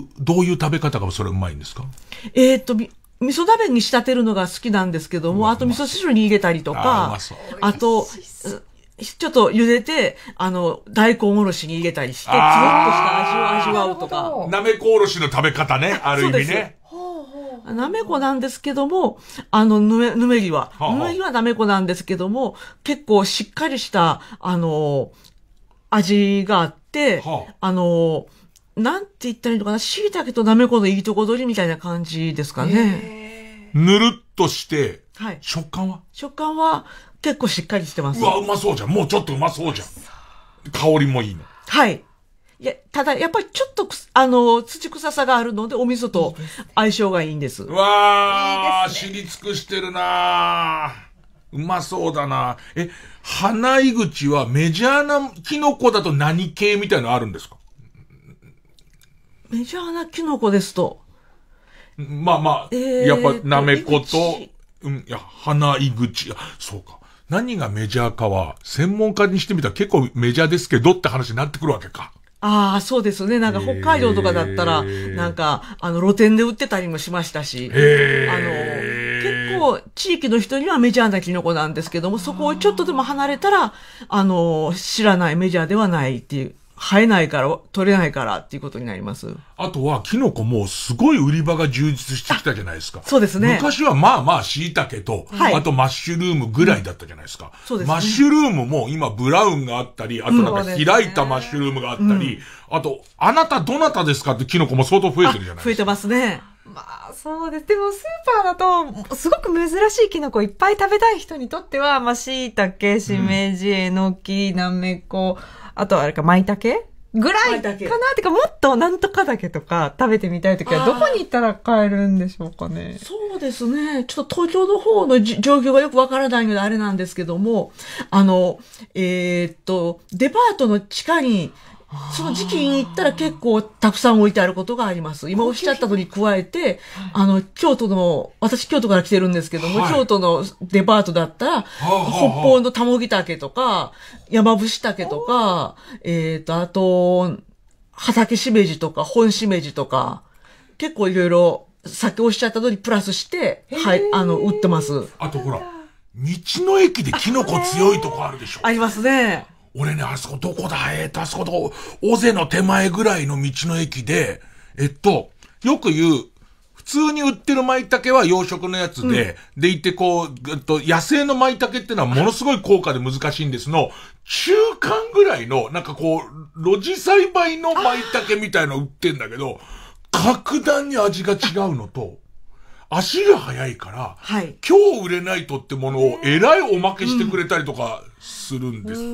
どういう食べ方がそれうまいんですか？
えっ、ー、と、味噌鍋に仕立てるのが好きなんですけども、あと味噌汁に入れたりとか、あ, あと、ちょっと茹でて、あの、大根おろしに入れたりして、つるっとした味を味わうとか。
なめこおろしの食べ方ね、ある意味ね。
なめこなんですけども、あの、ぬめ、ぬめりは、ぬめりはなめこなんですけども、結構しっかりした、あの、味があって、はあ、あの、なんて言ったらいいのかな、椎茸となめこのいいとこ取りみたいな感じですかね。
ぬるっとして、はい、食感は
食感は結構しっかりしてます。
うわ、うまそうじゃん。もうちょっとうまそうじゃん。香りもいいの。
はい。いや、ただ、やっぱりちょっと、あの、土臭さがあるので、お味噌と相性がいいんです。
うわー、知り尽くしてるなー。うまそうだな。え、花井口はメジャーなキノコだと何系みたいなのあるんですか？
メジャーなキノコですと。
まあまあ、えー、やっぱなめこと、うん、いや、花井口。そうか。何がメジャーかは、専門家にしてみたら結構メジャーですけどって話になってくるわけか。
ああ、そうですね。なんか北海道とかだったら、なんか、あの、露店で売ってたりもしましたし、あの、結構、地域の人にはメジャーなキノコなんですけども、そこをちょっとでも離れたら、あの、知らないメジャーではないっていう、生えないから、取れないからっていうことになります。
あとは、キノコもすごい売り場が充実してきたじゃないですか。
そうですね。
昔はまあまあ椎茸と、はい、あとマッシュルームぐらいだったじゃないですか。うん、そうですね。マッシュルームも今ブラウンがあったり、あとなんか開いたマッシュルームがあったり、うん、あと、あなたどなたですかってキノコも相当増えてるじゃないですか。
増えてますね。
まあ、そうです。でも、スーパーだと、すごく珍しいキノコいっぱい食べたい人にとっては、まあ、椎茸、しめじ、えのき、なめこ、あとあれか、舞茸ぐらいかなってか、もっとなんとかだけとか食べてみたいときはどこに行ったら買えるんでしょうかね。
そうですね。ちょっと東京の方の状況がよくわからないのであれなんですけども、あの、えー、っと、デパートの地下に、その時期に行ったら結構たくさん置いてあることがあります。今おっしゃったのに加えて、あの、京都の、私京都から来てるんですけども、はい、京都のデパートだったら、北方のたもぎ茸とか、山伏茸とか、えっと、あと、畑しめじとか、本しめじとか、結構いろいろ、さっきおっしゃったのにプラスして、はい、あの、売ってます。
あとほら、道の駅でキノコ強いとこあるでしょ。
ありますね。
俺ね、あそこどこだえーと、あそこどこ、尾瀬の手前ぐらいの道の駅で、えっと、よく言う、普通に売ってる舞茸は養殖のやつで、うん、でいてこう、えっと、野生の舞茸ってのはものすごい高価で難しいんですの、中間ぐらいの、なんかこう、露地栽培の舞茸みたいの売ってんだけど、格段に味が違うのと、足が早いから、はい、今日売れないとってものをえらいおまけしてくれたりとかするんですよ。うん、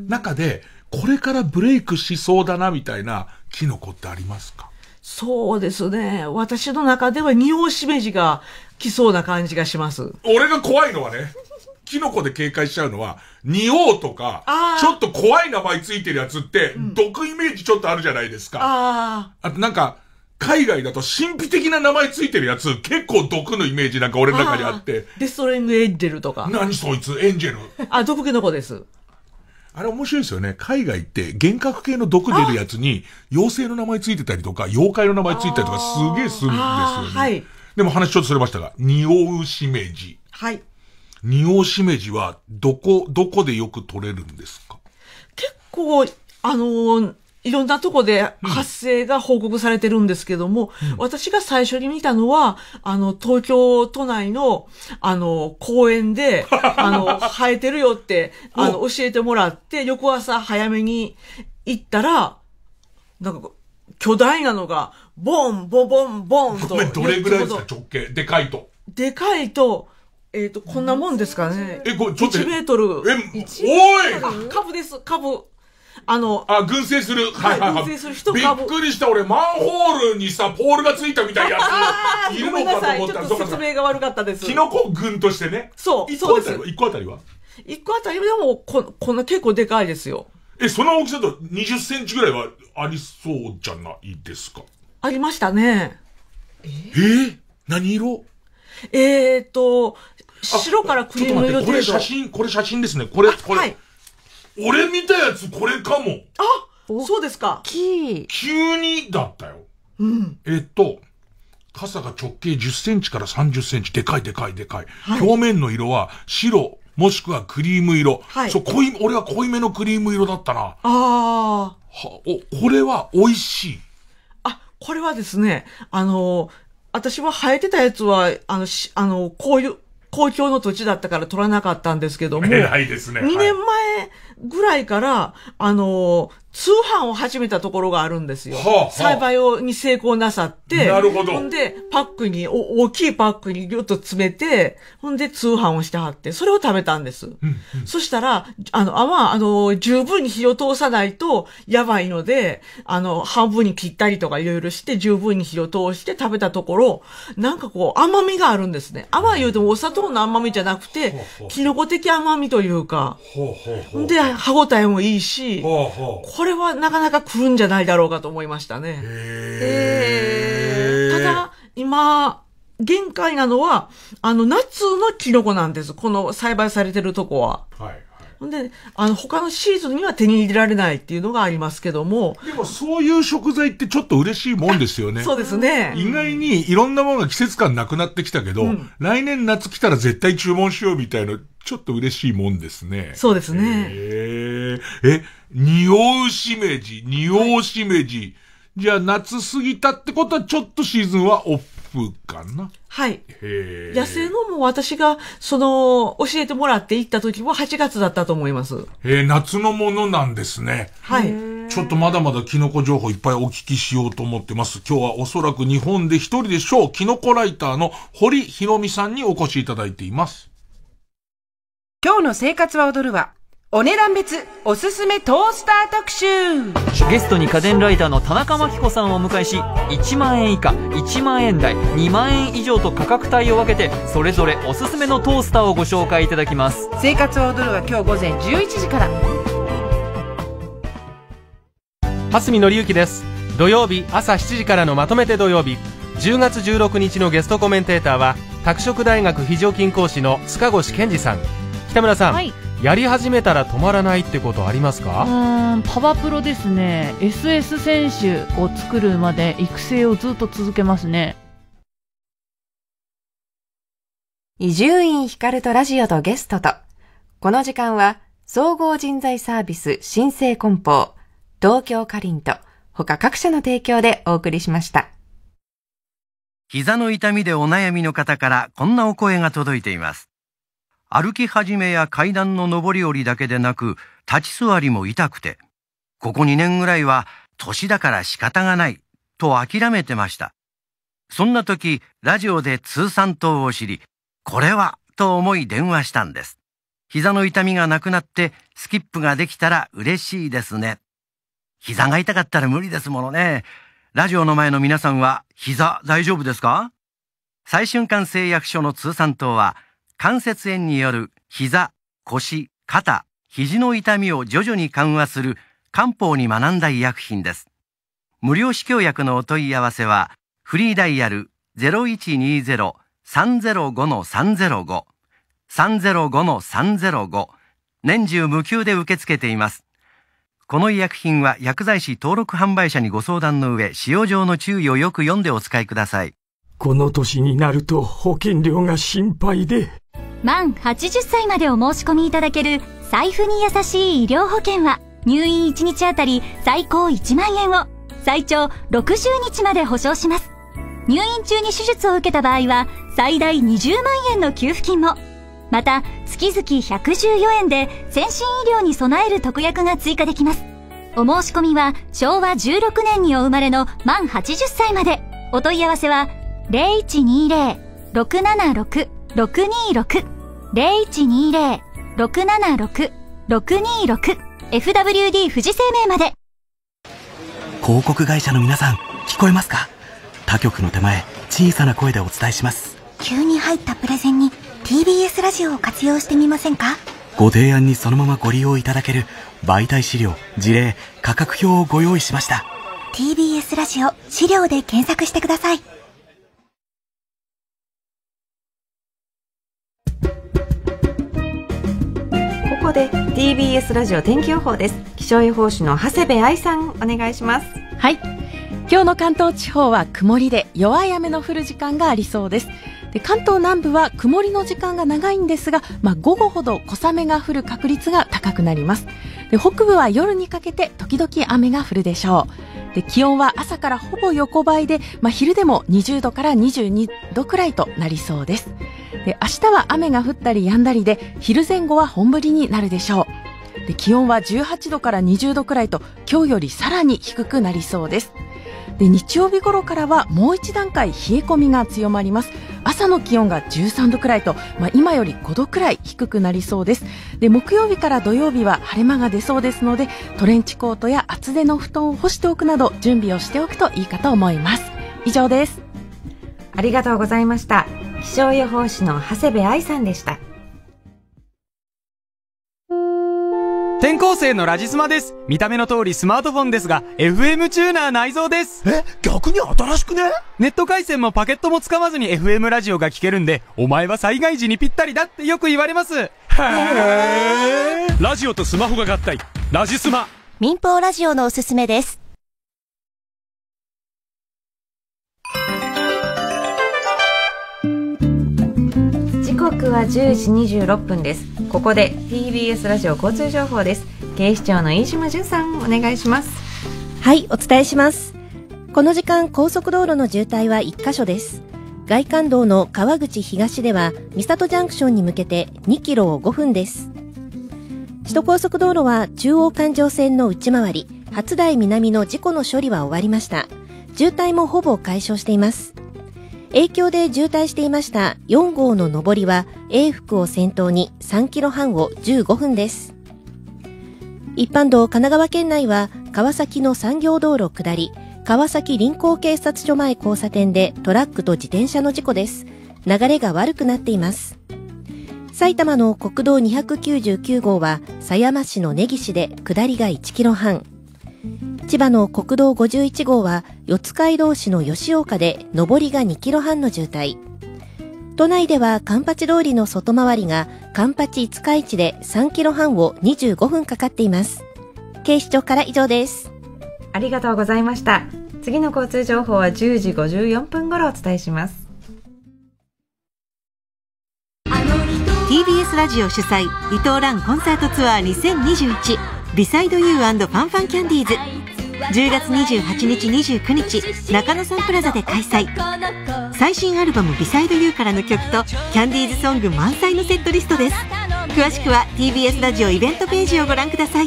中で、これからブレイクしそうだなみたいなキノコってありますか？
そうですね。私の中では二葉しめじが来そうな感じがします。
俺が怖いのはね、 キノコで警戒しちゃうのは、仁王とか、ちょっと怖い名前ついてるやつって、毒イメージちょっとあるじゃないですか。
あ
あとなんか、海外だと神秘的な名前ついてるやつ、結構毒のイメージなんか俺の中にあって。
デストレングエンジェルとか。
何そいつ、エンジェル。
あ、毒キノコです。
あれ面白いですよね。海外って幻覚系の毒出るやつに、妖精の名前ついてたりとか、妖怪の名前ついたりとかすげえするんですよね。はい。でも話ちょっとそれましたが、仁王しめじ。
はい。
仁王しめじは、どこ、どこでよく取れるんですか？
結構、あのー、いろんなとこで発生が報告されてるんですけども、うん、私が最初に見たのは、あの、東京都内の、あの、公園で、あの、生えてるよって、あの、教えてもらって、翌朝早めに行ったら、なんか、巨大なのが、ボン、ボボン、ボンと。
ごめん、どれぐらいですか、直径。でかいと。
でかいと、えっと、こんなもんですかね。
え、これ、ちょっと。
いちメートル。
え、おい！
株です、株。あの、
あ、群生する。
はいはいはい。群生する一株。
びっくりした、俺、マンホールにさ、ポールがついたみたいなやつ、いるのかと思ったら、
ちょっと説明が悪かったです。
キノコ群としてね。
そう、
一個あたりは一個あたりは
一個あたりでも、こ、こんな結構でかいですよ。
え、その大きさだとにじゅっセンチぐらいはありそうじゃないですか？
ありましたね。
えー、何色？
えーと、白からクリーム色程度。
これ写真、これ写真ですね。これ、これ。はい。俺見たやつこれかも。
あ、そうですか。
急にだったよ。
うん。
えっと、傘が直径じゅっセンチからさんじゅっセンチ。でかいでかいでかい。はい、表面の色は白、もしくはクリーム色。はい。そう、濃い、俺は濃いめのクリーム色だったな。
ああ。は、
お、これは美味しい。
あ、これはですね、あの、私は生えてたやつは、あの、し、あの、こういう、公共の土地だったから取らなかったんですけども。
偉いですね。
にねんまえぐらいから、あの、通販を始めたところがあるんですよ。はあはあ、栽培をに成功なさって。
なるほど。
ほんで、パックに、お大きいパックにぎゅっと詰めて、ほんで通販をしてはって、それを食べたんです。うんうん、そしたら、あの、あ、まあ、あの、十分に火を通さないとやばいので、あの、半分に切ったりとかいろいろして、十分に火を通して食べたところ、なんかこう、甘みがあるんですね。甘い言うてもお砂糖の甘みじゃなくて、キノコ的甘みというか。ほうほうほうで、歯応えもいいし、ほうほうこれはなかなか来るんじゃないだろうかと思いましたね。えー、ただ、今、限界なのは、あの、夏のキノコなんです。この栽培されてるとこは。はい。ほんで、あの、他のシーズンには手に入れられないっていうのがありますけども。
でも、そういう食材ってちょっと嬉しいもんですよね。
そうですね。
意外にいろんなものが季節感なくなってきたけど、うん、来年夏来たら絶対注文しようみたいな、ちょっと嬉しいもんですね。
そうですね。
えー、え、仁王しめじ、仁王しめじ。はい、じゃあ夏過ぎたってことはちょっとシーズンはオフかな？
はい。へ野生のも私が、その、教えてもらって行った時ははちがつだったと思います。
へえ、夏のものなんですね。
はい。
ちょっとまだまだキノコ情報いっぱいお聞きしようと思ってます。今日はおそらく日本で一人でしょう、キノコライターの堀ひろみさんにお越しいただいています。
今日の生活は踊るは、お値段別おすすめトースター特集。
ゲストに家電ライターの田中真紀子さんをお迎えし、いちまんえん以下、いちまんえん台、にまんえん以上と価格帯を分けて、それぞれおすすめのトースターをご紹介いただきます。
生活は踊るは今日午前じゅういちじから。
蓮見紀之です。土曜日朝しちじからのまとめて土曜日、じゅうがつじゅうろくにちのゲストコメンテーターは拓殖大学非常勤講師の塚越健二さん。北村さん、はい、やり始めたら止まらないってことありますか？
うーん、パワプロですね。 エスエス 選手を作るまで育成をずっと続けますね。
伊集院光とラジオとゲストと、この時間は総合人材サービス新生梱包、東京カリンと他各社の提供でお送りしました。
膝の痛みでお悩みの方からこんなお声が届いています。歩き始めや階段の上り下りだけでなく、立ち座りも痛くて、ここにねんぐらいは年だから仕方がないと諦めてました。そんな時、ラジオで通産党を知り、これはと思い電話したんです。膝の痛みがなくなってスキップができたら嬉しいですね。膝が痛かったら無理ですものね。ラジオの前の皆さんは膝大丈夫ですか？最瞬間製薬所の通産党は関節炎による膝、腰、肩、肘の痛みを徐々に緩和する漢方に学んだ医薬品です。無料試供薬のお問い合わせは、フリーダイヤル ゼロいちにゼロ さんゼロご さんゼロご さんゼロご さんゼロご、年中無休で受け付けています。この医薬品は薬剤師登録販売者にご相談の上、使用上の注意をよく読んでお使いください。
この年になると保険料が心配で。
満はちじゅっさいまでお申し込みいただける財布に優しい医療保険は、入院いちにちあたり最高いちまんえんを最長ろくじゅうにちまで保証します。入院中に手術を受けた場合は最大にじゅうまんえんの給付金も。また月々ひゃくじゅうよえんで先進医療に備える特約が追加できます。お申し込みはしょうわじゅうろくねんにお生まれの満はちじゅっさいまで。お問い合わせは ゼロいちにゼロ ろくななろく ろくにろく ゼロいちにゼロ ろくななろく ろくにろく エフダブリューディー 富士生命まで。
広告会社の皆さん、聞こえますか？他局の手前、小さな声でお伝えします。
急に入ったプレゼンに ティービーエス ラジオを活用してみませんか？
ご提案にそのままご利用いただける媒体資料、事例、価格表をご用意しました。
ティービーエス ラジオ資料で検索してください。
ここで ティービーエス ラジオ天気予報です。気象予報士の長谷部愛さん、お願いします。
はい、今日の関東地方は曇りで弱い雨の降る時間がありそうです。で、関東南部は曇りの時間が長いんですが、まあ、午後ほど小雨が降る確率が高くなります。で、北部は夜にかけて時々雨が降るでしょう。で、気温は朝からほぼ横ばいで、まあ、昼でもにじゅうどからにじゅうにどくらいとなりそうです。で、明日は雨が降ったり止んだりで、昼前後は本降りになるでしょう。で、気温はじゅうはちどからにじゅうどくらいと、今日よりさらに低くなりそうです。で、日曜日頃からはもう一段階冷え込みが強まります。朝の気温がじゅうさんどくらいと、まあ、今よりごどくらい低くなりそうです。で、木曜日から土曜日は晴れ間が出そうですので、トレンチコートや厚手の布団を干しておくなど準備をしておくといいかと思います。以上です。
ありがとうございました。気象予報士の長谷部愛さんでした。
転校生のラジスマです。見た目の通りスマートフォンですが エフエム チューナー内蔵です。
え、逆に新しくね？
ネット回線もパケットも使わずに エフエム ラジオが聞けるんで、お前は災害時にぴったりだってよく言われます。へ
ー。ラジオとスマホが合体、ラジスマ。
民放ラジオのおすすめです。
時刻はじゅうじにじゅうろっぷんです。ここで ティービーエス ラジオ交通情報です。警視庁の飯島淳さん、お願いします。
はい、お伝えします。この時間、高速道路の渋滞はいっかしょです。外環道の川口東では三郷ジャンクションに向けてにキロをごふんです。首都高速道路は中央環状線の内回り初台南の事故の処理は終わりました。渋滞もほぼ解消しています。影響で渋滞していましたよんごうの上りは永福を先頭にさんキロはんをじゅうごふんです。一般道神奈川県内は川崎の産業道路下り川崎臨港警察署前交差点でトラックと自転車の事故です。流れが悪くなっています。埼玉の国道にひゃくきゅうじゅうきゅうごうは狭山市の根岸で下りがいちキロはん。千葉の国道ごじゅういちごうは四街道市の吉岡で上りがにキロはんの渋滞。都内では環八通りの外回りが環八五日市でさんキロはんをにじゅうごふんかかっています。警視庁から以上です。
ありがとうございました。次の交通情報はじゅうじごじゅうよんぷん頃お伝えします。
ティービーエス ラジオ主催伊藤蘭コンサートツアーにせんにじゅういちビサイドユー&ファンファンキャンディーズじゅうがつにじゅうはちにちにじゅうくにち中野サンプラザで開催。最新アルバムビサイドユーからの曲とキャンディーズソング満載のセットリストです。詳しくは ティービーエス ラジオイベントページをご覧ください。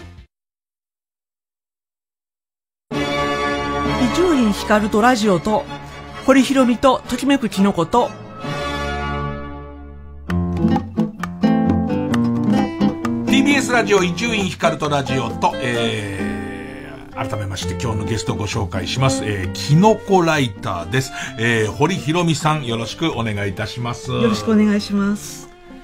伊集院光とラジオと堀ひろみとときめくキノコと
ティービーエス ラジオ伊集院光とラジオと、えー、改めまして今日のゲストをご紹介します、えー、キノコライターです、えー、堀ひろみさん、よろしくお願いいたします。
よろしくお願いします。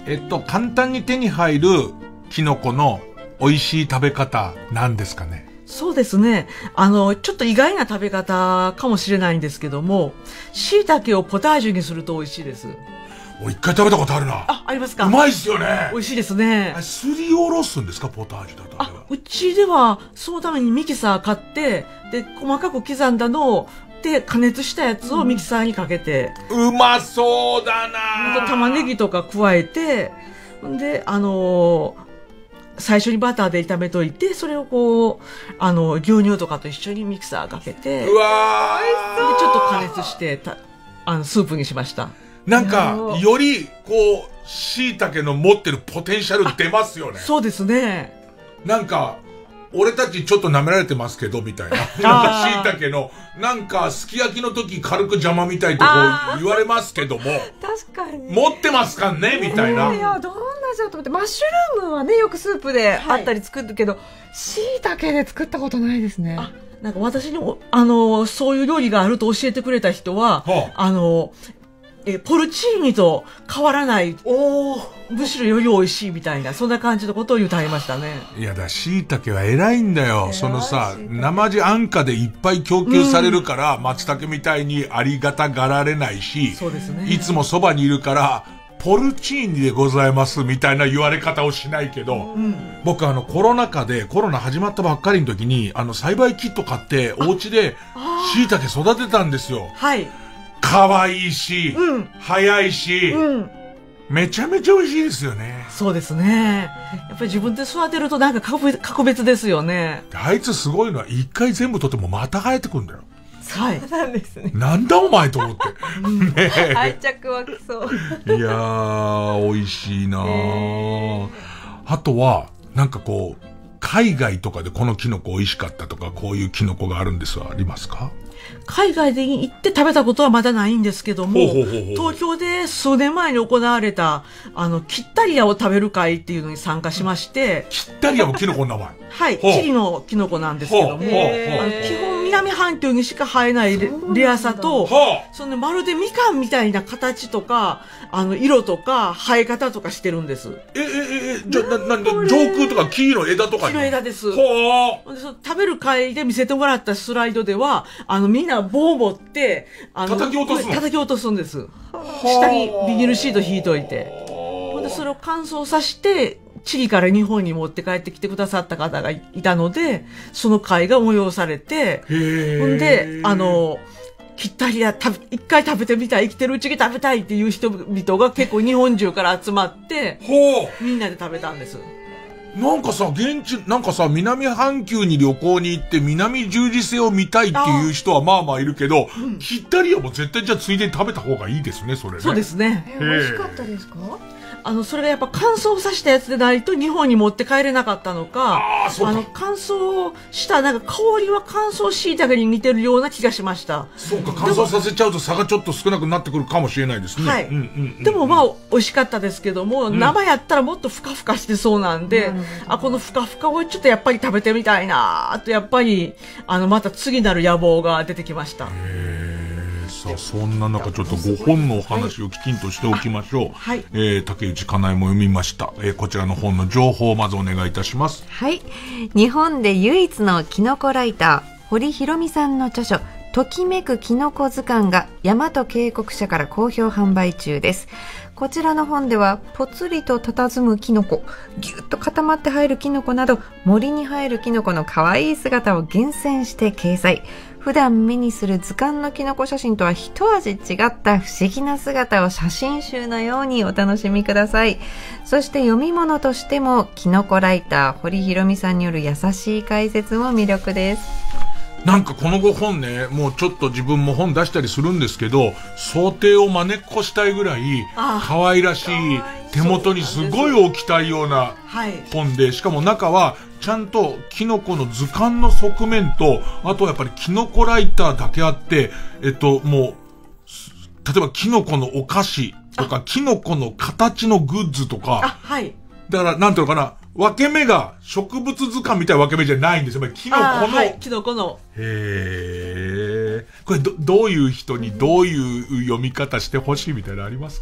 えっと、簡単に手に入るキノコの美味しい食べ方なんですかね。
そうですね。あの、ちょっと意外な食べ方かもしれないんですけども、椎茸をポタージュにすると美味しいです。
お、一回食べたことあるな。
あ、ありますか。
うまいっすよね。
美味しいですね。
すりおろすんですか、ポタージュだと。
あ、うちでは、そのためにミキサー買って、で、細かく刻んだのを、で、加熱したやつをミキサーにかけて。
うまそうだな。
玉ねぎとか加えて、で、あのー、最初にバターで炒めといて、それをこう、あの、牛乳とかと一緒にミキサーかけて、
うわ
ー、で、ちょっと加熱して、たあの、スープにしました。
なんか、より、こう、椎茸の持ってるポテンシャル出ますよね。
そうですね。
なんか、俺たちちょっと舐められてますけど、みたいな。なんか椎茸の、なんか、すき焼きの時軽く邪魔みたいとこう言われますけども。
確かに。
持ってますかねみたいな。
いや、どんな味だと思って、マッシュルームはね、よくスープであったり作るけど、椎茸で作ったことないですね。
あ、なんか私にも、あの、そういう料理があると教えてくれた人は、はあ、あの、え、ポルチーニと変わらない。おむしろより美味しいみたいな、そんな感じのことを言うてありましたね。
いやだ、椎茸は偉いんだよ。そのさ、生地安価でいっぱい供給されるから、うん、松茸みたいにありがたがられないし、
そうですね。
いつもそばにいるから、ポルチーニでございますみたいな言われ方をしないけど、うん、僕あのコロナ禍でコロナ始まったばっかりの時に、あの栽培キット買ってお家で椎茸育てたんですよ。
はい。
可愛いし、うん、早いし、うん、めちゃめちゃ美味しいですよね。
そうですね。やっぱり自分で育てるとなんか格別ですよね。
あいつすごいのは一回全部取ってもまた生えてくんだよ。
はい。
なんですね。
なんだお前と思って。
ね、愛着湧きそう。
いやー、美味しいなー。あとは、なんかこう、海外とかでこのキノコ美味しかったとか、こういうキノコがあるんですはありますか？
海外で行って食べたことはまだないんですけども、ほうほうほうほう、東京で数年前に行われた、あの、キッタリアを食べる会っていうのに参加しまして、
キッタリアもキノコの名前
はい、チリのキノコなんですけども、あの基本南半球にしか生えないレ、レアさと、そのまるでみかんみたいな形とか、あの、色とか、生え方とかしてるんです。
え、え、え、じゃ、な、なんで、上空とか木の枝とかに？
木の枝です。ほー。でその食べる会で見せてもらったスライドでは、あの、みんな棒を持って、あの、
叩き落とすの？
叩き落とすんです。下にビニールシート引いといて。で、それを乾燥させて、チリから日本に持って帰ってきてくださった方がいたので、その会が催されて、ほんで、あの、キッタリア食べ、一回食べてみたい、生きてるうちに食べたいっていう人々が結構日本中から集まって、
ほう、
みんなで食べたんです。
なんかさ、現地、なんかさ、南半球に旅行に行って南十字星を見たいっていう人はまあまあいるけど、うん、キッタリアも絶対じゃあついでに食べた方がいいですね、それね。
そうですね。
え、美味しかったですか？
あの、それがやっぱ乾燥させたやつでないと日本に持って帰れなかったのか、あ, あの、乾燥した、なんか香りは乾燥椎茸に似てるような気がしました。
そうか、乾燥させちゃうと差がちょっと少なくなってくるかもしれないですね。
はい。うんうんうんうん、でもまあ、美味しかったですけども、うん、生やったらもっとふかふかしてそうなんで、うん、あ、このふかふかをちょっとやっぱり食べてみたいなーと、やっぱり、あの、また次なる野望が出てきました。
へー。さあ、そんな中ちょっとご本のお話をきちんとしておきましょう。
はい。
えー、竹内かなえも読みました。えー、こちらの本の情報をまずお願いいたします。
はい。日本で唯一のキノコライター、堀ひろみさんの著書、ときめくキノコ図鑑が大和渓谷社から好評販売中です。こちらの本では、ぽつりと佇むキノコ、ぎゅっと固まって生えるキノコなど、森に生えるキノコの可愛い姿を厳選して掲載。普段目にする図鑑のキノコ写真とは一味違った不思議な姿を写真集のようにお楽しみください。そして読み物としても、キノコライター、堀ひろみさんによる優しい解説も魅力です。
なんかこのご本ね、もうちょっと自分も本出したりするんですけど、想定を真似っこしたいぐらい可愛らしい、手元にすごい置きたいような本で、しかも中はちゃんとキノコの図鑑の側面と、あとはやっぱりキノコライターだけあって、えっともう、例えばキノコのお菓子とか、キノコの形のグッズとか、
あ、はい。
だからなんていうのかな、分け目が植物図鑑みたいな分け目じゃないんですよ。キノコの。
はい、キノコの。
へー。これど、どういう人にどういう読み方してほしいみたいなのありますか？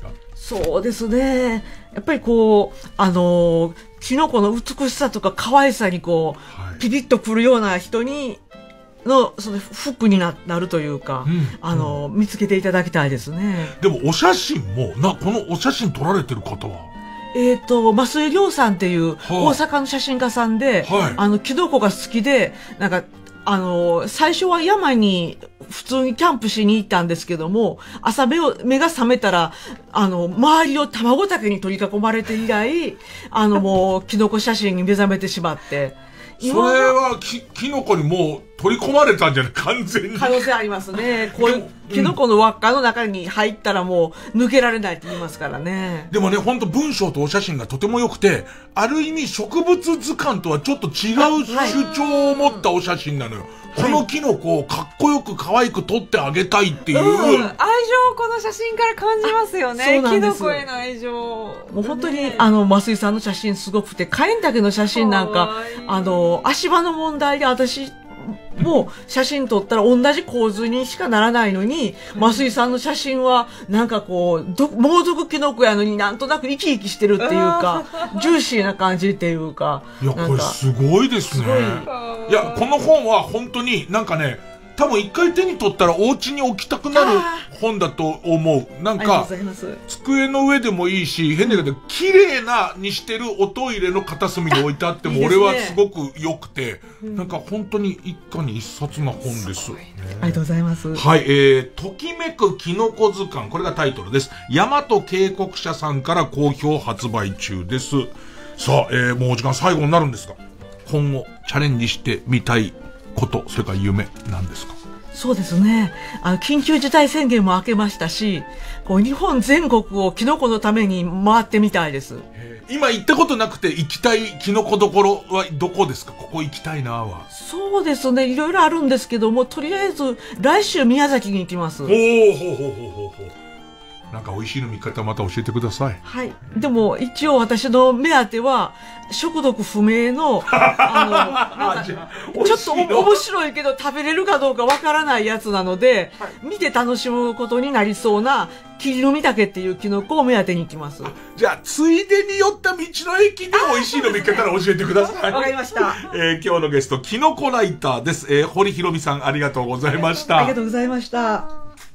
そうですね。やっぱりこう、あのー、キノコの美しさとか可愛さにこう、はい、ピピッとくるような人に、の、その服に な, なるというか、うん、あのー、見つけていただきたいですね。
でもお写真も、な、このお写真撮られてる方は
えっ、ー、と、増井亮さんっていう大阪の写真家さんで、はい、あの、キノコが好きで、なんか、あの、最初は山に普通にキャンプしに行ったんですけども、朝目を、目が覚めたら、あの、周りを卵竹に取り囲まれて以来、あの、もう、キノコ写真に目覚めてしまって、
それはき、キノコにもう取り込まれたんじゃない完全に。
可能性ありますね。こういう、キノコの輪っかの中に入ったらもう抜けられないって言いますからね。
でもね、ほんと文章とお写真がとても良くて、ある意味植物図鑑とはちょっと違う主張を持ったお写真なのよ。はい、このキノコをかっこよく可愛く撮ってあげたいっていう。うん、
愛情をこの写真から感じますよね。キノコへの愛情。
もう本当に、あの、増井さんの写真すごくて、カエンタケの写真なんか、あの、足場の問題で私、もう写真撮ったら同じ構図にしかならないのに、増井さんの写真はなんかこう、ど猛毒キノコやのになんとなく生き生きしてるっていうか、ジューシーな感じっていうか。
いや、これすごいですね。いや、この本は本当になんかね、多分一回手に取ったらお家に置きたくなる本だと思う。なんか、机の上でもいいし、変だけど、綺麗なにしてるおトイレの片隅に置いてあっても、俺はすごく良くて、なんか本当に一家に一冊な本です。
ありがとうございます。
はい、えー、ときめくキノコ図鑑。これがタイトルです。大和渓谷社さんから好評発売中です。さあ、えー、もうお時間最後になるんですが、今後チャレンジしてみたいこと、それから夢、なんですか？
そうですね。あの、緊急事態宣言も明けましたし、こう、日本全国をキノコのために回ってみたいです。
今行ったことなくて行きたいキノコどころはどこですか？ここ行きたいなは。
そうですね。いろいろあるんですけども、とりあえず、来週宮崎に行きます。
おー、ほうほうほうほうほう。なんか美味しいの見方また教えてください。
はい。でも一応私の目当ては食毒不明のあのなんかちょっと面白いけど食べれるかどうかわからないやつなので、はい、見て楽しむことになりそうなキリノミタケっていうキノコを目当てに行きます。
じゃあついでに寄った道の駅で美味しいの見つけたら教えてください。
わかりました。
えー、今日のゲストキノコライターです。えー、堀ひろみさんありがとうございました。
ありがとうございました。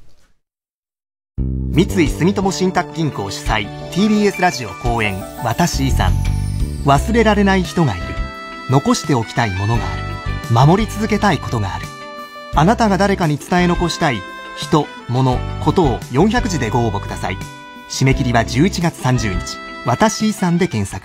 三井住友信託銀行主催 ティービーエス ラジオ公演私遺産。忘れられない人がいる。残しておきたいものがある。守り続けたいことがある。あなたが誰かに伝え残したい人、物、ことをよんひゃくじでご応募ください。締め切りはじゅういちがつさんじゅうにち。私遺産で検索。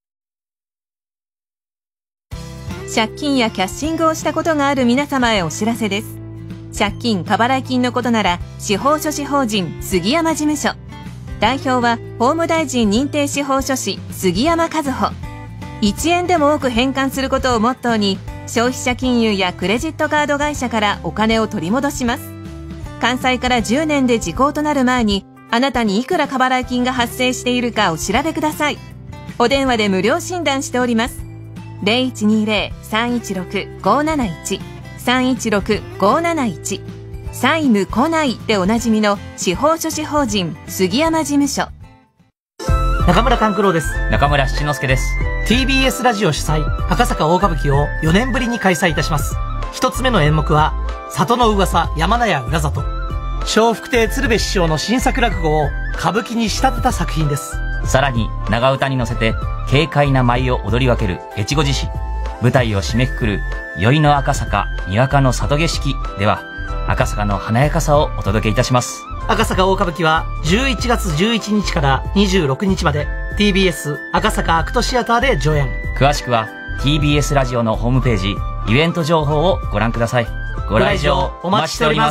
借金やキャッシングをしたことがある皆様へお知らせです。借金・過払い金のことなら司法書士法人杉山事務所。代表は法務大臣認定司法書士杉山和穂。いちえんでも多く返還することをモットーに、消費者金融やクレジットカード会社からお金を取り戻します。完済からじゅうねんで時効となる前に、あなたにいくら過払い金が発生しているかお調べください。お電話で無料診断しております。ゼロいちにゼロ さんいちろく ごーなないち さんいちろく ごーなないち。債務来ないでおなじみの司法書士法人杉山事務所。
中村勘九郎です。
中村七之助です。
ティービーエス ラジオ主催赤坂大歌舞伎をよねんぶりに開催いたします。一つ目の演目は里の噂山名屋裏里。笑福亭鶴瓶師匠の新作落語を歌舞伎に仕立てた作品です。
さらに長唄に乗せて軽快な舞を踊り分ける越後獅子。舞台を締めくくる宵の赤坂にわかの里景色では赤坂の華やかさをお届けいたします。
赤坂大歌舞伎はじゅういちがつじゅういちにちからにじゅうろくにちまで ティービーエス 赤坂アクトシアターで上演。
詳しくは ティービーエス ラジオのホームページイベント情報をご覧ください。ご来場お待ちしております。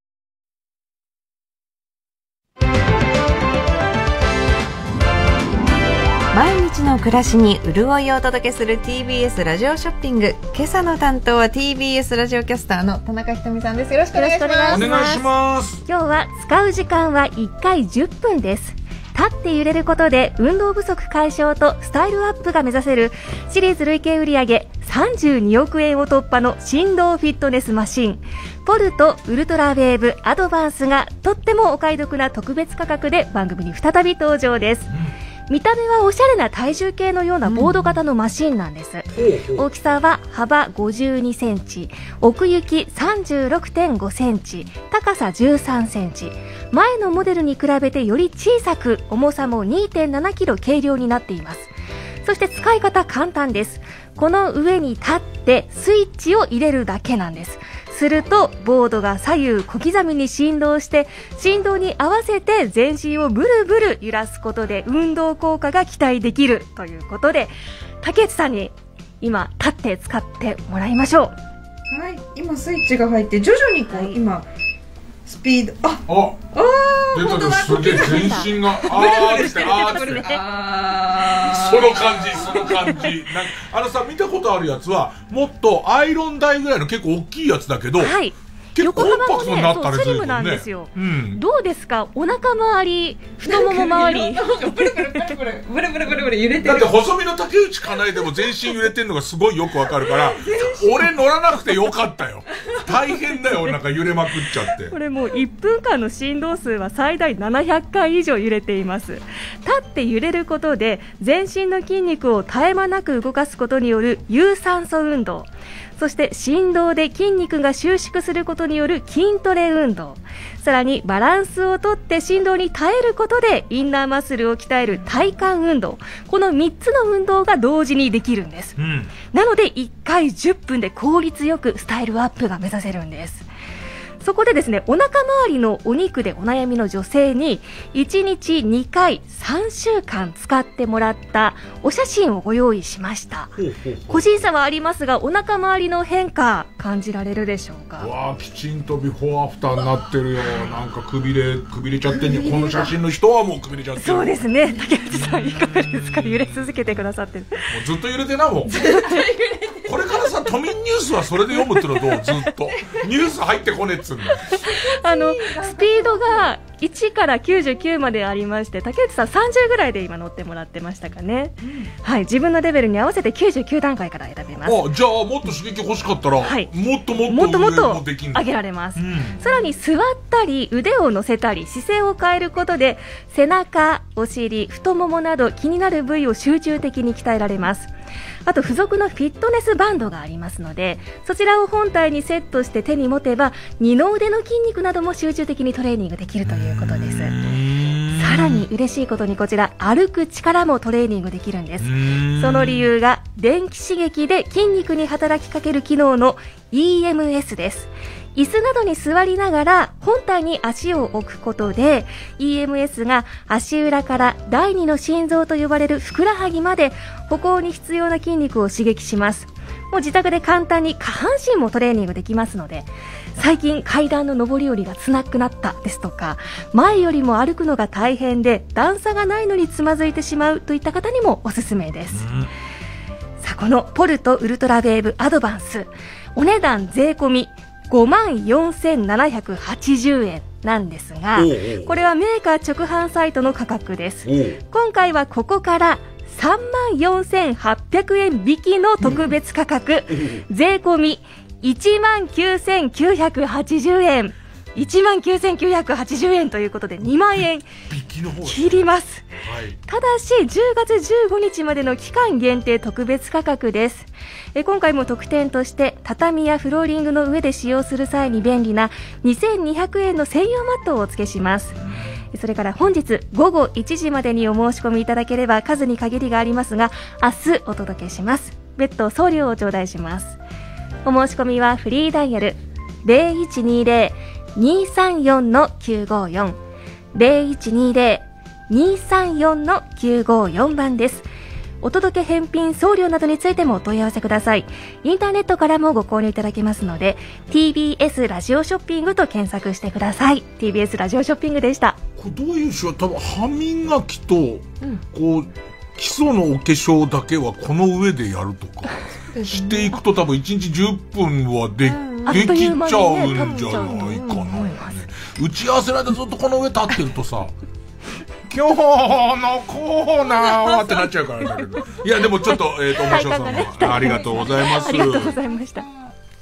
毎日の暮らしに潤いをお届けする ティービーエス ラジオショッピング。今朝の担当は ティービーエス ラジオキャスターの田中ひとみさんです。よろしくお願いします。
お願いします。
今日は使う時間はいっかいじゅっぷんです。
立って揺れることで運動不足解消とスタイルアップが目指せるシリーズ累計売上さんじゅうにおくえんを突破の振動フィットネスマシンポルトウルトラウェーブアドバンスがとってもお買い得な特別価格で番組に再び登場です。見た目はおしゃれな体重計のようなボード型のマシンなんです、うん、大きさは幅ごじゅうにセンチ、奥行き さんじゅうろくてんごセンチ、高さじゅうさんセンチ、前のモデルに比べてより小さく重さも にてんななキロ軽量になっています。そして使い方簡単です。この上に立ってスイッチを入れるだけなんです。するとボードが左右小刻みに振動して振動に合わせて全身をブルブル揺らすことで運動効果が期待できるということで、竹内さんに今立って使ってもらいましょう。
はい、今スイッチが入って徐々にこう、はい、今スピードあ
ああ出たね。すげえ全身があーってあーってその感じその感じなんかあのさ見たことあるやつはもっとアイロン台ぐらいの結構大きいやつだけど、はい、結構コンパクトになったりするもんね。スリムなんですよ、うん、どうですかお腹周り太もも周りブルブルブルブルブルブルブルブルブル揺れてる。だって細身の竹内かなえでも全身揺れてるのがすごいよくわかるから俺乗らなくてよかったよ。大変だよなんか揺れまくっちゃって。これもういっぷんかんの振動数は最大ななひゃっかい以上揺れています。立って揺れることで全身の筋肉を絶え間なく動かすことによる有酸素運動、そして振動で筋肉が収縮することによる筋トレ運動、さらにバランスをとって振動に耐えることでインナーマッスルを鍛える体幹運動、このみっつの運動が同時にできるんです、うん、なのでいっかいじゅっぷんで効率よくスタイルアップが目指せるんです。そこでですね、お腹周りのお肉でお悩みの女性にいちにちにかいさんしゅうかん使ってもらったお写真をご用意しました。ほうほうほう。個人差はありますがお腹周りの変化感じられるでしょうか。わーきちんとビフォーアフターになってるよ。なんかくびれくびれちゃってんね。この写真の人はもうくびれちゃってる。そうですね。竹内さんいかがですか。揺れ続けてくださってる。もうずっと揺れてなもん。これからさ都民ニュースはそれで読むってのどうずっとニュース入ってこねえっつうの。あのスピードがいちからきゅうじゅうきゅうまでありまして、竹内さんさんじゅうぐらいで今乗ってもらってましたかね、うん、はい、自分のレベルに合わせてきゅうじゅうきゅうだんかいから選べます。あ、じゃあもっと刺激欲しかったら、はい、もっともっともっともっと上げられます、うん、さらに座ったり腕を乗せたり姿勢を変えることで背中、お尻、太ももなど気になる部位を集中的に鍛えられます。あと付属のフィットネスバンドがありますので、そちらを本体にセットして手に持てば二の腕の筋肉なども集中的にトレーニングできるということです。さらに嬉しいことにこちら歩く力もトレーニングできるんです。その理由が電気刺激で筋肉に働きかける機能の イーエムエス です。椅子などに座りながら本体に足を置くことで イーエムエス が足裏から第二の心臓と呼ばれるふくらはぎまで歩行に必要な筋肉を刺激します。もう自宅で簡単に下半身もトレーニングできますので、最近階段の上り下りが辛くなったですとか、前よりも歩くのが大変で段差がないのにつまずいてしまうといった方にもおすすめです、うん、さあこのポルトウルトラベーブアドバンス、お値段税込みごまんよんせんななひゃくはちじゅうえんなんですが、これはメーカー直販サイトの価格です。今回はここからさんまんよんせんはっぴゃくえん引きの特別価格、税込みいちまんきゅうせんきゅうひゃくはちじゅうえん、いちまんきゅうせんきゅうひゃくはちじゅうえんということでにまんえん切ります、はい、ただしじゅうがつじゅうごにちまでの期間限定特別価格です。え今回も特典として畳やフローリングの上で使用する際に便利なにせんにひゃくえんの専用マットをお付けします。それから本日ごごいちじまでにお申し込みいただければ数に限りがありますが明日お届けします。別途送料を頂戴します。お申し込みはフリーダイヤル ゼロいちにゼロ にさんよん きゅうごよん ゼロいちにゼロ にさんよん きゅうごよん 番です。お届け返品送料などについてもお問い合わせください。インターネットからもご購入いただけますので ティービーエス ラジオショッピングと検索してください。 ティービーエス ラジオショッピングでした。これどういう手話、多分歯磨きと、うん、こう基礎のお化粧だけはこの上でやるとかしていくと多分いちにちじゅっぷんはで、うん、できちゃうんじゃないかな、ね、打ち合わせの間ずっとこの上立ってるとさ今日のコーナーはってなっちゃうからだけど。いや、でもちょっと、えっと、面白さも、ありがとうございます。
ありがとうございました。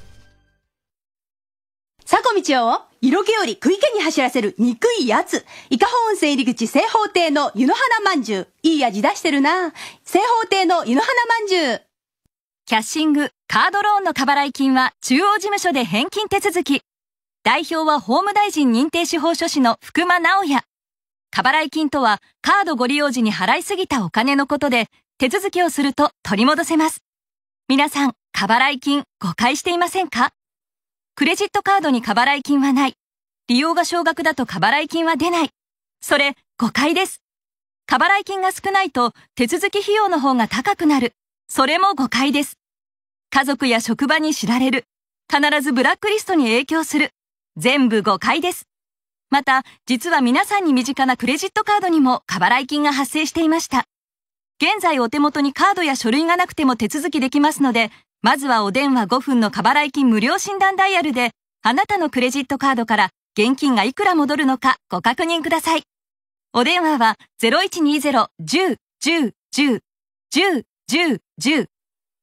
佐古道夫を色気より食い気に走らせる憎いやつ。伊香保温泉入り口正方亭の湯の花まんじゅう。いい味出してるな。正方亭の湯の花まんじゅう。
キャッシング、カードローンの過払い金は中央事務所で返金手続き。代表は法務大臣認定司法書士の福間直也。過払い金とはカードご利用時に払いすぎたお金のことで、手続きをすると取り戻せます。皆さん、過払い金誤解していませんか？クレジットカードに過払い金はない。利用が少額だと過払い金は出ない。それ、誤解です。過払い金が少ないと手続き費用の方が高くなる。それも誤解です。家族や職場に知られる。必ずブラックリストに影響する。全部誤解です。また、実は皆さんに身近なクレジットカードにも過払い金が発生していました。現在お手元にカードや書類がなくても手続きできますので、まずはお電話ごふんの過払い金無料診断ダイヤルで、あなたのクレジットカードから現金がいくら戻るのかご確認ください。お電話は ゼロいちにゼロ じゅう じゅう じゅう じゅう じゅう じゅう。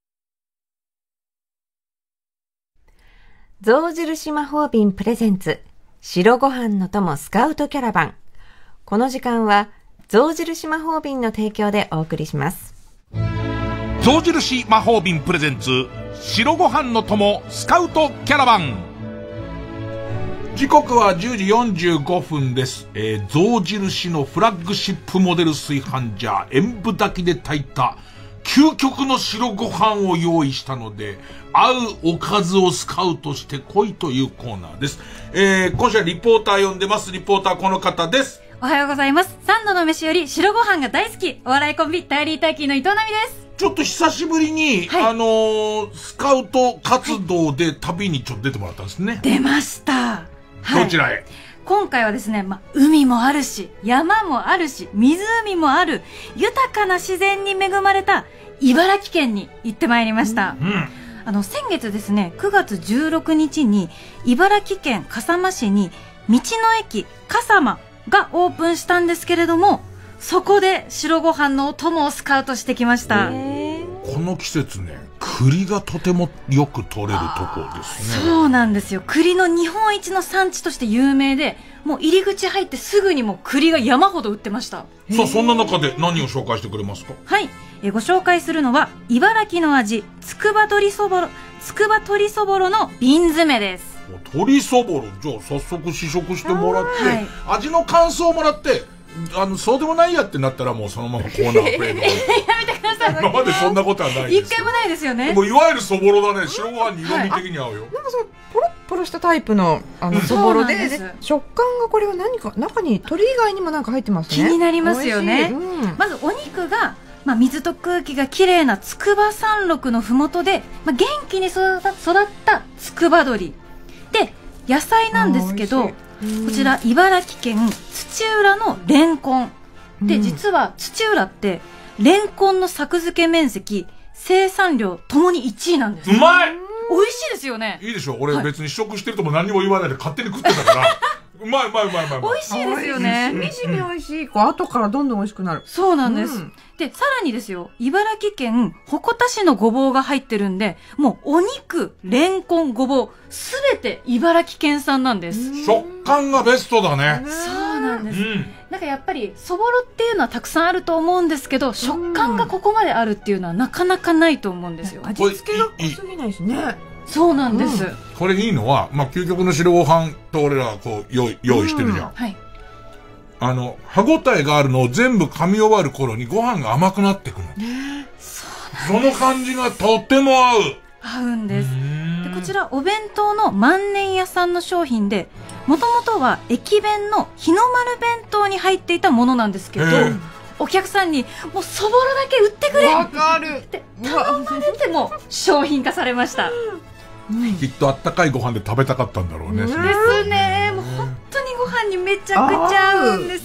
象印魔法瓶プレゼンツ白ご飯の友スカウトキャラバン。この時間は象印魔法瓶の提供でお送りします。
象印魔法瓶プレゼンツ白ご飯の友スカウトキャラバン。時刻はじゅうじよんじゅうごふんです。えー、象印のフラッグシップモデル炊飯ジャー塩分炊きで炊いた究極の白ご飯を用意したので、合うおかずをスカウトしてこいというコーナーです。えー、今週はリポーター呼んでます。リポーターこの方です。
おはようございます。三度の飯より白ご飯が大好き、お笑いコンビタイリータイキーの伊藤奈美です。
ちょっと久しぶりに、はい、あのー、スカウト活動で旅にちょっと出てもらったんですね。
出ました。
どちらへ？
今回はですね、まあ、海もあるし、山もあるし、湖もある、豊かな自然に恵まれた茨城県に行ってまいりました。うん、あの、先月ですね、くがつじゅうろくにちに、茨城県笠間市に、道の駅笠間がオープンしたんですけれども、そこで白ご飯のお供をスカウトしてきました。
この季節ね、栗がとてもよく取れるところですね。
そうなんですよ。栗の日本一の産地として有名で、もう入り口入ってすぐにもう栗が山ほど売ってました。
さあ、そんな中で何を紹介してくれますか？
はい、えご紹介するのは茨城の味、つくば鶏そぼろ、つくば鶏そぼろの瓶詰めです。
鶏そぼろ、じゃあ早速試食してもらって、はい、味の感想をもらって、あのそうでもないやってなったらもうそのままコーナーフェード。やめ
てください。
今までそんなことはないですよ。
一回もないですよね。
もういわゆるそぼろだね。白ご飯に色味的に合うよ。
なんかそうポロッポロしたタイプのあのそぼろで、食感がこれは何か中に鶏以外にもなんか入ってますね。
気になりますよね。うん、まずお肉が、まあ、水と空気がきれいな筑波山麓のふもとで、まあ、元気に育った育った筑波鶏で、野菜なんですけど、こちら茨城県土浦のレンコンで、うん、実は土浦ってレンコンの作付け面積、生産量ともにいちいなんです。
うまい。
美味しいですよね。
いいでしょ。俺別に試食してるとも何にも言わないで勝手に食ってたからうまいうまいうまいうまい。
美味しいですよね。
しみじみ美味しい。こう後からどんどん美味しくなる。
そうなんです。うん、で、さらにですよ、茨城県鉾田市のごぼうが入ってるんで、もうお肉、レンコン、ごぼう、すべて茨城県産なんです。
食感がベストだね。
そうなんです。うん、なんかやっぱりそぼろっていうのはたくさんあると思うんですけど、食感がここまであるっていうのはなかなかないと思うんですよ。
味付けが濃すぎないしね。
そうなんです。うん、
これいいのは、まあ、究極の白ご飯と俺らはこう用意、用意してるじゃん。うん、はい。あの、歯応えがあるのを全部噛み終わる頃にご飯が甘くなってくる。ね、そうなんです。その感じがとっても合う。
合うんです。で、こちらお弁当の万年屋さんの商品で、もともとは駅弁の日の丸弁当に入っていたものなんですけど、お客さんにもうそぼろだけ売ってくれ
わかる
って頼まれても商品化されました。
うん、きっとあったかいご飯で食べたかったんだろうね。
ですね。もう本当にご飯にめちゃくちゃ合うんです。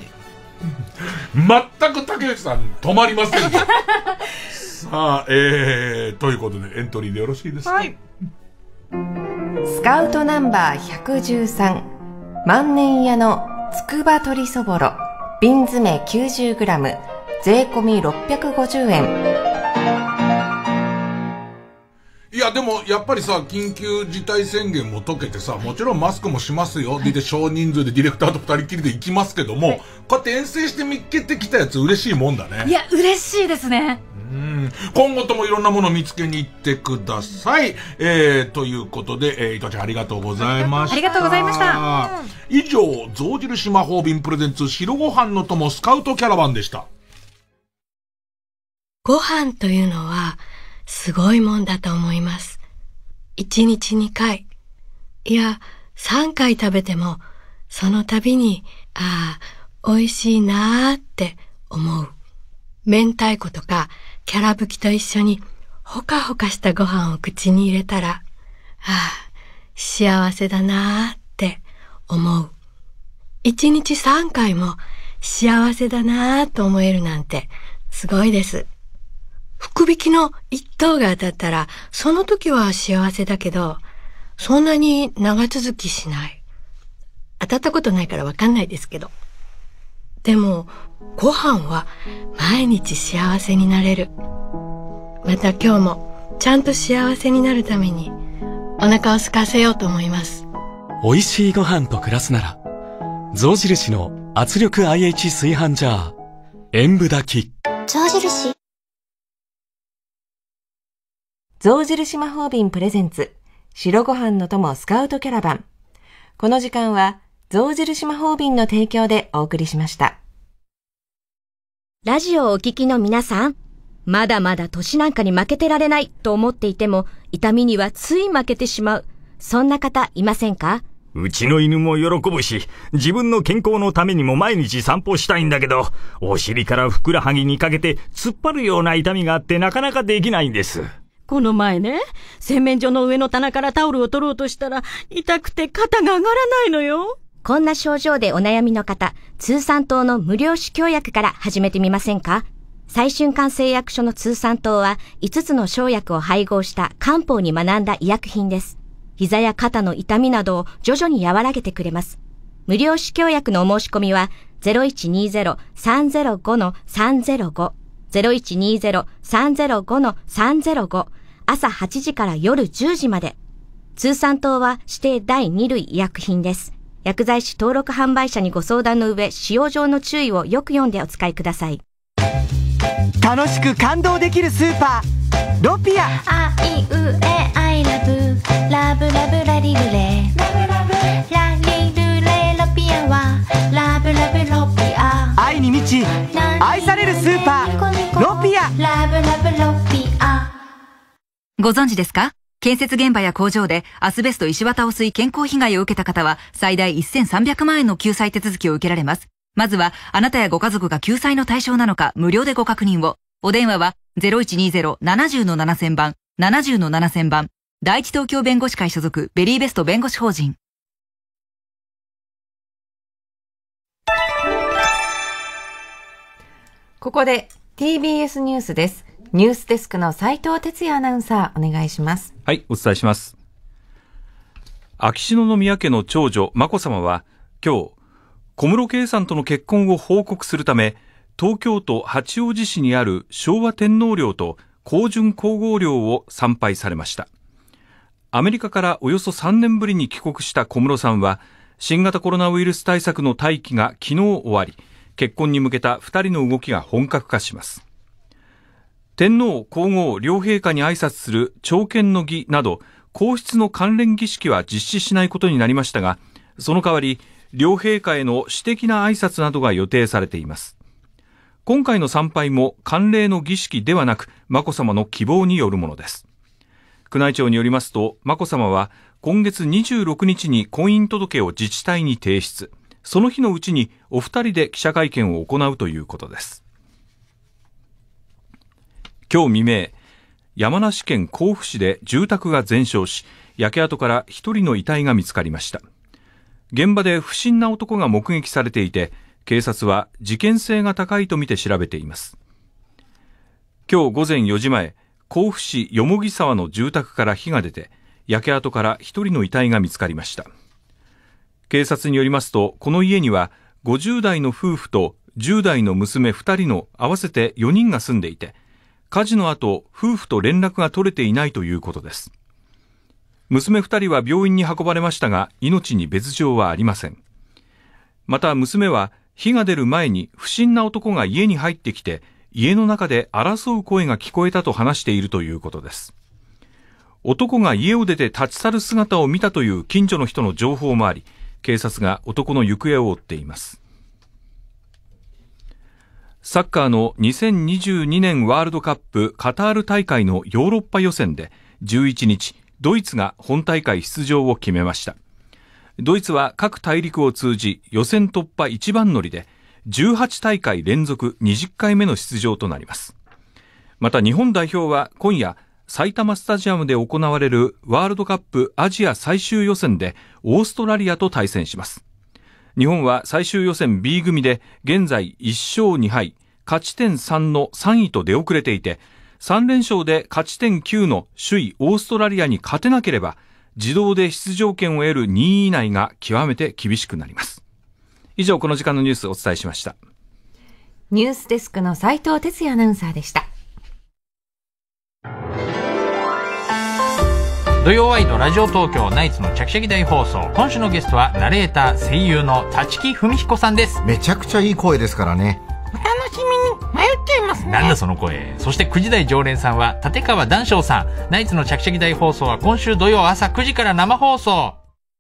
全く竹内さん止まりませんね。さあ、えー、ということでエントリーでよろしいですか？はい。
スカウトナンバーひゃくじゅうさん、万年屋のつくば鶏そぼろ瓶詰 きゅうじゅうグラム 税込みろっぴゃくごじゅうえん。
いやでもやっぱりさ、緊急事態宣言も解けてさ、もちろんマスクもしますよ、はい、で少人数でディレクターと二人きりで行きますけども、はい、こうやって遠征して見っけてきたやつ嬉しいもんだね。
いや嬉しいですね。
うん、今後ともいろんなものを見つけに行ってください。えー、ということで、えー、伊藤ちゃんありがとうございました。
ありがとうございました。
以上、象印魔法瓶プレゼンツ白ご飯の友スカウトキャラバンでした。
ご飯というのはすごいもんだと思います。いちにちにかい、いやさんかい食べてもその度に、ああ美味しいなーって思う。明太子とかキャラぶきと一緒にほかほかしたご飯を口に入れたら、ああ幸せだなーって思う。いちにちさんかいも幸せだなーと思えるなんてすごいです。福引きの一等が当たったら、その時は幸せだけど、そんなに長続きしない。当たったことないからわかんないですけど。でも、ご飯は毎日幸せになれる。また今日もちゃんと幸せになるために、お腹を空かせようと思います。
美味しいご飯と暮らすなら、象印の圧力 アイエイチ 炊飯ジャー、塩分炊き。
象印。
象印魔法瓶プレゼンツ白ご飯の友スカウトキャラバン。この時間は象印魔法瓶の提供でお送りしました。
ラジオをお聞きの皆さん、まだまだ年なんかに負けてられないと思っていても、痛みにはつい負けてしまう。そんな方いませんか？
うちの犬も喜ぶし、自分の健康のためにも毎日散歩したいんだけど、お尻からふくらはぎにかけて突っ張るような痛みがあってなかなかできないんです。
この前ね、洗面所の上の棚からタオルを取ろうとしたら、痛くて肩が上がらないのよ。
こんな症状でお悩みの方、通産糖の無料試供薬から始めてみませんか？最春館製薬所の通産糖はいつつの生薬を配合した漢方に学んだ医薬品です。膝や肩の痛みなどを徐々に和らげてくれます。無料試供薬のお申し込みは ゼロいちにゼロ さんゼロご さんゼロご ゼロいちにゼロ さんゼロご さんゼロご、朝はちじから夜じゅうじまで。通産糖は指定だいに類医薬品です。薬剤師登録販売者にご相談の上、使用上の注意をよく読んでお使いください。
楽しく感動できるスーパーロピア。
あいうえアイラブラブラブラリルレラブラブラリルレロピアはラブラブロピア。
愛に満ち愛されるスーパーロピア。
ラブラブロピア。
ご存知ですか？建設現場や工場でアスベスト石綿汚水健康被害を受けた方は最大せんさんびゃくまんえんの救済手続きを受けられます。まずはあなたやご家族が救済の対象なのか無料でご確認を。お電話は ゼロいちにゼロ ななゼロ ななゼロ ゼロ ななゼロ ななゼロ ゼロ 第一東京弁護士会所属ベリーベスト弁護士法人。
ここで ティービーエス ニュースです。ニュースデスクの斉藤哲也アナウンサーお願いします。
はい、お伝えします。秋篠宮家の長女眞子さまは今日小室圭さんとの結婚を報告するため東京都八王子市にある昭和天皇陵と香淳皇后陵を参拝されました。アメリカからおよそさんねんぶりに帰国した小室さんは新型コロナウイルス対策の待機が昨日終わり、結婚に向けたふたりの動きが本格化します。天皇皇后両陛下に挨拶する朝見の儀など皇室の関連儀式は実施しないことになりましたが、その代わり両陛下への私的な挨拶などが予定されています。今回の参拝も慣例の儀式ではなく眞子さまの希望によるものです。宮内庁によりますと、眞子さまは今月にじゅうろくにちに婚姻届を自治体に提出、その日のうちにお二人で記者会見を行うということです。今日未明、山梨県甲府市で住宅が全焼し、焼け跡から一人の遺体が見つかりました。現場で不審な男が目撃されていて、警察は事件性が高いとみて調べています。今日午前よじまえ、甲府市蓬沢の住宅から火が出て、焼け跡から一人の遺体が見つかりました。警察によりますと、この家にはごじゅうだいの夫婦とじゅう代の娘ふたりの合わせてよにんが住んでいて、火事の後、夫婦と連絡が取れていないということです。娘ふたりは病院に運ばれましたが、命に別状はありません。また娘は、火が出る前に不審な男が家に入ってきて、家の中で争う声が聞こえたと話しているということです。男が家を出て立ち去る姿を見たという近所の人の情報もあり、警察が男の行方を追っています。サッカーのにせんにじゅうにねんワールドカップカタール大会のヨーロッパ予選でじゅういちにち、ドイツが本大会出場を決めました。ドイツは各大陸を通じ予選突破一番乗りでじゅうはちたいかい連続にじゅっかいめの出場となります。また日本代表は今夜埼玉スタジアムで行われるワールドカップアジア最終予選でオーストラリアと対戦します。日本は最終予選 ビー 組で現在いっしょうにはい、勝ち点さんのさんいと出遅れていて、さんれんしょうで勝ち点きゅうの首位オーストラリアに勝てなければ自動で出場権を得るにい以内が極めて厳しくなります。以上、この時間のニュースをお伝えしました。
ニュースデスクの斉藤哲也アナウンサーでした。
土曜ワイドラジオ東京ナイツのチャキチャキ大放送、今週のゲストはナレーター声優の立木文彦さんです。
めちゃくちゃいい声ですからね。
お楽しみに迷っちゃいますね。なんだその声。そしてくじ台常連さんは立川談笑さん。ナイツのチャキチャキ大放送は今週土曜朝くじから生放送。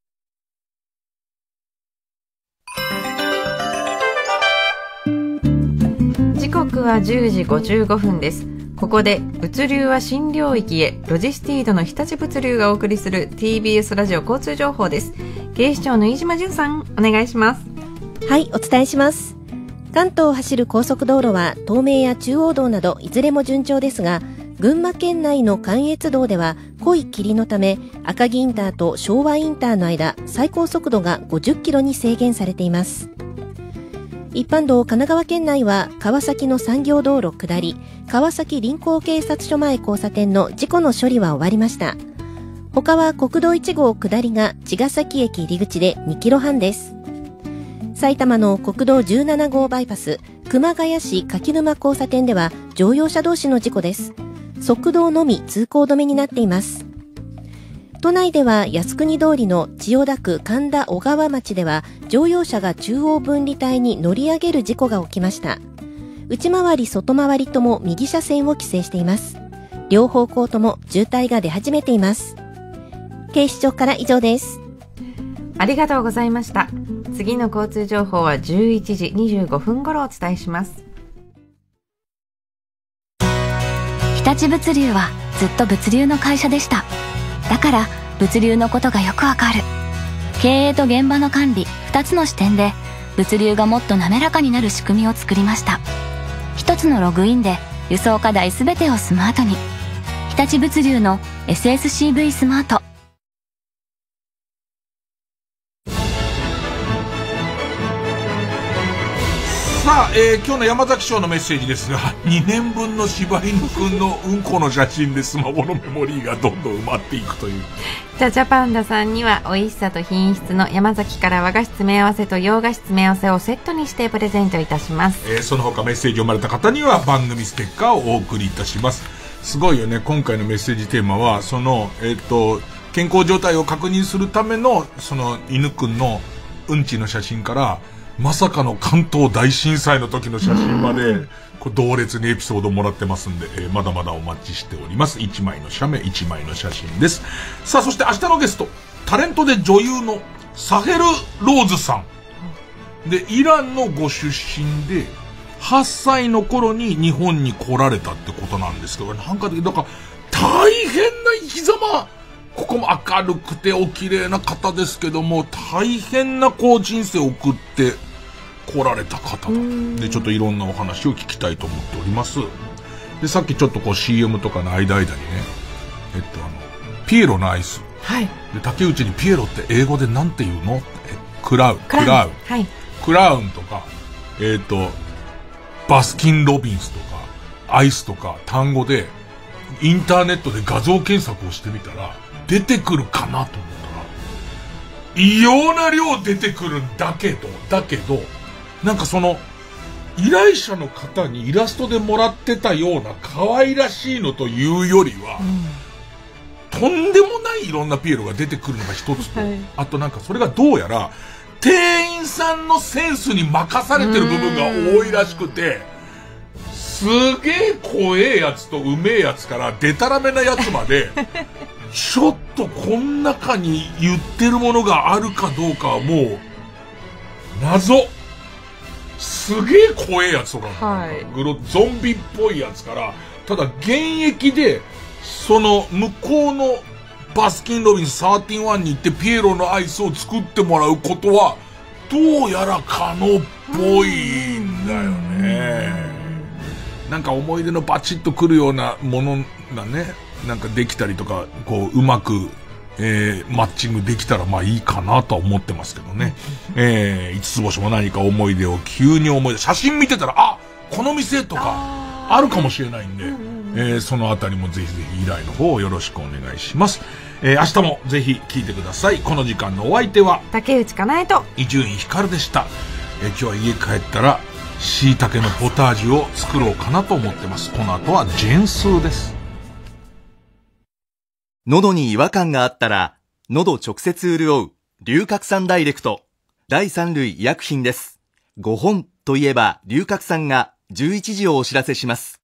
時刻はじゅうじごじゅうごふんです。ここで物流は新領域へ、ロジスティードの日立物流がお送りする ティービーエス ラジオ交通情報です。警視庁の飯島淳さん、お願いします。
はい、お伝えします。関東を走る高速道路は東名や中央道などいずれも順調ですが、群馬県内の関越道では濃い霧のため赤城インターと昭和インターの間、最高速度がごじゅっキロに制限されています。一般道神奈川県内は川崎の産業道路下り、川崎臨港警察署前交差点の事故の処理は終わりました。他は国道いち号下りが茅ヶ崎駅入り口でにキロはんです。埼玉の国道じゅうなな号バイパス熊谷市柿沼交差点では乗用車同士の事故です。側道のみ通行止めになっています。都内では靖国通りの千代田区神田小川町では乗用車が中央分離帯に乗り上げる事故が起きました。内回り外回りとも右車線を規制しています。両方向とも渋滞が出始めています。警視庁から以上です。
ありがとうございました。次の交通情報はじゅういちじにじゅうごふん頃お伝えします。
日立物流はずっと物流の会社でした。だから物流のことがよくわかる。経営と現場の管理ふたつの視点で物流がもっと滑らかになる仕組みを作りました。一つのログインで輸送課題すべてをスマートに。日立物流の エスエスシーブイ スマート。
さあ、えー、今日の山崎賞のメッセージですが、にねんぶんの柴犬くんのうんこの写真でスマホのメモリーがどんどん埋まっていくという。
じゃじゃパンダさんには美味しさと品質の山崎から和菓子詰め合わせと洋菓子詰め合わせをセットにしてプレゼントいたします。
えー、その他メッセージを読まれた方には番組ステッカーをお送りいたします。すごいよね。今回のメッセージテーマはその、えー、と健康状態を確認するためのその犬くんのうんちの写真からまさかの関東大震災の時の写真までこれ同列にエピソードもらってますんで、えー、まだまだお待ちしております。いちまいの写メいちまいの写真です。さあ、そして明日のゲスト、タレントで女優のサヘル・ローズさんで、イランのご出身ではっさいの頃に日本に来られたってことなんですけど、なんかでだから大変な生き様、ここも明るくてお綺麗な方ですけども、大変なこう人生を送って来られた方で、ちょっといろんなお話を聞きたいと思っております。で、さっきちょっとこう シーエム とかの間々にね、えっとあのピエロのアイス、はい、で竹内にピエロって英語でなんて言うの？クラウン、クラウン、はい、クラウンとか、えっとバスキンロビンスとかアイスとか単語でインターネットで画像検索をしてみたら出てくるかなと思ったら異様な量出てくるんだけどだけどなんかその依頼者の方にイラストでもらってたような可愛らしいのというよりは、うん、とんでもないいろんなピエロが出てくるのが一つと、はい、あとなんかそれがどうやら店員さんのセンスに任されてる部分が多いらしくて、すげえ怖えやつとうめえやつからデタラメなやつまでちょっとこん中に言ってるものがあるかどうかはもう謎。すげえ怖えやつとか、はい、グロゾンビっぽいやつから、ただ現役でその向こうのバスキンロビンスさんじゅういちに行ってピエロのアイスを作ってもらうことはどうやら可能っぽいんだよね。なんか思い出のバチッとくるようなものがね、なんかできたりとか、こううまくえー、マッチングできたらまあいいかなとは思ってますけどね。えー、五つ星も何か思い出を急に思い出、写真見てたら、あ、この店とかあるかもしれないんで、えー、そのあたりもぜひぜひ依頼の方をよろしくお願いします。えー、明日もぜひ聞いてください。この時間のお相手は
竹内かなえと
伊集院光でした。えー、今日は家帰ったら椎茸のポタージュを作ろうかなと思ってます。この後はジェンスーです。
喉に違和感があったら、喉直接潤う、龍角散ダイレクト。第三類医薬品です。ごほんといえば、龍角散がじゅういちじをお知らせします。